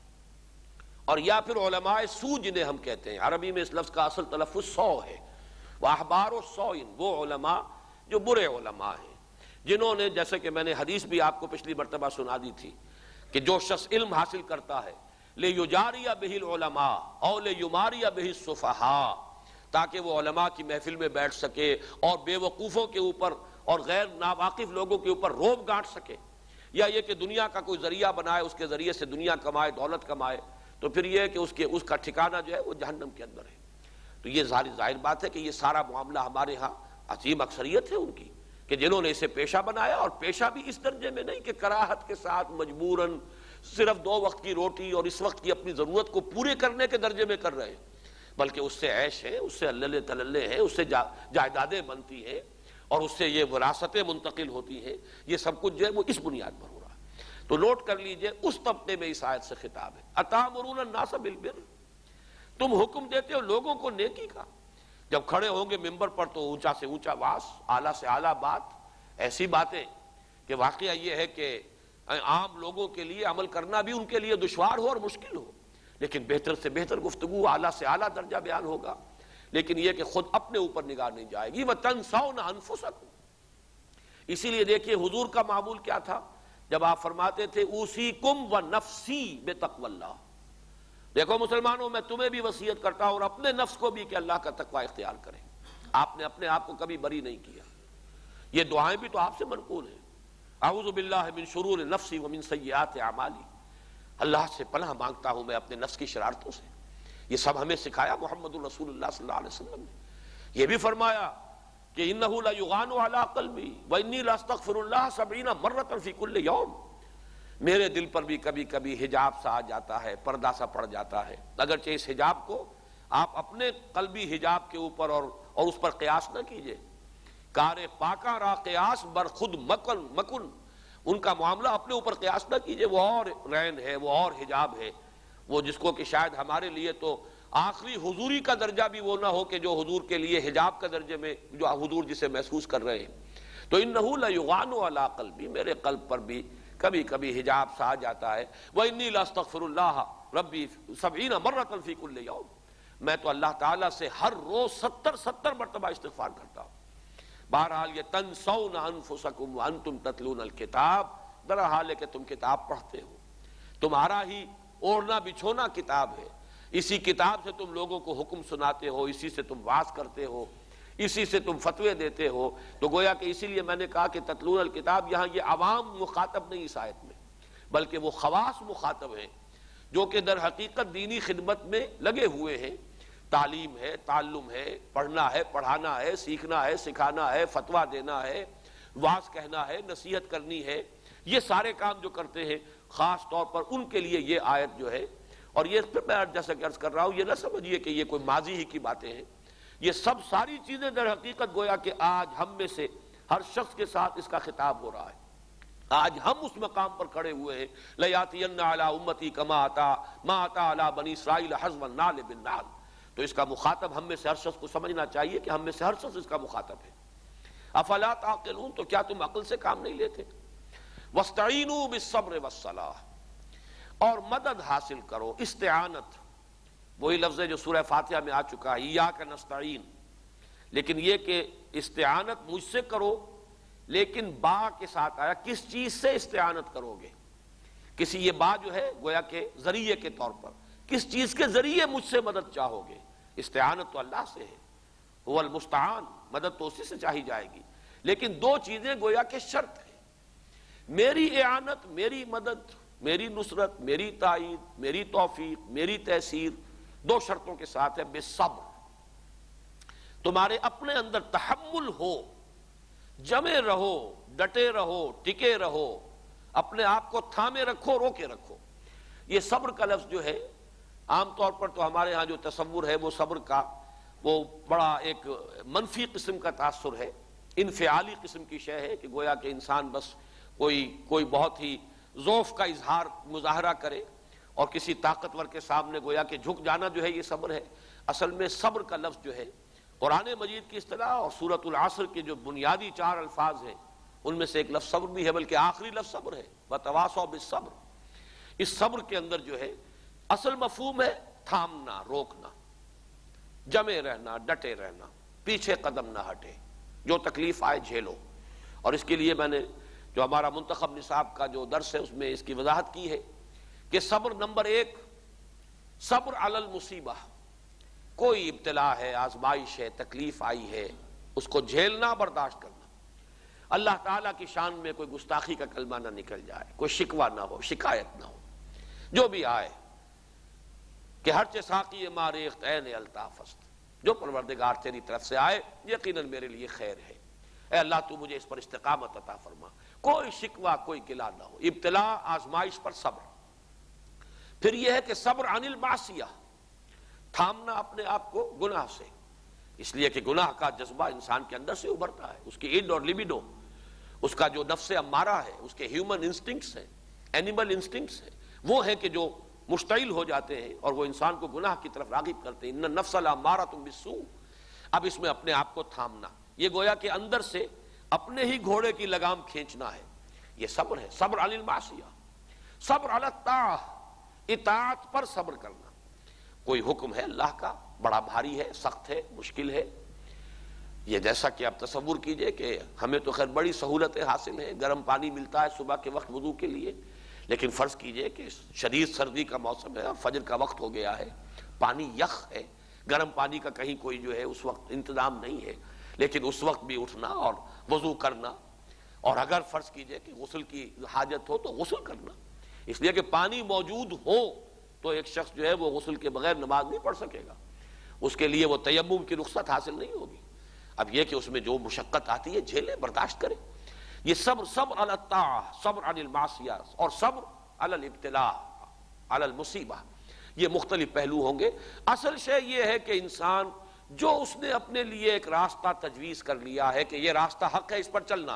S1: اور یا پھر علماء سو جنہیں ہم کہتے ہیں، عربی میں اس لفظ کا اصل تلفظ سو ہے، واحبار و سوئن، وہ علماء جو برے علماء ہیں، جنہوں نے، جیسے کہ میں نے حدیث بھی آپ کو پچھلی مرتبہ سنا دی تھی کہ جو شخص علم حاصل کرتا ہے لِيُجَارِيَ بِهِ الْعُلَمَاءَ أَوْ لِيُمَارِيَ بِهِ السُّفَهَاءَ، تاکہ وہ علماء کی محفل میں بیٹھ سکے اور بے وقوفوں کے اوپر اور غیر ناواقف لوگوں کے اوپر روب گانٹ سکے، یا یہ کہ دنیا کا کوئی ذریعہ بنائے، اس کے ذریعے سے دنیا کمائے، دولت کمائے، تو پھر یہ ہے کہ اس کے اس کا ٹھکانہ جو ہے وہ جہنم کے اندر ہے۔ تو یہ ظاہر بات ہے کہ یہ سارا معاملہ ہمارے ہاں عظیم اکثریت ہے ان کی، کہ جنہوں نے اسے پیشہ بنایا، اور پیشہ بھی اس درجے میں نہیں کہ کراہت کے ساتھ مجبوراً صرف دو وقت کی روٹی اور اس وقت کی اپنی ضرورت کو پورے کرنے کے درجے میں کر رہے ہیں، بلکہ اس سے عیش ہے، اس سے اللہ تللے ہیں، اس سے جائیدادیں بنتی ہیں، اور اس سے یہ وراثتیں منتقل ہوتی ہیں، یہ سب کچھ جو ہے وہ اس بنیاد پر ہو رہا ہے۔ تو نوٹ کر لیجئے اس طبقے میں اس آیت سے خطاب ہے، اتامرون الناس بالبر، تم حکم دیتے ہو لوگوں کو نیکی کا، جب کھڑے ہوں گے ممبر پر تو اونچا سے اونچا واس، اعلیٰ سے اعلیٰ بات، ایسی باتیں کہ واقعہ یہ ہے کہ عام لوگوں کے لیے عمل کرنا بھی ان کے لیے دشوار ہو اور مشکل ہو، لیکن بہتر سے بہتر گفتگو، اعلیٰ سے اعلیٰ درجہ بیان ہوگا، لیکن یہ کہ خود اپنے اوپر نگاہ نہیں جائے گی۔ وَتَنْسَوْنَ أَنفُسَكُمْ، اسی لیے دیکھیے حضور کا معمول کیا تھا جب آپ فرماتے تھے اوصیکم ونفسی بتقوی اللہ، دیکھو مسلمانوں میں تمہیں بھی وصیت کرتا ہوں اور اپنے نفس کو بھی کہ اللہ کا تقوی اختیار کریں۔ آپ نے اپنے آپ کو کبھی بری نہیں کیا، یہ دعائیں بھی تو آپ سے منقول ہیں، اعوذ باللہ من شرور نفسی ومن سیئات اعمالی، اللہ سے پناہ مانگتا ہوں میں اپنے نفس کی شرارتوں سے، یہ سب ہمیں سکھایا محمد الرسول اللہ صلی اللہ علیہ وسلم نے۔ یہ بھی فرمایا کہ انہ لا یغان علی قلبی وانی لاستغفر اللہ سبعین مرۃ فی کل یوم، میرے دل پر بھی کبھی کبھی حجاب سا آ جاتا ہے، پردہ سا پڑ جاتا ہے، اگرچہ اس حجاب کو آپ اپنے قلبی حجاب کے اوپر اور اور اس پر قیاس نہ کیجئے۔ کار پاکا را قیاس بر خود مکن مکن، ان کا معاملہ اپنے اوپر قیاس نہ کیجئے، وہ اور رین ہے، وہ اور حجاب ہے، وہ جس کو کہ شاید ہمارے لیے تو آخری حضوری کا درجہ بھی وہ نہ ہو کہ جو حضور کے لیے حجاب کا درجے میں جو حضور جسے محسوس کر رہے ہیں۔ تو انہ لیغان علی قلبی، میرے قلب پر بھی کبھی کبھی حجاب سا آ جاتا ہے۔ وانی لاستغفر اللہ ربی سبعین مرۃ فی کل یوم، میں تو اللہ تعالیٰ سے ہر روز ستر ستر مرتبہ استغفار کرتا ہوں۔ بہرحال یہ تنسون انفسکم وانتم تتلون الکتاب، در حال ہے کہ تم کتاب پڑھتے ہو، تمہارا ہی اوڑھنا بچھونا کتاب ہے، اسی کتاب سے تم لوگوں کو حکم سناتے ہو، اسی سے تم واعظ کرتے ہو، اسی سے تم فتوے دیتے ہو۔ تو گویا کہ اسی لیے میں نے کہا کہ تتلون الکتاب، یہاں یہ عوام مخاطب نہیں اس آیت میں، بلکہ وہ خواص مخاطب ہیں جو کہ در حقیقت دینی خدمت میں لگے ہوئے ہیں، تعلیم ہے، تعلم ہے، پڑھنا ہے، پڑھانا ہے، سیکھنا ہے، سکھانا ہے، فتویٰ دینا ہے، واعظ کہنا ہے، نصیحت کرنی ہے، یہ سارے کام جو کرتے ہیں خاص طور پر ان کے لیے یہ آیت جو ہے۔ اور یہ پھر میں جیسا کہ عرض کر رہا ہوں، یہ نہ سمجھیے کہ یہ کوئی ماضی ہی کی باتیں ہیں، یہ سب ساری چیزیں در حقیقت گویا کہ آج ہم میں سے ہر شخص کے ساتھ اس کا خطاب ہو رہا ہے۔ آج ہم اس مقام پر کھڑے ہوئے ہیں، لَيَأْتِيَنَّ عَلَىٰ أُمَّتِي كَمَا أَتَىٰ مَا أَتَىٰ عَلَىٰ بَنِي إِسْرَائِيلَ حَزْوَ النَّعْلِ بِالنَّعْلِ۔ تو اس کا مخاطب ہم میں سے ہر شخص کو سمجھنا چاہیے کہ ہم میں سے ہر شخص اس کا مخاطب ہے۔ افلا تعقلون، تو کیا تم عقل سے کام نہیں لیتے؟ وَاسْتَعِينُوا بِالصَّبْرِ وَالصَّلَاةِ، اور مدد حاصل کرو، استعانت، وہی لفظ ہے جو سورہ فاتحہ میں آ چکا ہے، ایاک نستعین، لیکن یہ کہ استعانت مجھ سے کرو، لیکن با کے ساتھ آیا، کس چیز سے استعانت کرو گے؟ کسی یہ با جو ہے گویا کہ ذریعے کے طور پر، کس چیز کے ذریعے مجھ سے مدد چاہو گے؟ استعانت تو اللہ سے ہے، هو المستعان، مدد تو اسی سے چاہی جائے گی، لیکن دو چیزیں گویا کہ شرط ہے، میری اعانت، میری مدد، میری نصرت، میری تائید، میری توفیق، میری تیسیر، دو شرطوں کے ساتھ ہے، بالصبر، تمہارے اپنے اندر تحمل ہو، جمے رہو، ڈٹے رہو، ٹکے رہو، اپنے آپ کو تھامے رکھو، روکے رکھو۔ یہ صبر کا لفظ جو ہے عام طور پر تو ہمارے ہاں جو تصور ہے وہ صبر کا وہ بڑا ایک منفی قسم کا تاثر ہے، انفعالی قسم کی شے ہے کہ گویا کہ انسان بس کوئی کوئی بہت ہی ضعف کا اظہار مظاہرہ کرے اور کسی طاقتور کے سامنے گویا کہ جھک جانا جو ہے یہ صبر ہے۔ اصل میں صبر کا لفظ جو ہے قرآن مجید کی اصطلاح اور سورۃ العصر کے جو بنیادی چار الفاظ ہیں ان میں سے ایک لفظ صبر بھی ہے، بلکہ آخری لفظ صبر ہے، وَتَوَاصَوْا بِالصَّبْرِ۔ اس صبر کے اندر جو ہے اصل مفہوم ہے تھامنا، روکنا، جمے رہنا، ڈٹے رہنا، پیچھے قدم نہ ہٹے، جو تکلیف آئے جھیلو۔ اور اس کے لیے میں نے جو ہمارا منتخب نصاب کا جو درس ہے اس میں اس کی وضاحت کی ہے کہ صبر نمبر ایک، صبر علی المصیبہ، کوئی ابتلا ہے، آزمائش ہے، تکلیف آئی ہے، اس کو جھیلنا، برداشت کرنا، اللہ تعالیٰ کی شان میں کوئی گستاخی کا کلمہ نہ نکل جائے، کوئی شکوہ نہ ہو، شکایت نہ ہو، جو بھی آئے کہ ہر چے ساقی ماریخت عین الطافست، جو پروردگار تیری طرف سے آئے یقیناً میرے لیے خیر ہے، اے اللہ تو مجھے اس پر استقامت عطا فرما، کوئی شکوہ، کوئی گلہ نہ ہو، ابتلا، آزمائش پر صبر۔ پھر یہ ہے کہ صبر عن المعصیہ، تھامنا اپنے آپ کو گناہ سے، اس لیے کہ گناہ کا جذبہ انسان کے اندر سے ابھرتا ہے، اس کی اِڈ اور لیبیڈو، اس کا جو نفس امارہ ہے، اس کے ہیومن انسٹنکٹس ہیں، اینیمل انسٹنکٹس ہیں، وہ ہیں کہ جو مشتعل ہو جاتے ہیں اور وہ انسان کو گناہ کی طرف راغب کرتے ہیں۔ ان النفس لامارۃ بالسوء، اب اس میں اپنے آپ کو تھامنا، یہ گویا کہ اندر سے اپنے ہی گھوڑے کی لگام کھینچنا ہے، یہ صبر ہے۔ صبر علی المعصیہ، صبر علی الطاعہ، اطاعت پر صبر کرنا، کوئی حکم ہے اللہ کا، بڑا بھاری ہے، سخت ہے، مشکل ہے، یہ جیسا کہ آپ تصور کیجئے کہ ہمیں تو خیر بڑی سہولتیں حاصل ہیں، گرم پانی ملتا ہے صبح کے وقت وضو کے لیے، لیکن فرض کیجئے کہ شدید سردی کا موسم ہے اور فجر کا وقت ہو گیا ہے، پانی یخ ہے، گرم پانی کا کہیں کوئی جو ہے اس وقت انتظام نہیں ہے، لیکن اس وقت بھی اٹھنا اور وضو کرنا، اور اگر فرض کیجئے کہ غسل کی حاجت ہو تو غسل کرنا، اس لیے کہ پانی موجود ہو تو ایک شخص جو ہے وہ غسل کے بغیر نماز نہیں پڑھ سکے گا، اس کے لیے وہ تیمم کی رخصت حاصل نہیں ہوگی۔ اب یہ کہ اس میں جو مشقت آتی ہے جھیلے، برداشت کرے، یہ صبر صبر علی الطاعہ، صبر عن المعصیہ، اور صبر علی الابتلاء، علی المصیبہ، یہ مختلف پہلو ہوں گے۔ اصل شے یہ ہے کہ انسان جو اس نے اپنے لیے ایک راستہ تجویز کر لیا ہے کہ یہ راستہ حق ہے، اس پر چلنا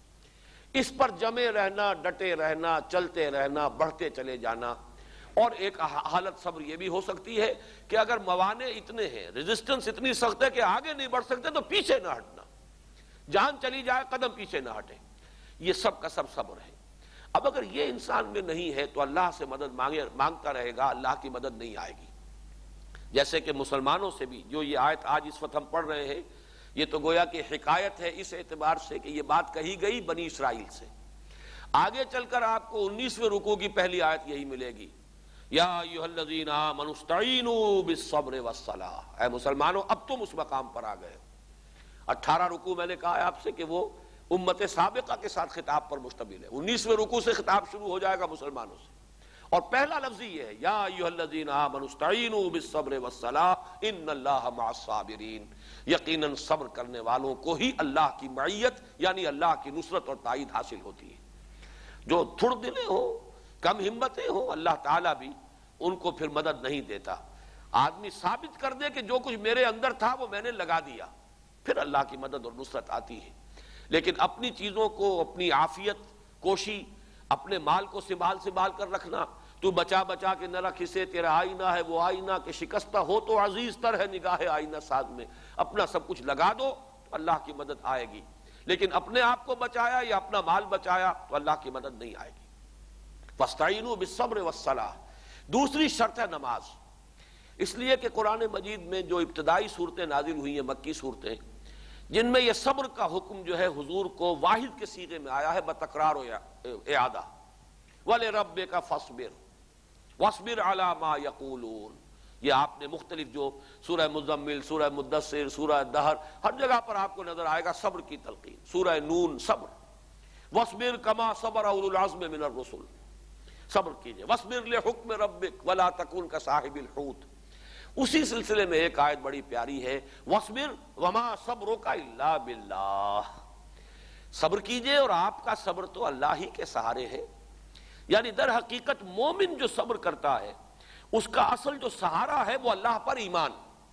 S1: ہے، اس پر جمے رہنا، ڈٹے رہنا، چلتے رہنا، بڑھتے چلے جانا۔ اور ایک حالت صبر یہ بھی ہو سکتی ہے کہ اگر موانع اتنے ہیں، ریزسٹنس اتنی سخت ہے کہ آگے نہیں بڑھ سکتے، تو پیچھے نہ ہٹنا، جان چلی جائے قدم پیچھے نہ ہٹے، یہ سب کا سب صبر ہے۔ اب اگر یہ انسان میں نہیں ہے تو اللہ سے مدد مانگے مانگتا رہے گا، اللہ کی مدد نہیں آئے گی۔ جیسے کہ مسلمانوں سے بھی جو یہ آیت آج اس وقت ہم پڑھ رہے ہیں، یہ تو گویا کہ حکایت ہے اس اعتبار سے کہ یہ بات کہی گئی بنی اسرائیل سے۔ آگے چل کر آپ کو انیسویں رکوع کی پہلی آیت یہی ملے گی، یا ایھا الذین آمنوا استعینوا بالصبر والصلاۃ، اے مسلمانوں اب تم اس مقام پر آ گئے ہو۔ اٹھارہ رکوع میں نے کہا ہے آپ سے کہ وہ امت سابقہ کے ساتھ خطاب پر مشتمل ہے، انیسویں رکوع سے خطاب شروع ہو جائے گا مسلمانوں سے، اور پہلا لفظ یہ ہے، یا ایھا الذین آمنوا استعینوا بالصبر والصلاۃ ان اللہ مع الصابرین، یقیناً صبر کرنے والوں کو ہی اللہ کی معیت یعنی اللہ کی نصرت اور تائید حاصل ہوتی ہے۔ جو تھڑ دلے ہوں، کم ہمتیں ہوں، اللہ تعالیٰ بھی ان کو پھر مدد نہیں دیتا۔ آدمی ثابت کر دے کہ جو کچھ میرے اندر تھا وہ میں نے لگا دیا، پھر اللہ کی مدد اور نصرت آتی ہے۔ لیکن اپنی چیزوں کو، اپنی عافیت کوشی، اپنے مال کو سنبھال سنبھال کر رکھنا، تو بچا بچا کے نہ رکھ اسے، تیرا آئینہ ہے وہ آئینہ کہ شکستہ ہو تو عزیز تر ہے نگاہ آئینہ ساز میں، اپنا سب کچھ لگا دو تو اللہ کی مدد آئے گی۔ لیکن اپنے آپ کو بچایا یا اپنا مال بچایا تو اللہ کی مدد نہیں آئے گی۔ فاستعینوا بالصبر والصلاۃ، دوسری شرط ہے نماز۔ اس لیے کہ قرآن مجید میں جو ابتدائی صورتیں نازل ہوئی ہیں، مکی صورتیں، جن میں یہ صبر کا حکم جو ہے حضور کو واحد کے صیغے میں آیا ہے بتکرار و اعادہ، وَلِرَبِّكَ فَاصْبِرْ وَاصْبِرْ عَلَىٰ مَا يَقُولُونَ، یہ آپ نے مختلف جو سورہ مزمل، سورہ مدثر، سورہ دہر، ہر جگہ پر آپ کو نظر آئے گا صبر کی تلقین۔ سورہ نون صبر، وَاصْبِرْ كَمَا صَبَرَ أُولُو الْعَزْمِ مِنَ الرُّسُلِ، صبر کیجئے، وَاصْبِرْ لِحُکْمِ رَبِّكَ وَلَا تَكُنْ كَصَاحِبِ الْحُوتِ۔ اسی سلسلے میں ایک آیت بڑی پیاری ہے، وَاصْبِرْ وَمَا صَبْرُكَ إِلَّا بِاللَّهِ، صبر کیجئے اور آپ کا صبر تو اللہ ہی کے سہارے ہے۔ یعنی در حقیقت مومن جو صبر کرتا ہے اس کا اصل جو سہارا ہے وہ اللہ پر ایمان،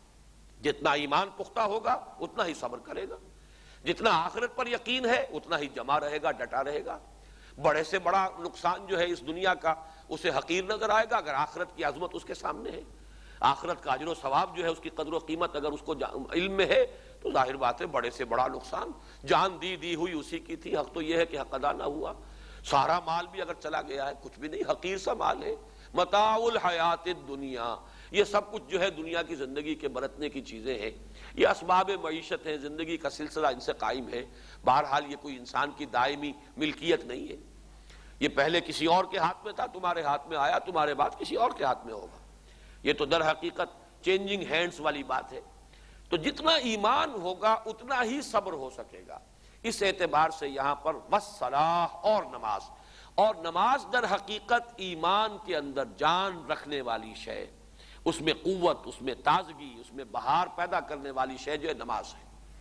S1: جتنا ایمان پختہ ہوگا اتنا ہی صبر کرے گا، جتنا آخرت پر یقین ہے اتنا ہی جمع رہے گا، ڈٹا رہے گا۔ بڑے سے بڑا نقصان جو ہے اس دنیا کا اسے حقیر نظر آئے گا اگر آخرت کی عظمت اس کے سامنے ہے، آخرت کا اجر و ثواب جو ہے اس کی قدر و قیمت اگر اس کو علم میں ہے تو ظاہر بات ہے بڑے سے بڑا نقصان، جان دی دی ہوئی اسی کی تھی، حق تو یہ ہے کہ حق ادا نہ ہوا، سارا مال بھی اگر چلا گیا ہے کچھ بھی نہیں، حقیر سا مال ہے، متاع الحیات الدنیا، یہ سب کچھ جو ہے دنیا کی زندگی کے برتنے کی چیزیں ہیں، یہ اسباب معیشت ہیں، زندگی کا سلسلہ ان سے قائم ہے، بہرحال یہ کوئی انسان کی دائمی ملکیت نہیں ہے، یہ پہلے کسی اور کے ہاتھ میں تھا، تمہارے ہاتھ میں آیا، تمہارے بعد کسی اور کے ہاتھ میں ہوگا، یہ تو در حقیقت چینجنگ ہینڈز والی بات ہے۔ تو جتنا ایمان ہوگا اتنا ہی صبر ہو سکے گا، اس اعتبار سے یہاں پر والصلاۃ اور نماز، اور نماز در حقیقت ایمان کے اندر جان رکھنے والی شے، اس میں قوت، اس میں تازگی، اس میں بہار پیدا کرنے والی شے جو ہے نماز ہے۔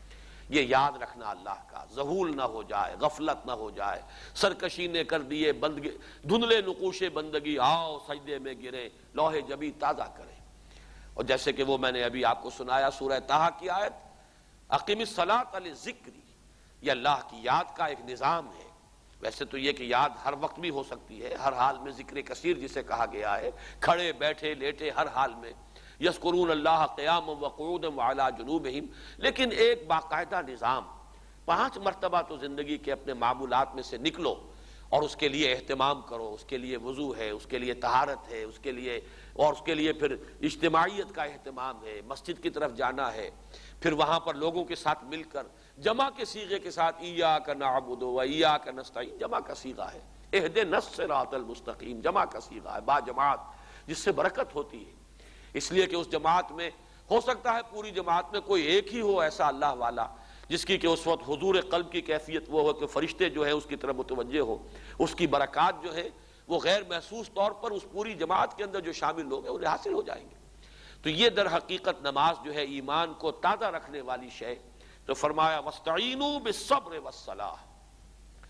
S1: یہ یاد رکھنا اللہ کا، ذہول نہ ہو جائے، غفلت نہ ہو جائے، سرکشی نے کر دیے بندگی، دھندلے نقوش بندگی، آؤ سجدے میں گرے، لوح جبی تازہ کریں۔ اور جیسے کہ وہ میں نے ابھی آپ کو سنایا سورہ طٰہٰ کی آیت، اقم الصلاۃ لذکری، یہ اللہ کی یاد کا ایک نظام ہے۔ ویسے تو یہ کہ یاد ہر وقت بھی ہو سکتی ہے، ہر حال میں ذکر کثیر جسے کہا گیا ہے، کھڑے بیٹھے لیٹے ہر حال میں، یذکرون اللہ قیاما وقعودا وعلی جنوبہم، لیکن ایک باقاعدہ نظام، پانچ مرتبہ تو زندگی کے اپنے معمولات میں سے نکلو اور اس کے لیے اہتمام کرو، اس کے لیے وضو ہے، اس کے لیے طہارت ہے، اس کے لیے اور اس کے لیے پھر اجتماعیت کا اہتمام ہے، مسجد کی طرف جانا ہے، پھر وہاں پر لوگوں کے ساتھ مل کر جمع کے صیغے کے ساتھ ایاک نعبد و ایاک نستعین، جمع کا صیغہ ہے، اہدنا الصراط المستقیم، جمع کا صیغہ ہے، با جماعت، جس سے برکت ہوتی ہے، اس لیے کہ اس جماعت میں ہو سکتا ہے پوری جماعت میں کوئی ایک ہی ہو ایسا اللہ والا جس کی کہ اس وقت حضور قلب کی کیفیت وہ ہو کہ فرشتے جو ہے اس کی طرف متوجہ ہو، اس کی برکات جو ہے وہ غیر محسوس طور پر اس پوری جماعت کے اندر جو شامل لوگ ہیں انہیں حاصل ہو جائیں گے۔ تو یہ در حقیقت نماز جو ہے ایمان کو تازہ رکھنے والی شے، تو فرمایا وَاسْتَعِینُوا بِالصَّبْرِ وَالصَّلَاةِ،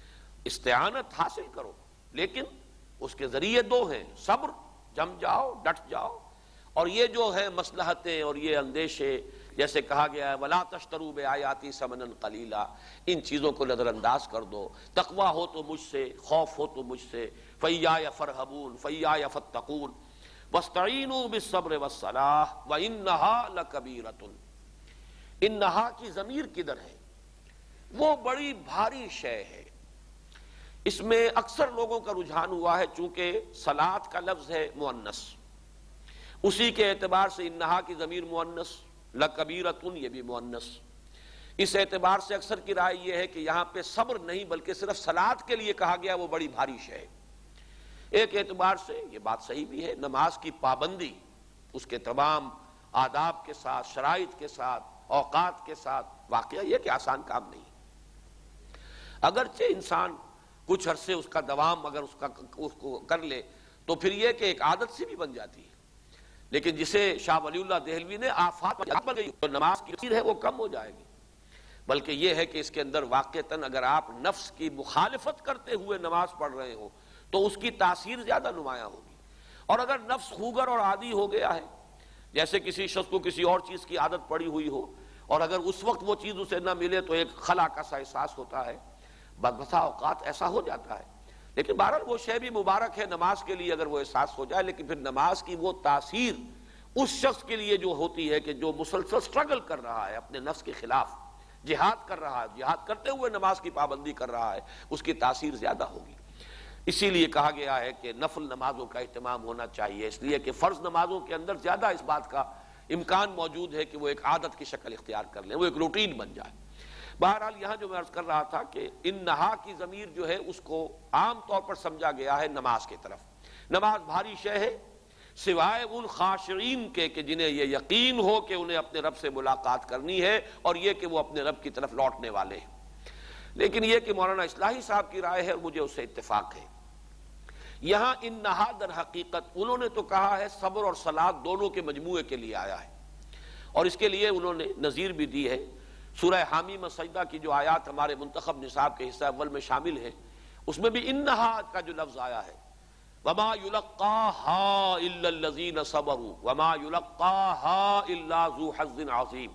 S1: استعانت حاصل کرو، لیکن اس کے ذریعے دو ہیں، صبر، جم جاؤ، ڈٹ جاؤ، اور یہ جو ہے مصلحتیں اور یہ اندیشے، جیسے کہا گیا ہے وَلَا تَشْتَرُوا بِآيَاتِي ثَمَنًا قَلِيلًا، ان چیزوں کو نظر انداز کر دو۔ تقویٰ ہو تو مجھ سے، خوف ہو تو مجھ سے، فَإِيَّايَ فَارْهَبُونِ فَإِيَّايَ فَاتَّقُونِ وَاسْتَعِينُوا بِالصَّبْرِ وَالصَّلَاةِ وَإِنَّهَا لَكَبِيرَةٌ۔ انہا کی ضمیر کدھر ہے؟ وہ بڑی بھاری شے ہے۔ اس میں اکثر لوگوں کا رجحان ہوا ہے، چونکہ صلاۃ کا لفظ ہے مؤنث، اسی کے اعتبار سے انہا کی ضمیر مؤنث، لکبیرۃ یہ بھی مؤنث، اس اعتبار سے اکثر کی رائے یہ ہے کہ یہاں پہ صبر نہیں بلکہ صرف صلاۃ کے لیے کہا گیا، وہ بڑی بھاری شے ہے۔ ایک اعتبار سے یہ بات صحیح بھی ہے، نماز کی پابندی اس کے تمام آداب کے ساتھ، شرائط کے ساتھ، اوقات کے ساتھ، واقعہ یہ کہ آسان کام نہیں، اگرچہ انسان کچھ عرصے اس کا دوام اگر اس کا اس کو کر لے تو پھر یہ کہ ایک عادت سے بھی بن جاتی ہے، لیکن جسے شاہ ولی اللہ دہلوی نے آفات بن گئی تو نماز کی تاثیر ہے وہ کم ہو جائے گی، بلکہ یہ ہے کہ اس کے اندر واقعتاً اگر آپ نفس کی مخالفت کرتے ہوئے نماز پڑھ رہے ہو تو اس کی تاثیر زیادہ نمایاں ہوگی، اور اگر نفس خوگر اور عادی ہو گیا ہے، جیسے کسی شخص کو کسی اور چیز کی عادت پڑی ہوئی ہو اور اگر اس وقت وہ چیز اسے نہ ملے تو ایک خلا کا سا احساس ہوتا ہے، بسا اوقات ایسا ہو جاتا ہے، لیکن بہرحال وہ شے بھی مبارک ہے نماز کے لیے اگر وہ احساس ہو جائے، لیکن پھر نماز کی وہ تاثیر اس شخص کے لیے جو ہوتی ہے کہ جو مسلسل سٹرگل کر رہا ہے اپنے نفس کے خلاف، جہاد کر رہا ہے، جہاد کرتے ہوئے نماز کی پابندی کر رہا ہے، اس کی تاثیر زیادہ ہوگی۔ اسی لیے کہا گیا ہے کہ نفل نمازوں کا اہتمام ہونا چاہیے، اس لیے کہ فرض نمازوں کے اندر زیادہ اس بات کا امکان موجود ہے کہ وہ ایک عادت کی شکل اختیار کر لیں، وہ ایک روٹین بن جائے۔ بہرحال یہاں جو میں عرض کر رہا تھا کہ انہا کی ضمیر جو ہے اس کو عام طور پر سمجھا گیا ہے نماز کی طرف۔ نماز بھاری شے ہے سوائے ان خاشعین کے کہ جنہیں یہ یقین ہو کہ انہیں اپنے رب سے ملاقات کرنی ہے اور یہ کہ وہ اپنے رب کی طرف لوٹنے والے ہیں، لیکن یہ کہ مولانا اصلاحی صاحب کی رائے ہے اور مجھے اس سے اتفاق ہے، یہاں انہا در حقیقت انہوں نے تو کہا ہے صبر اور صلاۃ دونوں کے مجموعے کے لیے آیا ہے، اور اس کے لیے انہوں نے نظیر بھی دی ہے۔ سورہ حامیم سجدہ کی جو آیات ہمارے منتخب نصاب کے حصہ اول میں شامل ہے، اس میں بھی انہا کا جو لفظ آیا ہے، وما یلقاہا الا الذین صبروا وما یلقاہا الا ذو حظ عظیم،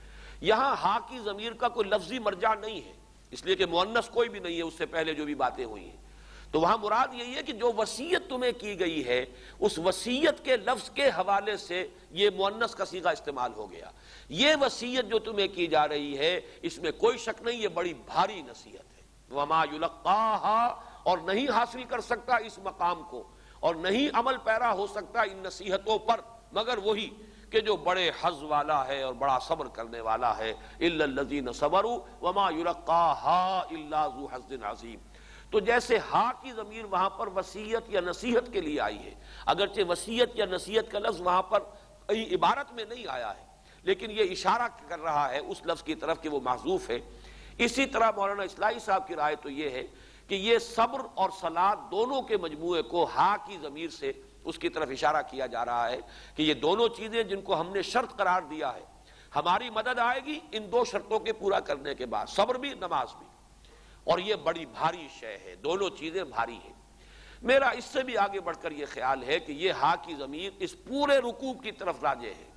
S1: یہاں ہا کی ضمیر کا کوئی لفظی مرجع نہیں ہے، اس لیے کہ مؤنث کوئی بھی نہیں ہے اس سے پہلے جو بھی باتیں ہوئی ہیں، تو وہاں مراد یہی ہے کہ جو وصیت تمہیں کی گئی ہے اس وصیت کے لفظ کے حوالے سے یہ مؤنث کا صیغہ استعمال ہو گیا، یہ وصیت جو تمہیں کی جا رہی ہے اس میں کوئی شک نہیں یہ بڑی بھاری نصیحت ہے، وما یلقاہا، اور نہیں حاصل کر سکتا اس مقام کو اور نہیں عمل پیرا ہو سکتا ان نصیحتوں پر مگر وہی کہ جو بڑے حظ والا ہے اور بڑا صبر کرنے والا ہے، الا الذین صبروا وما یلقاہا الا ذو حظ عظیم۔ تو جیسے ہا کی ضمیر وہاں پر وصیت یا نصیحت کے لیے آئی ہے، اگرچہ وصیت یا نصیحت کا لفظ وہاں پر عبارت میں نہیں آیا ہے لیکن یہ اشارہ کر رہا ہے اس لفظ کی طرف کہ وہ محذوف ہے۔ اسی طرح مولانا اصلاحی صاحب کی رائے تو یہ ہے کہ یہ صبر اور صلاۃ دونوں کے مجموعے کو ہا کی ضمیر سے اس کی طرف اشارہ کیا جا رہا ہے کہ یہ دونوں چیزیں جن کو ہم نے شرط قرار دیا ہے، ہماری مدد آئے گی ان دو شرطوں کے پورا کرنے کے بعد، صبر بھی نماز بھی، اور یہ بڑی بھاری شے ہے، دونوں چیزیں بھاری ہیں۔ میرا اس سے بھی آگے بڑھ کر یہ خیال ہے کہ یہ ہا کی ضمیر اس پورے رکوع کی طرف راجع ہے،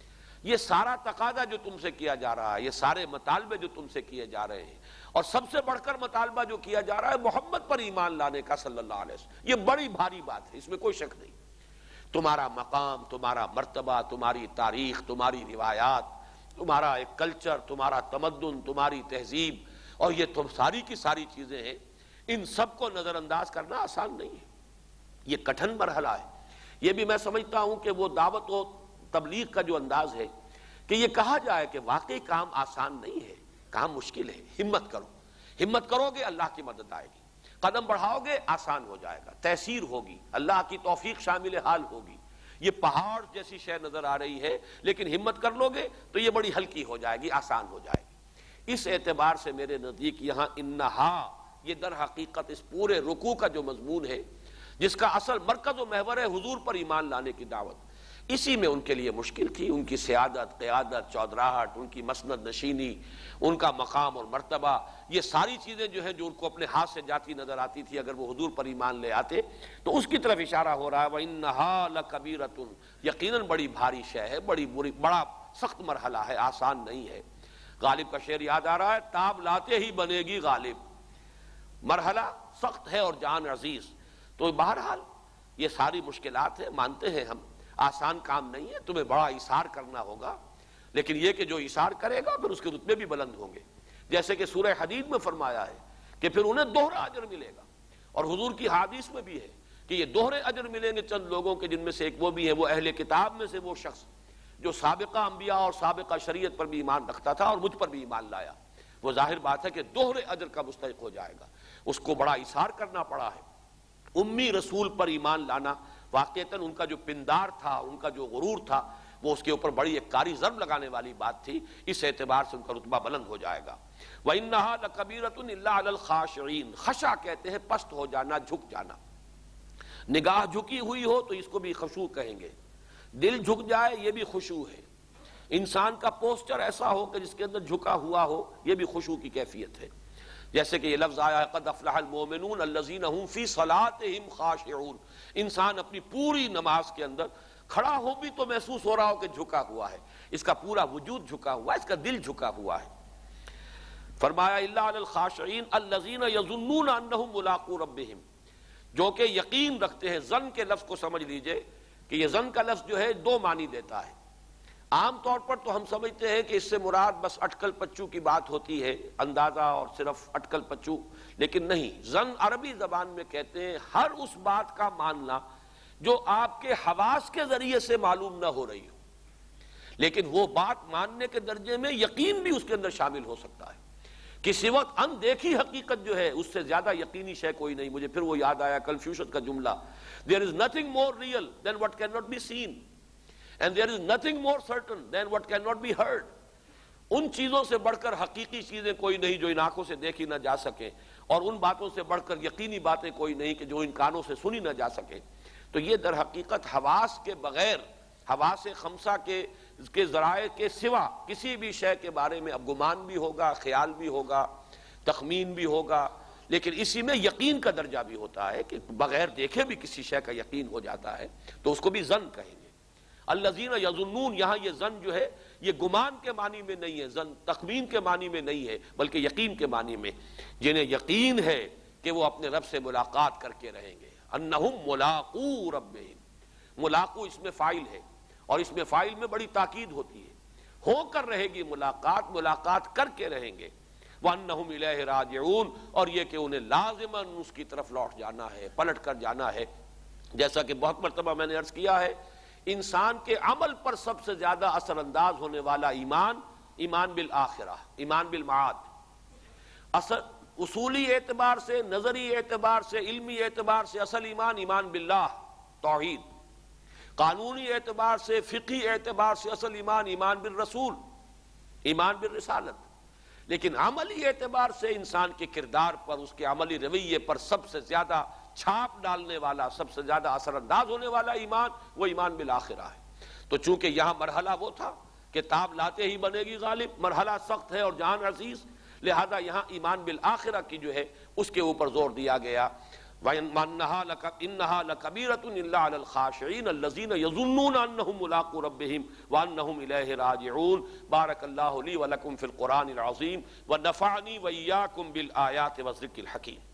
S1: یہ سارا تقاضا جو تم سے کیا جا رہا ہے، یہ سارے مطالبے جو تم سے کیے جا رہے ہیں، اور سب سے بڑھ کر مطالبہ جو کیا جا رہا ہے محمد پر ایمان لانے کا صلی اللہ علیہ وسلم، یہ بڑی بھاری بات ہے، اس میں کوئی شک نہیں۔ تمہارا مقام، تمہارا مرتبہ، تمہاری تاریخ، تمہاری روایات، تمہارا ایک کلچر، تمہارا تمدن، تمہاری تہذیب، اور یہ تم ساری کی ساری چیزیں ہیں، ان سب کو نظر انداز کرنا آسان نہیں ہے، یہ کٹھن مرحلہ ہے۔ یہ بھی میں سمجھتا ہوں کہ وہ دعوت و تبلیغ کا جو انداز ہے کہ یہ کہا جائے کہ واقعی کام آسان نہیں ہے، کام مشکل ہے، ہمت کرو، ہمت کرو گے اللہ کی مدد آئے گی، قدم بڑھاؤ گے آسان ہو جائے گا، تیسیر ہوگی، اللہ کی توفیق شامل حال ہوگی، یہ پہاڑ جیسی شے نظر آ رہی ہے لیکن ہمت کر لو گے تو یہ بڑی ہلکی ہو جائے گی، آسان ہو جائے گی۔ اس اعتبار سے میرے نزدیک یہاں انہا یہ در حقیقت اس پورے رکوع کا جو مضمون ہے، جس کا اصل مرکز و محور ہے حضور پر ایمان لانے کی دعوت، اسی میں ان کے لیے مشکل تھی، ان کی سیادت، قیادت، چودراہٹ، ان کی مسند نشینی، ان کا مقام اور مرتبہ، یہ ساری چیزیں جو ہیں جو ان کو اپنے ہاتھ سے جاتی نظر آتی تھی اگر وہ حضور پر ایمان لے آتے، تو اس کی طرف اشارہ ہو رہا ہے وَإِنَّهَا لَكَبِيرَةٌ، یقیناً بڑی بھاری شے ہے، بڑی بری بڑا سخت مرحلہ ہے، آسان نہیں ہے۔ غالب کا شعر یاد آ رہا ہے، تاب لاتے ہی بنے گی غالب، مرحلہ سخت ہے اور جان عزیز۔ تو بہرحال یہ ساری مشکلات ہیں، مانتے ہیں ہم، آسان کام نہیں ہے، تمہیں بڑا ایثار کرنا ہوگا، لیکن یہ کہ جو ایثار کرے گا پھر اس کے رتبے بھی بلند ہوں گے، جیسے کہ سورہ حدید میں فرمایا ہے کہ پھر انہیں دوہرا اجر ملے گا، اور حضور کی حدیث میں بھی ہے کہ یہ دوہرے اجر ملیں گے چند لوگوں کے، جن میں سے ایک وہ بھی ہے، وہ اہل کتاب میں سے وہ شخص جو سابقہ انبیاء اور سابقہ شریعت پر بھی ایمان رکھتا تھا اور مجھ پر بھی ایمان لایا، وہ ظاہر بات ہے کہ دوہرے اجر کا مستحق ہو جائے گا، اس کو بڑا ایثار کرنا پڑا ہے۔ امی رسول پر ایمان لانا واقعتاً ان کا جو پندار تھا، ان کا جو غرور تھا، وہ اس کے اوپر بڑی ایک کاری ضرب لگانے والی بات تھی، اس اعتبار سے ان کا رتبہ بلند ہو جائے گا۔ وَإِنَّهَا لَكَبِيرَةٌ إِلَّا عَلَى الْخَاشِعِينَ، خشع کہتے ہیں پست ہو جانا، جھک جانا، نگاہ جھکی ہوئی ہو تو اس کو بھی خشوع کہیں گے، دل جھک جائے یہ بھی خشوع ہے، انسان کا پوسچر ایسا ہو کہ جس کے اندر جھکا ہوا ہو، یہ بھی خشوع کی کیفیت ہے۔ جیسے کہ یہ لفظ آیا ہے قد افلح المؤمنون الذین هم فی صلاتهم خاشعون، انسان اپنی پوری نماز کے اندر کھڑا ہو بھی تو محسوس ہو رہا ہو کہ جھکا ہوا ہے، اس کا پورا وجود جھکا ہوا ہے، اس کا دل جھکا ہوا ہے۔ فرمایا الا علی الخاشعین الذین یظنون انہم ملاقو ربہم، جو کہ یقین رکھتے ہیں، ظن کے لفظ کو سمجھ لیجئے کہ یہ ظن کا لفظ جو ہے دو معنی دیتا ہے۔ عام طور پر تو ہم سمجھتے ہیں کہ اس سے مراد بس اٹکل پچو کی بات ہوتی ہے، اندازہ اور صرف اٹکل پچو، لیکن نہیں، ظن عربی زبان میں کہتے ہیں ہر اس بات کا ماننا جو آپ کے حواس کے ذریعے سے معلوم نہ ہو رہی ہو، لیکن وہ بات ماننے کے درجے میں یقین بھی اس کے اندر شامل ہو سکتا ہے۔ کسی وقت اندیکھی حقیقت جو ہے اس سے زیادہ یقینی شے کوئی نہیں۔ مجھے پھر وہ یاد آیا کنفیوشن کا جملہ، there is nothing more real than what cannot be seen and there is nothing more certain than what cannot be heard۔ ان چیزوں سے بڑھ کر حقیقی چیزیں کوئی نہیں جو ان آنکھوں سے دیکھی نہ جا سکیں، اور ان باتوں سے بڑھ کر یقینی باتیں کوئی نہیں کہ جو ان کانوں سے سنی نہ جا سکیں۔ تو یہ در حقیقت حواس کے بغیر، حواس خمسہ کے کے ذرائع کے سوا کسی بھی شے کے بارے میں اب گمان بھی ہوگا، خیال بھی ہوگا، تخمین بھی ہوگا، لیکن اسی میں یقین کا درجہ بھی ہوتا ہے کہ بغیر دیکھے بھی کسی شے کا یقین ہو جاتا ہے، تو اس کو بھی ظن کہیں گے۔ الذین یظنون، یہاں یہ ظن جو ہے یہ گمان کے معنی میں نہیں ہے، ظن تخمین کے معنی میں نہیں ہے، بلکہ یقین کے معنی میں، جنہیں یقین ہے کہ وہ اپنے رب سے ملاقات کر کے رہیں گے۔ انہم ملاقو ربہم، ملاقو اس میں فاعل ہے، اور اس میں فاعل میں بڑی تاکید ہوتی ہے، ہو کر رہے گی ملاقات، ملاقات کر کے رہیں گے۔ وَأَنَّهُمْ إِلَيْهِ رَاجِعُونَ، اور یہ کہ انہیں لازماً اس کی طرف لوٹ جانا ہے، پلٹ کر جانا ہے۔ جیسا کہ بہت مرتبہ میں نے عرض کیا ہے، انسان کے عمل پر سب سے زیادہ اثر انداز ہونے والا ایمان، ایمان بالآخرہ، ایمان بالمعاد۔ اصل اصولی اعتبار سے، نظری اعتبار سے، علمی اعتبار سے اصل ایمان ایمان باللہ، توحید۔ قانونی اعتبار سے، فقہی اعتبار سے اصل ایمان ایمان بالرسول، ایمان بالرسالت۔ لیکن عملی اعتبار سے انسان کے کردار پر، اس کے عملی رویے پر سب سے زیادہ چھاپ ڈالنے والا، سب سے زیادہ اثر انداز ہونے والا ایمان وہ ایمان بالآخرہ ہے۔ تو چونکہ یہاں مرحلہ وہ تھا کہ تاب لاتے ہی بنے گی غالب، مرحلہ سخت ہے اور جان عزیز، لہذا یہاں ایمان بالآخرہ کی جو ہے اس کے اوپر زور دیا گیا۔ وَإِنَّهَا لَكَبِيرَةٌ إِلَّا عَلَى الْخَاشِعِينَ الَّذِينَ يَظُنُّونَ أَنَّهُمْ مُلَاقُو رَبِّهِمْ وَأَنَّهُمْ إِلَيْهِ رَاجِعُونَ۔ بارك الله لي ولكم في القرآن العظيم ونفعني وإياكم بالآيات والذكر الحكيم۔